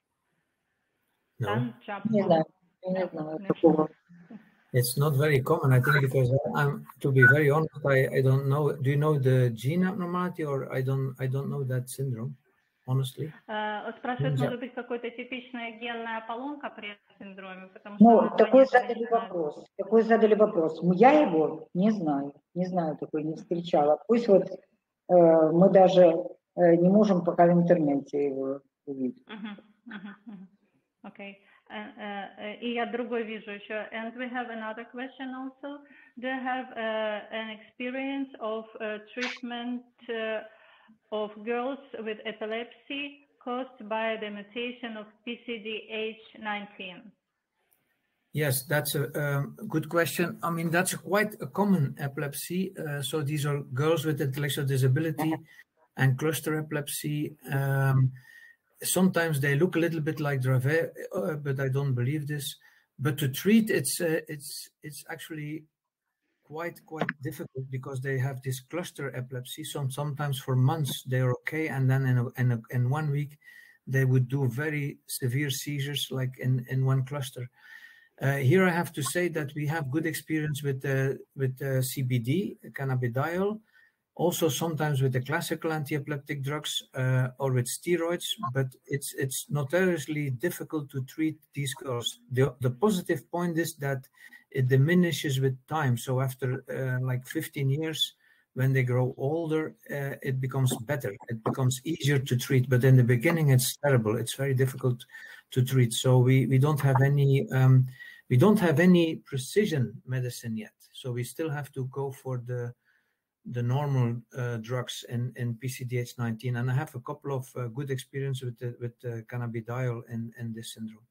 No. Sanjap Не знаю, не знаю такого. It's not very common, I think, because I'm, to be very honest, I, I don't know. Do you know the gene abnormality, or I don't I don't know that syndrome? Honestly. Uh, спрашивают, может быть, какая-то типичная генная поломка при этом синдроме? Потому Ну, что такой задали вопрос. Такой задали вопрос. Я его не знаю, не знаю, такой не встречала. Пусть вот э, мы даже э, не можем пока в интернете его увидеть. Uh-huh, uh-huh, uh-huh. Okay. Uh, uh, и я другой вижу еще. And we have another question also. Do you have uh, an experience of uh, treatment uh, of girls with epilepsy caused by the mutation of P C D H nineteen? Yes, that's a um, good question. I mean, that's quite a common epilepsy. Uh, so these are girls with intellectual disability and cluster epilepsy. Um, sometimes they look a little bit like Dravet, uh, but I don't believe this. But to treat, it's uh, it's it's actually quite quite difficult because they have this cluster epilepsy. So sometimes for months they're okay, and then in a, in, a, in one week they would do very severe seizures, like in in one cluster. Uh, here I have to say that we have good experience with uh, with uh, C B D, cannabidiol, also sometimes with the classical anti-epileptic drugs uh, or with steroids, but it's it's notoriously difficult to treat these girls. The, the positive point is that it diminishes with time. So after uh, like fifteen years, when they grow older, uh, it becomes better. It becomes easier to treat, but in the beginning it's terrible. It's very difficult to treat. So we, we don't have any um, we don't have any precision medicine yet. So we still have to go for the the normal uh, drugs in, in P C D H nineteen, and I have a couple of uh, good experience with the, with the cannabidiol in, in this syndrome.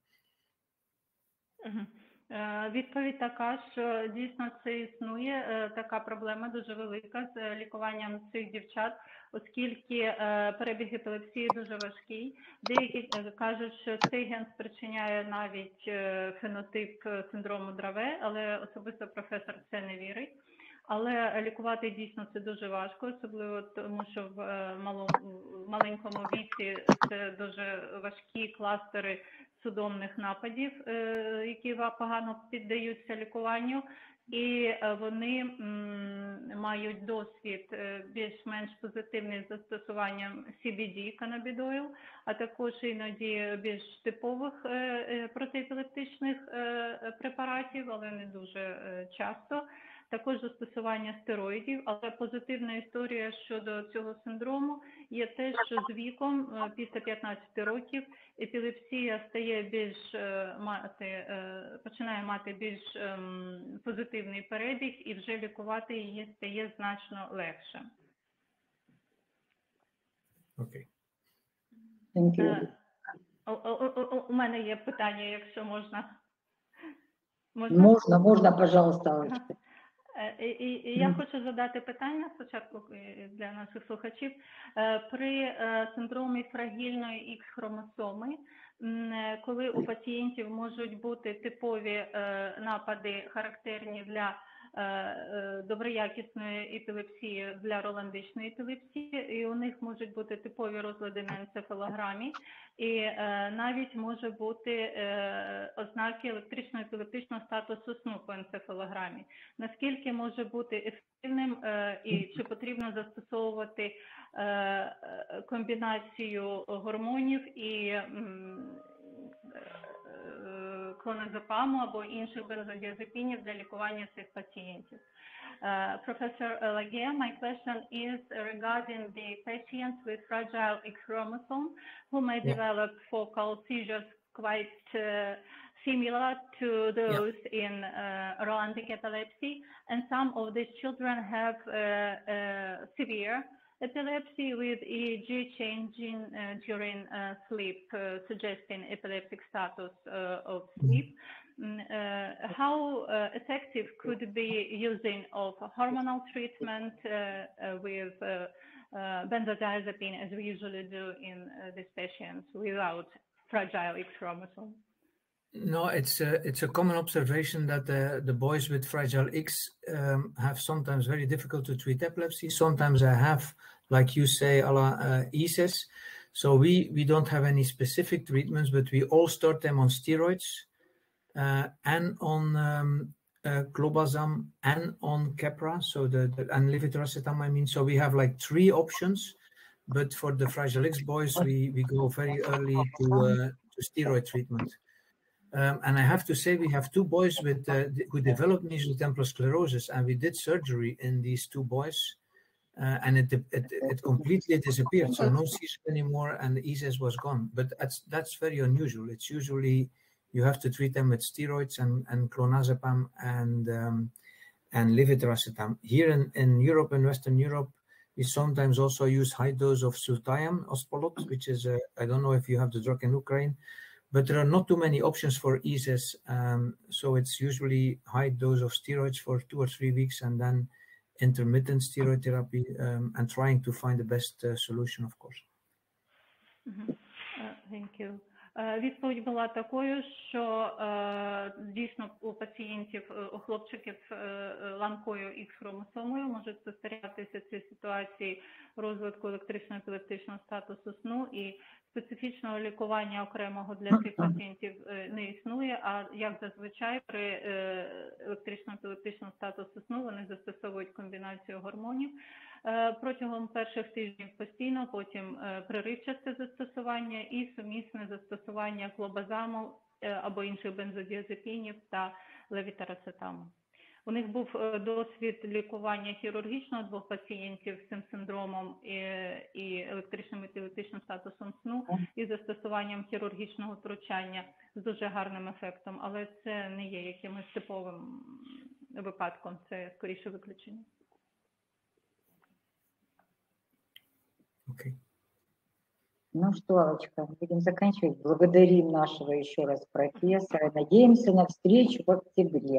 Uh-huh. Відповідь така, що дійсно це існує, така проблема дуже велика з лікуванням цих дівчат, оскільки перебіг епілепсії дуже важкий. Деякі кажуть, що цей ген спричиняє навіть фенотип синдрому Драве, але особисто професор в це не вірить. Але лікувати дійсно це дуже важко, особливо тому, що в малому, маленькому віці це дуже важкі кластери судомних нападів, які погано піддаються лікуванню, і вони мають досвід більш-менш позитивний з застосуванням Сі Бі Ді, канабідойл, а також іноді більш типових протиепілептичних препаратів, але не дуже часто. Також застосування стероїдів, але позитивна історія щодо цього синдрому є те, що з віком, після п'ятнадцяти років, епілепсія стає більш мати, починає мати більш позитивний перебіг, і вже лікувати її стає значно легше. Окей. Okay. У, у, у мене є питання, якщо можна. Можна, можна, можна, пожалуйста. І, і, і я хочу задати питання спочатку для наших слухачів. При синдромі фрагільної Ікс-хромосоми, коли у пацієнтів можуть бути типові напади, характерні для доброякісної епілепсії, для роландичної епілепсії, і у них можуть бути типові розлади на енцефалограмі, і навіть може бути ознаки електрично-епілептичного статусу сну по енцефалограмі. Наскільки може бути ефективним і чи потрібно застосовувати комбінацію гормонів і клоназепаму або інших бензодіазепінів для лікування цих пацієнтів. Uh, Professor Laguerre, my question is regarding the patients with fragile X chromosome who may yeah. develop focal seizures quite uh, similar to those yeah. in uh, Rolandic epilepsy, and some of these children have uh, uh, severe epilepsy with E E G changing uh, during uh, sleep, uh, suggesting epileptic status uh, of sleep. Uh, how uh, effective could be using of hormonal treatment uh, uh, with uh, uh, benzodiazepine, as we usually do in uh, these patients without fragile X chromosome? No, it's a, it's a common observation that the, the boys with fragile X um, have sometimes very difficult to treat epilepsy. Sometimes I have, like you say, a la uh, E S E S. So we, we don't have any specific treatments, but we all start them on steroids uh, and on um, uh, clobazam and on Keppra, so the, the and levetiracetam, I mean. So we have like three options, but for the fragile X boys, we, we go very early to, uh, to steroid treatment. Um, and I have to say, we have two boys with uh, who developed mesial temporal sclerosis, and we did surgery in these two boys, uh, and it, it it completely disappeared. So no seizure anymore, and the E S E S was gone. But that's that's very unusual. It's usually you have to treat them with steroids and and clonazepam and um, and levetiracetam. Here in in Europe and Western Europe, we sometimes also use high dose of Sultayam Ospolot, which is a, I don't know if you have the drug in Ukraine. but there are not too many options for E S A S. Um, so it's usually high dose of steroids for two or three weeks and then intermittent steroid therapy um, and trying to find the best uh, solution, of course. Mm-hmm. uh, thank you. Uh, відповідь була такою, що uh, дійсно у пацієнтів, у хлопчиків uh, ланкою Х-хромосомою можуть спостерігатися ці ситуації розвитку електрично-епілептичного статусу сну, і специфічного лікування окремого для цих пацієнтів uh, не існує, а як зазвичай при uh, електрично-епілептичному статусу сну вони застосовують комбінацію гормонів. Протягом перших тижнів постійно, потім преривчасте застосування і сумісне застосування клобазаму або інших бензодіазепінів та левітарацетаму. У них був досвід лікування хірургічного двох пацієнтів з цим синдромом і, і електричним епілептичним статусом сну і застосуванням хірургічного втручання з дуже гарним ефектом, але це не є якимось типовим випадком, це скоріше виключення. Okay. Ну что, Аллочка, будем заканчивать. Благодарим нашего еще раз профессора. Надеемся на встречу в октябре.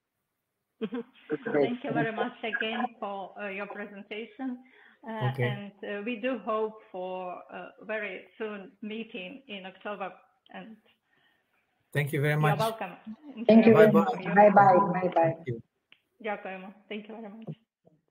Thank you very much again for uh, your presentation. Uh, okay. And uh, we do hope for a very soon meeting in October. And thank you very much. You're welcome. Thank you very bye much. bye. Bye bye. Bye bye. Дякуємо. Thank you very much.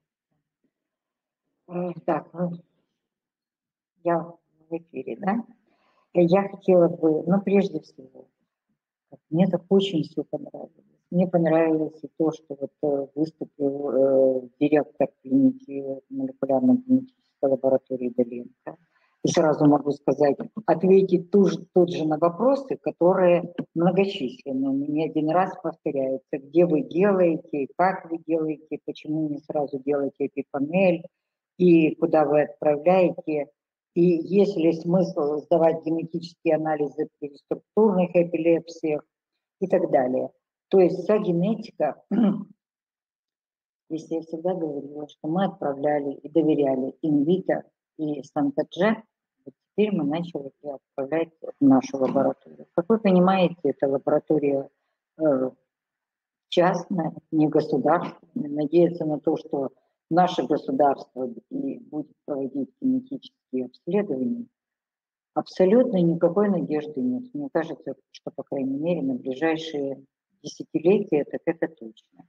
Так, ну, я в эфире, да? Я хотела бы, ну, прежде всего, мне так очень все понравилось. Мне понравилось и то, что вот выступил э, директор клиники молекулярно-генетической лаборатории Доленко. И сразу могу сказать, ответить ту же, тут же на вопросы, которые многочисленные, не один раз повторяются. Где вы делаете, как вы делаете, почему не сразу делаете эпипанель, и куда вы отправляете, и есть ли смысл сдавать генетические анализы при структурных эпилепсиях и так далее. То есть вся генетика, если я всегда говорила, что мы отправляли и доверяли инвита и Сантадже, вот теперь мы начали отправлять в нашу лабораторию. Как вы понимаете, это лаборатория э, частная, не государственная. Надеяться на то, что наше государство и будет проводить генетические обследования, абсолютно никакой надежды нет. Мне кажется, что, по крайней мере, на ближайшие десятилетия, так это точно.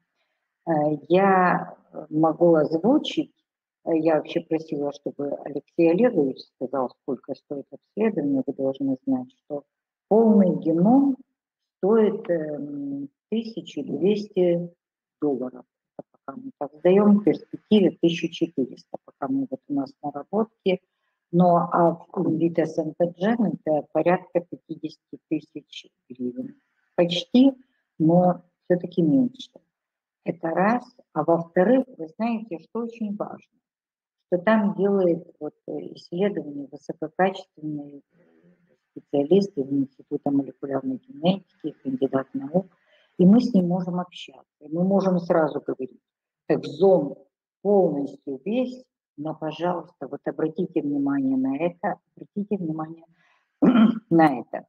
Я могу озвучить, я вообще просила, чтобы Алексей Олегович сказал, сколько стоит обследование. Вы должны знать, что полный геном стоит тысяча двести долларов. Пока мы так сдаем, в перспективе тысяча четыреста, пока мы вот у нас наработки. Но а в инвита Сантаджен это порядка пятьдесят тысяч гривен. Почти, но все-таки меньше. Это раз. А во-вторых, вы знаете, что очень важно, что там делает вот исследования высококачественные специалисты из Института молекулярной генетики, кандидат наук, и мы с ним можем общаться. И мы можем сразу говорить, экзом полностью весь, но, пожалуйста, вот обратите внимание на это, обратите внимание на это.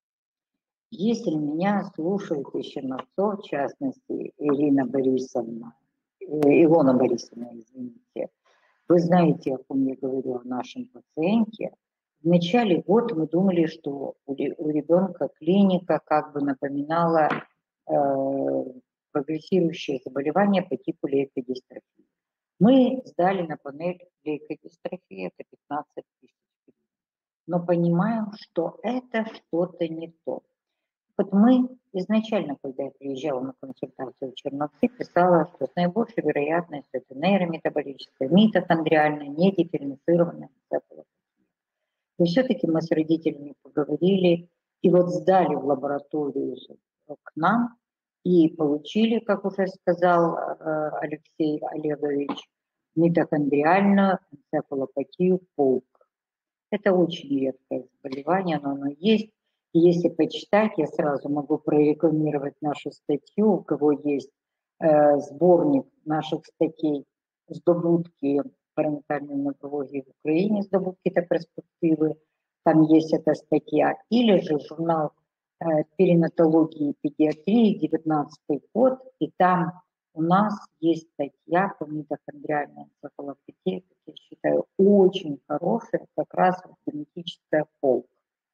Если меня слушает из Черновцов, в частности, Ирина Борисовна, Илона Борисовна, извините, вы знаете, о ком я говорю, о нашем пациенте. В начале года мы думали, что у ребенка клиника как бы напоминала э, прогрессирующее заболевание по типу лейкодистрофии. Мы сдали на панель лейкодистрофии, это пятнадцать тысяч гривен. Но понимаем, что это что-то не то. Вот мы изначально, когда я приезжала на консультацию в Черновцы, писала, что с наибольшей вероятностью это нейрометаболическая, митохондриальная, недифференцированная энцефалопатия. И все-таки мы с родителями поговорили, и вот сдали в лабораторию к нам, и получили, как уже сказал Алексей Олегович, митохондриальную энцефалопатию ПОЛК. Это очень редкое заболевание, но оно есть. И если почитать, я сразу могу прорекламировать нашу статью, у кого есть э, сборник наших статей «Здобутки паренатальной неврологии в Украине», «Здобутки та перспективы», там есть эта статья, или же журнал перинатологии и педиатрии, девятнадцатый год, и там у нас есть статья по митохондриальной энцефалопатии, я считаю, очень хорошая, как раз вот генетическая полка.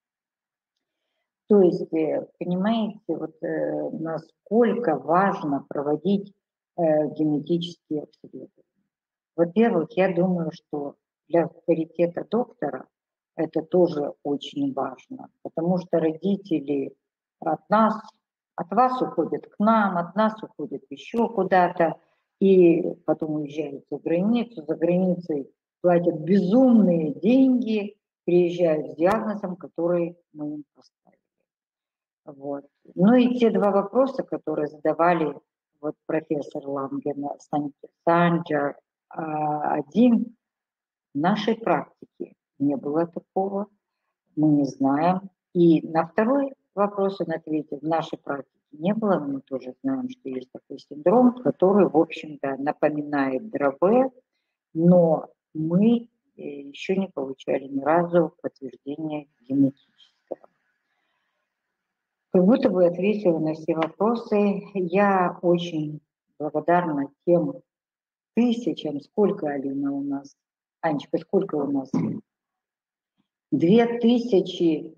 То есть, понимаете, вот э, насколько важно проводить э, генетические обследования. Во-первых, я думаю, что для авторитета доктора это тоже очень важно, потому что родители от нас, от вас уходят к нам, от нас уходят еще куда-то, и потом уезжают за границу, за границей платят безумные деньги, приезжают с диагнозом, который мы им поставили. Вот. Ну и те два вопроса, которые задавали вот профессор Ланген, Санджар, один, в нашей практике не было такого, мы не знаем. И на второй вопрос он ответил, в нашей практике не было, мы тоже знаем, что есть такой синдром, который, в общем-то, напоминает ДРВ, но мы еще не получали ни разу подтверждения генетического. Как будто бы ответила на все вопросы. Я очень благодарна тем тысячам, сколько, Алина, у нас? Анечка, сколько у нас? Две тысячи,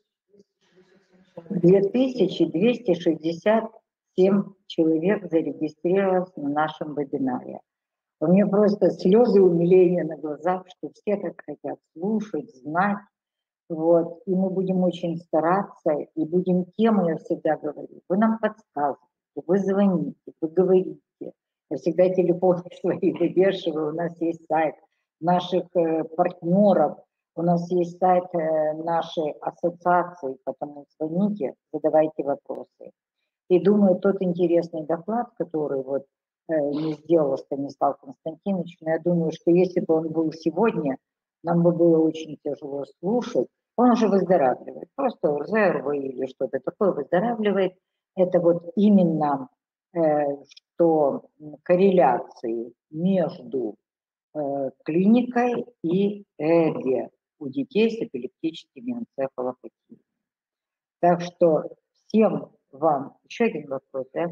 две тысячи двести шестьдесят семь человек зарегистрировалось на нашем вебинаре. У меня просто слезы умиления на глазах, что все так хотят слушать, знать. Вот. И мы будем очень стараться, и будем темы, я всегда говорю, вы нам подсказываете, вы звоните, вы говорите. Я всегда телефоны свои вывешиваю, у нас есть сайт наших э, партнеров, у нас есть сайт э, нашей ассоциации, поэтому звоните, задавайте вопросы. И думаю, тот интересный доклад, который вот э, не сделал Станислав Константинович, но я думаю, что если бы он был сегодня, нам бы было очень тяжело слушать. Он уже выздоравливает, просто ОРЗ или что-то такое выздоравливает. Это вот именно э, что корреляции между э, клиникой и ЭЭГ у детей с эпилептическими энцефалопатиями. Так что всем вам... Еще один вопрос, да?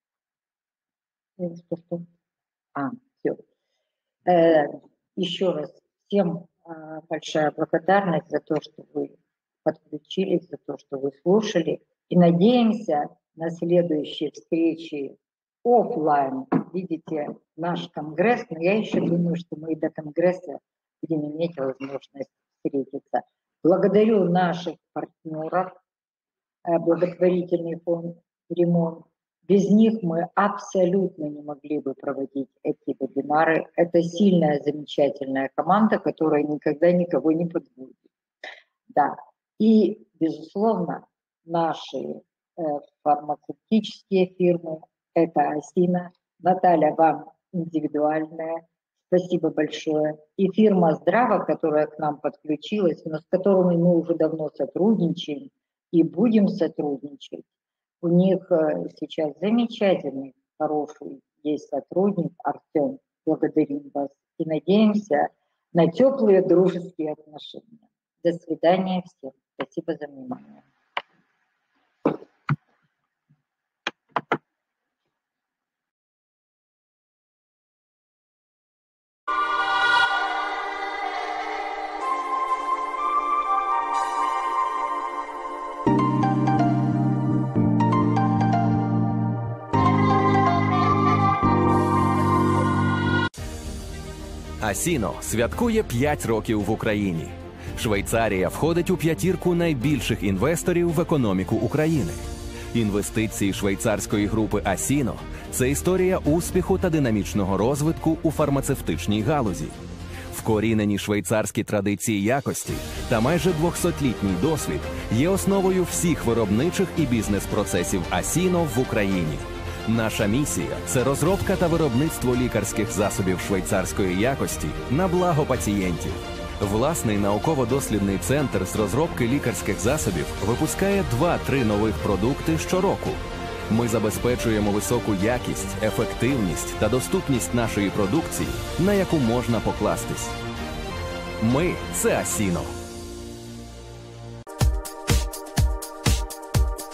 Что, что? А, все. Э, еще раз всем э, большая благодарность за то, что вы подключились, за то, что вы слушали. И надеемся на следующие встречи офлайн. Видите, наш конгресс, но я еще думаю, что мы и до конгресса будем иметь возможность встретиться. Благодарю наших партнеров, благотворительный фонд «Ремонт». Без них мы абсолютно не могли бы проводить эти вебинары. Это сильная, замечательная команда, которая никогда никого не подводит. Да. И, безусловно, наши э, фармацевтические фирмы, это Асино. Наталья, вам индивидуальная. Спасибо большое. И фирма Здраво, которая к нам подключилась, но с которыми мы уже давно сотрудничаем и будем сотрудничать. У них сейчас замечательный, хороший есть сотрудник Артем. Благодарим вас и надеемся на теплые дружеские отношения. До свидания всем. Спасибо за внимание. Асіно святкує п'ять років в Україні. Швейцарія входить у п'ятірку найбільших інвесторів в економіку України. Інвестиції швейцарської групи Асіно – це історія успіху та динамічного розвитку у фармацевтичній галузі. Вкорінені швейцарські традиції якості та майже двохсотлітній досвід є основою всіх виробничих і бізнес-процесів Асіно в Україні. Наша місія – це розробка та виробництво лікарських засобів швейцарської якості на благо пацієнтів. Власний науково-дослідний центр з розробки лікарських засобів випускає два-три нових продукти щороку. Ми забезпечуємо високу якість, ефективність та доступність нашої продукції, на яку можна покластись. Ми – це Асіно.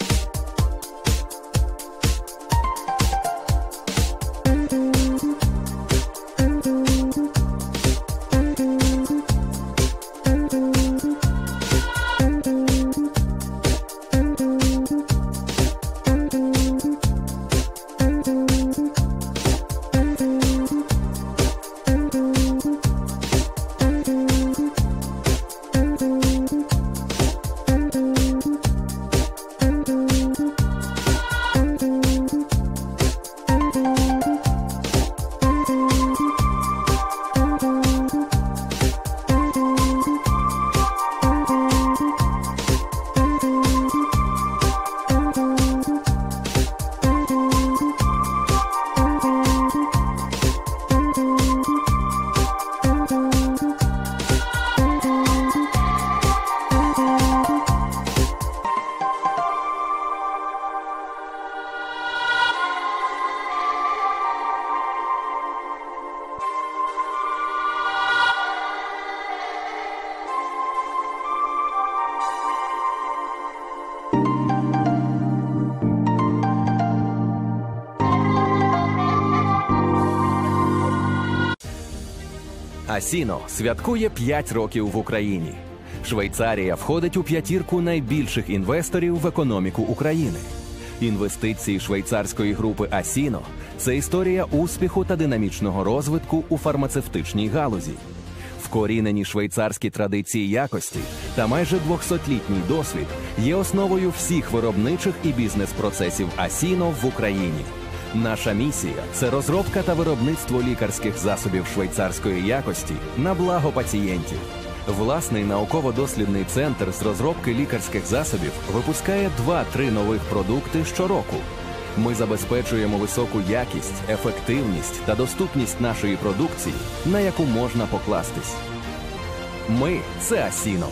Асіно святкує п'ять років в Україні. Швейцарія входить у п'ятірку найбільших інвесторів в економіку України. Інвестиції швейцарської групи Асіно – це історія успіху та динамічного розвитку у фармацевтичній галузі. Вкорінені швейцарські традиції якості та майже двохсотлітній досвід є основою всіх виробничих і бізнес-процесів Асіно в Україні. Наша місія – це розробка та виробництво лікарських засобів швейцарської якості на благо пацієнтів. Власний науково-дослідний центр з розробки лікарських засобів випускає два-три нових продукти щороку. Ми забезпечуємо високу якість, ефективність та доступність нашої продукції, на яку можна покластись. Ми – це Асіно.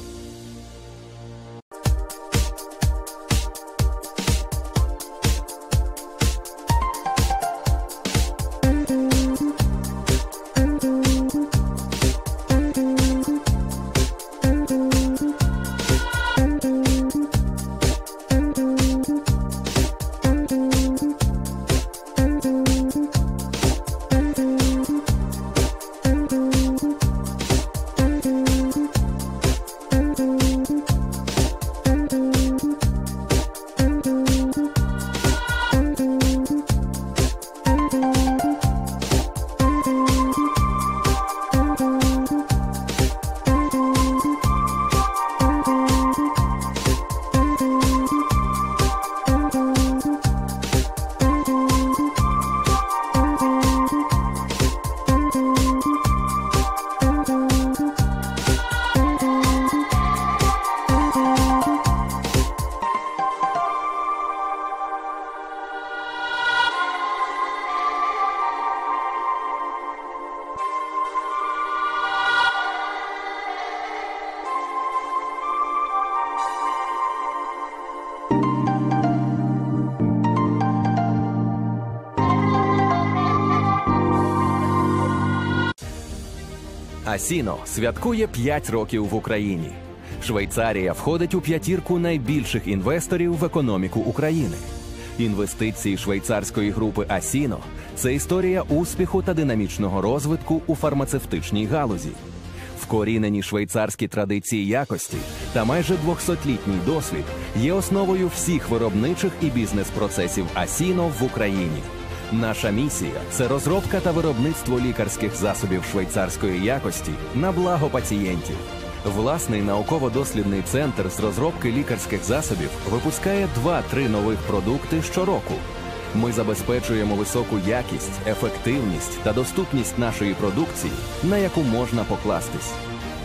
Асіно святкує п'ять років в Україні. Швейцарія входить у п'ятірку найбільших інвесторів в економіку України. Інвестиції швейцарської групи Асіно – це історія успіху та динамічного розвитку у фармацевтичній галузі. Вкорінені швейцарські традиції якості та майже двохсотлітній досвід є основою всіх виробничих і бізнес-процесів Асіно в Україні. Наша місія – це розробка та виробництво лікарських засобів швейцарської якості на благо пацієнтів. Власний науково-дослідний центр з розробки лікарських засобів випускає два-три нових продукти щороку. Ми забезпечуємо високу якість, ефективність та доступність нашої продукції, на яку можна покластись.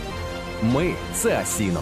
Ми – це Асіно.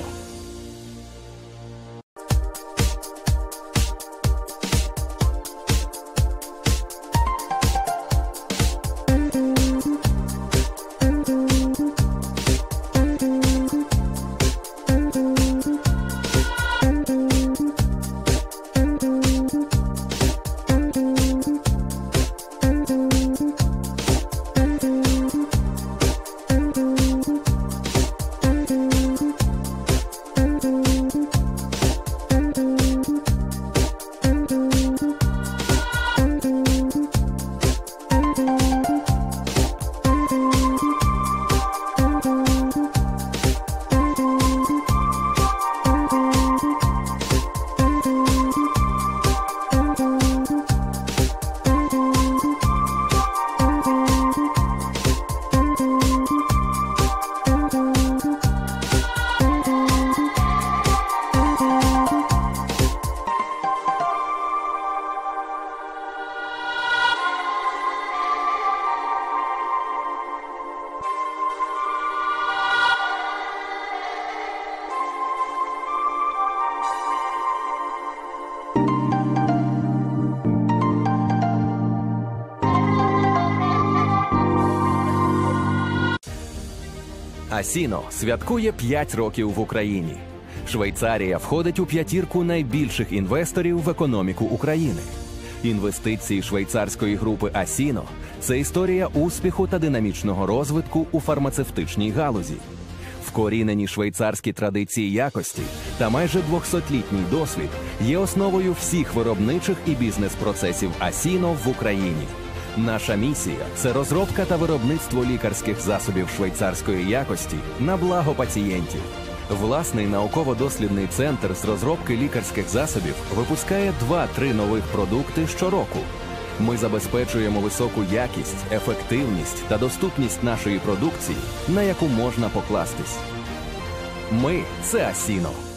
Асіно святкує п'ять років в Україні. Швейцарія входить у п'ятірку найбільших інвесторів в економіку України. Інвестиції швейцарської групи Асіно – це історія успіху та динамічного розвитку у фармацевтичній галузі. Вкорінені швейцарські традиції якості та майже двохсотлітній досвід є основою всіх виробничих і бізнес-процесів Асіно в Україні. Наша місія – це розробка та виробництво лікарських засобів швейцарської якості на благо пацієнтів. Власний науково-дослідний центр з розробки лікарських засобів випускає два-три нових продукти щороку. Ми забезпечуємо високу якість, ефективність та доступність нашої продукції, на яку можна покластись. Ми – це Асіно.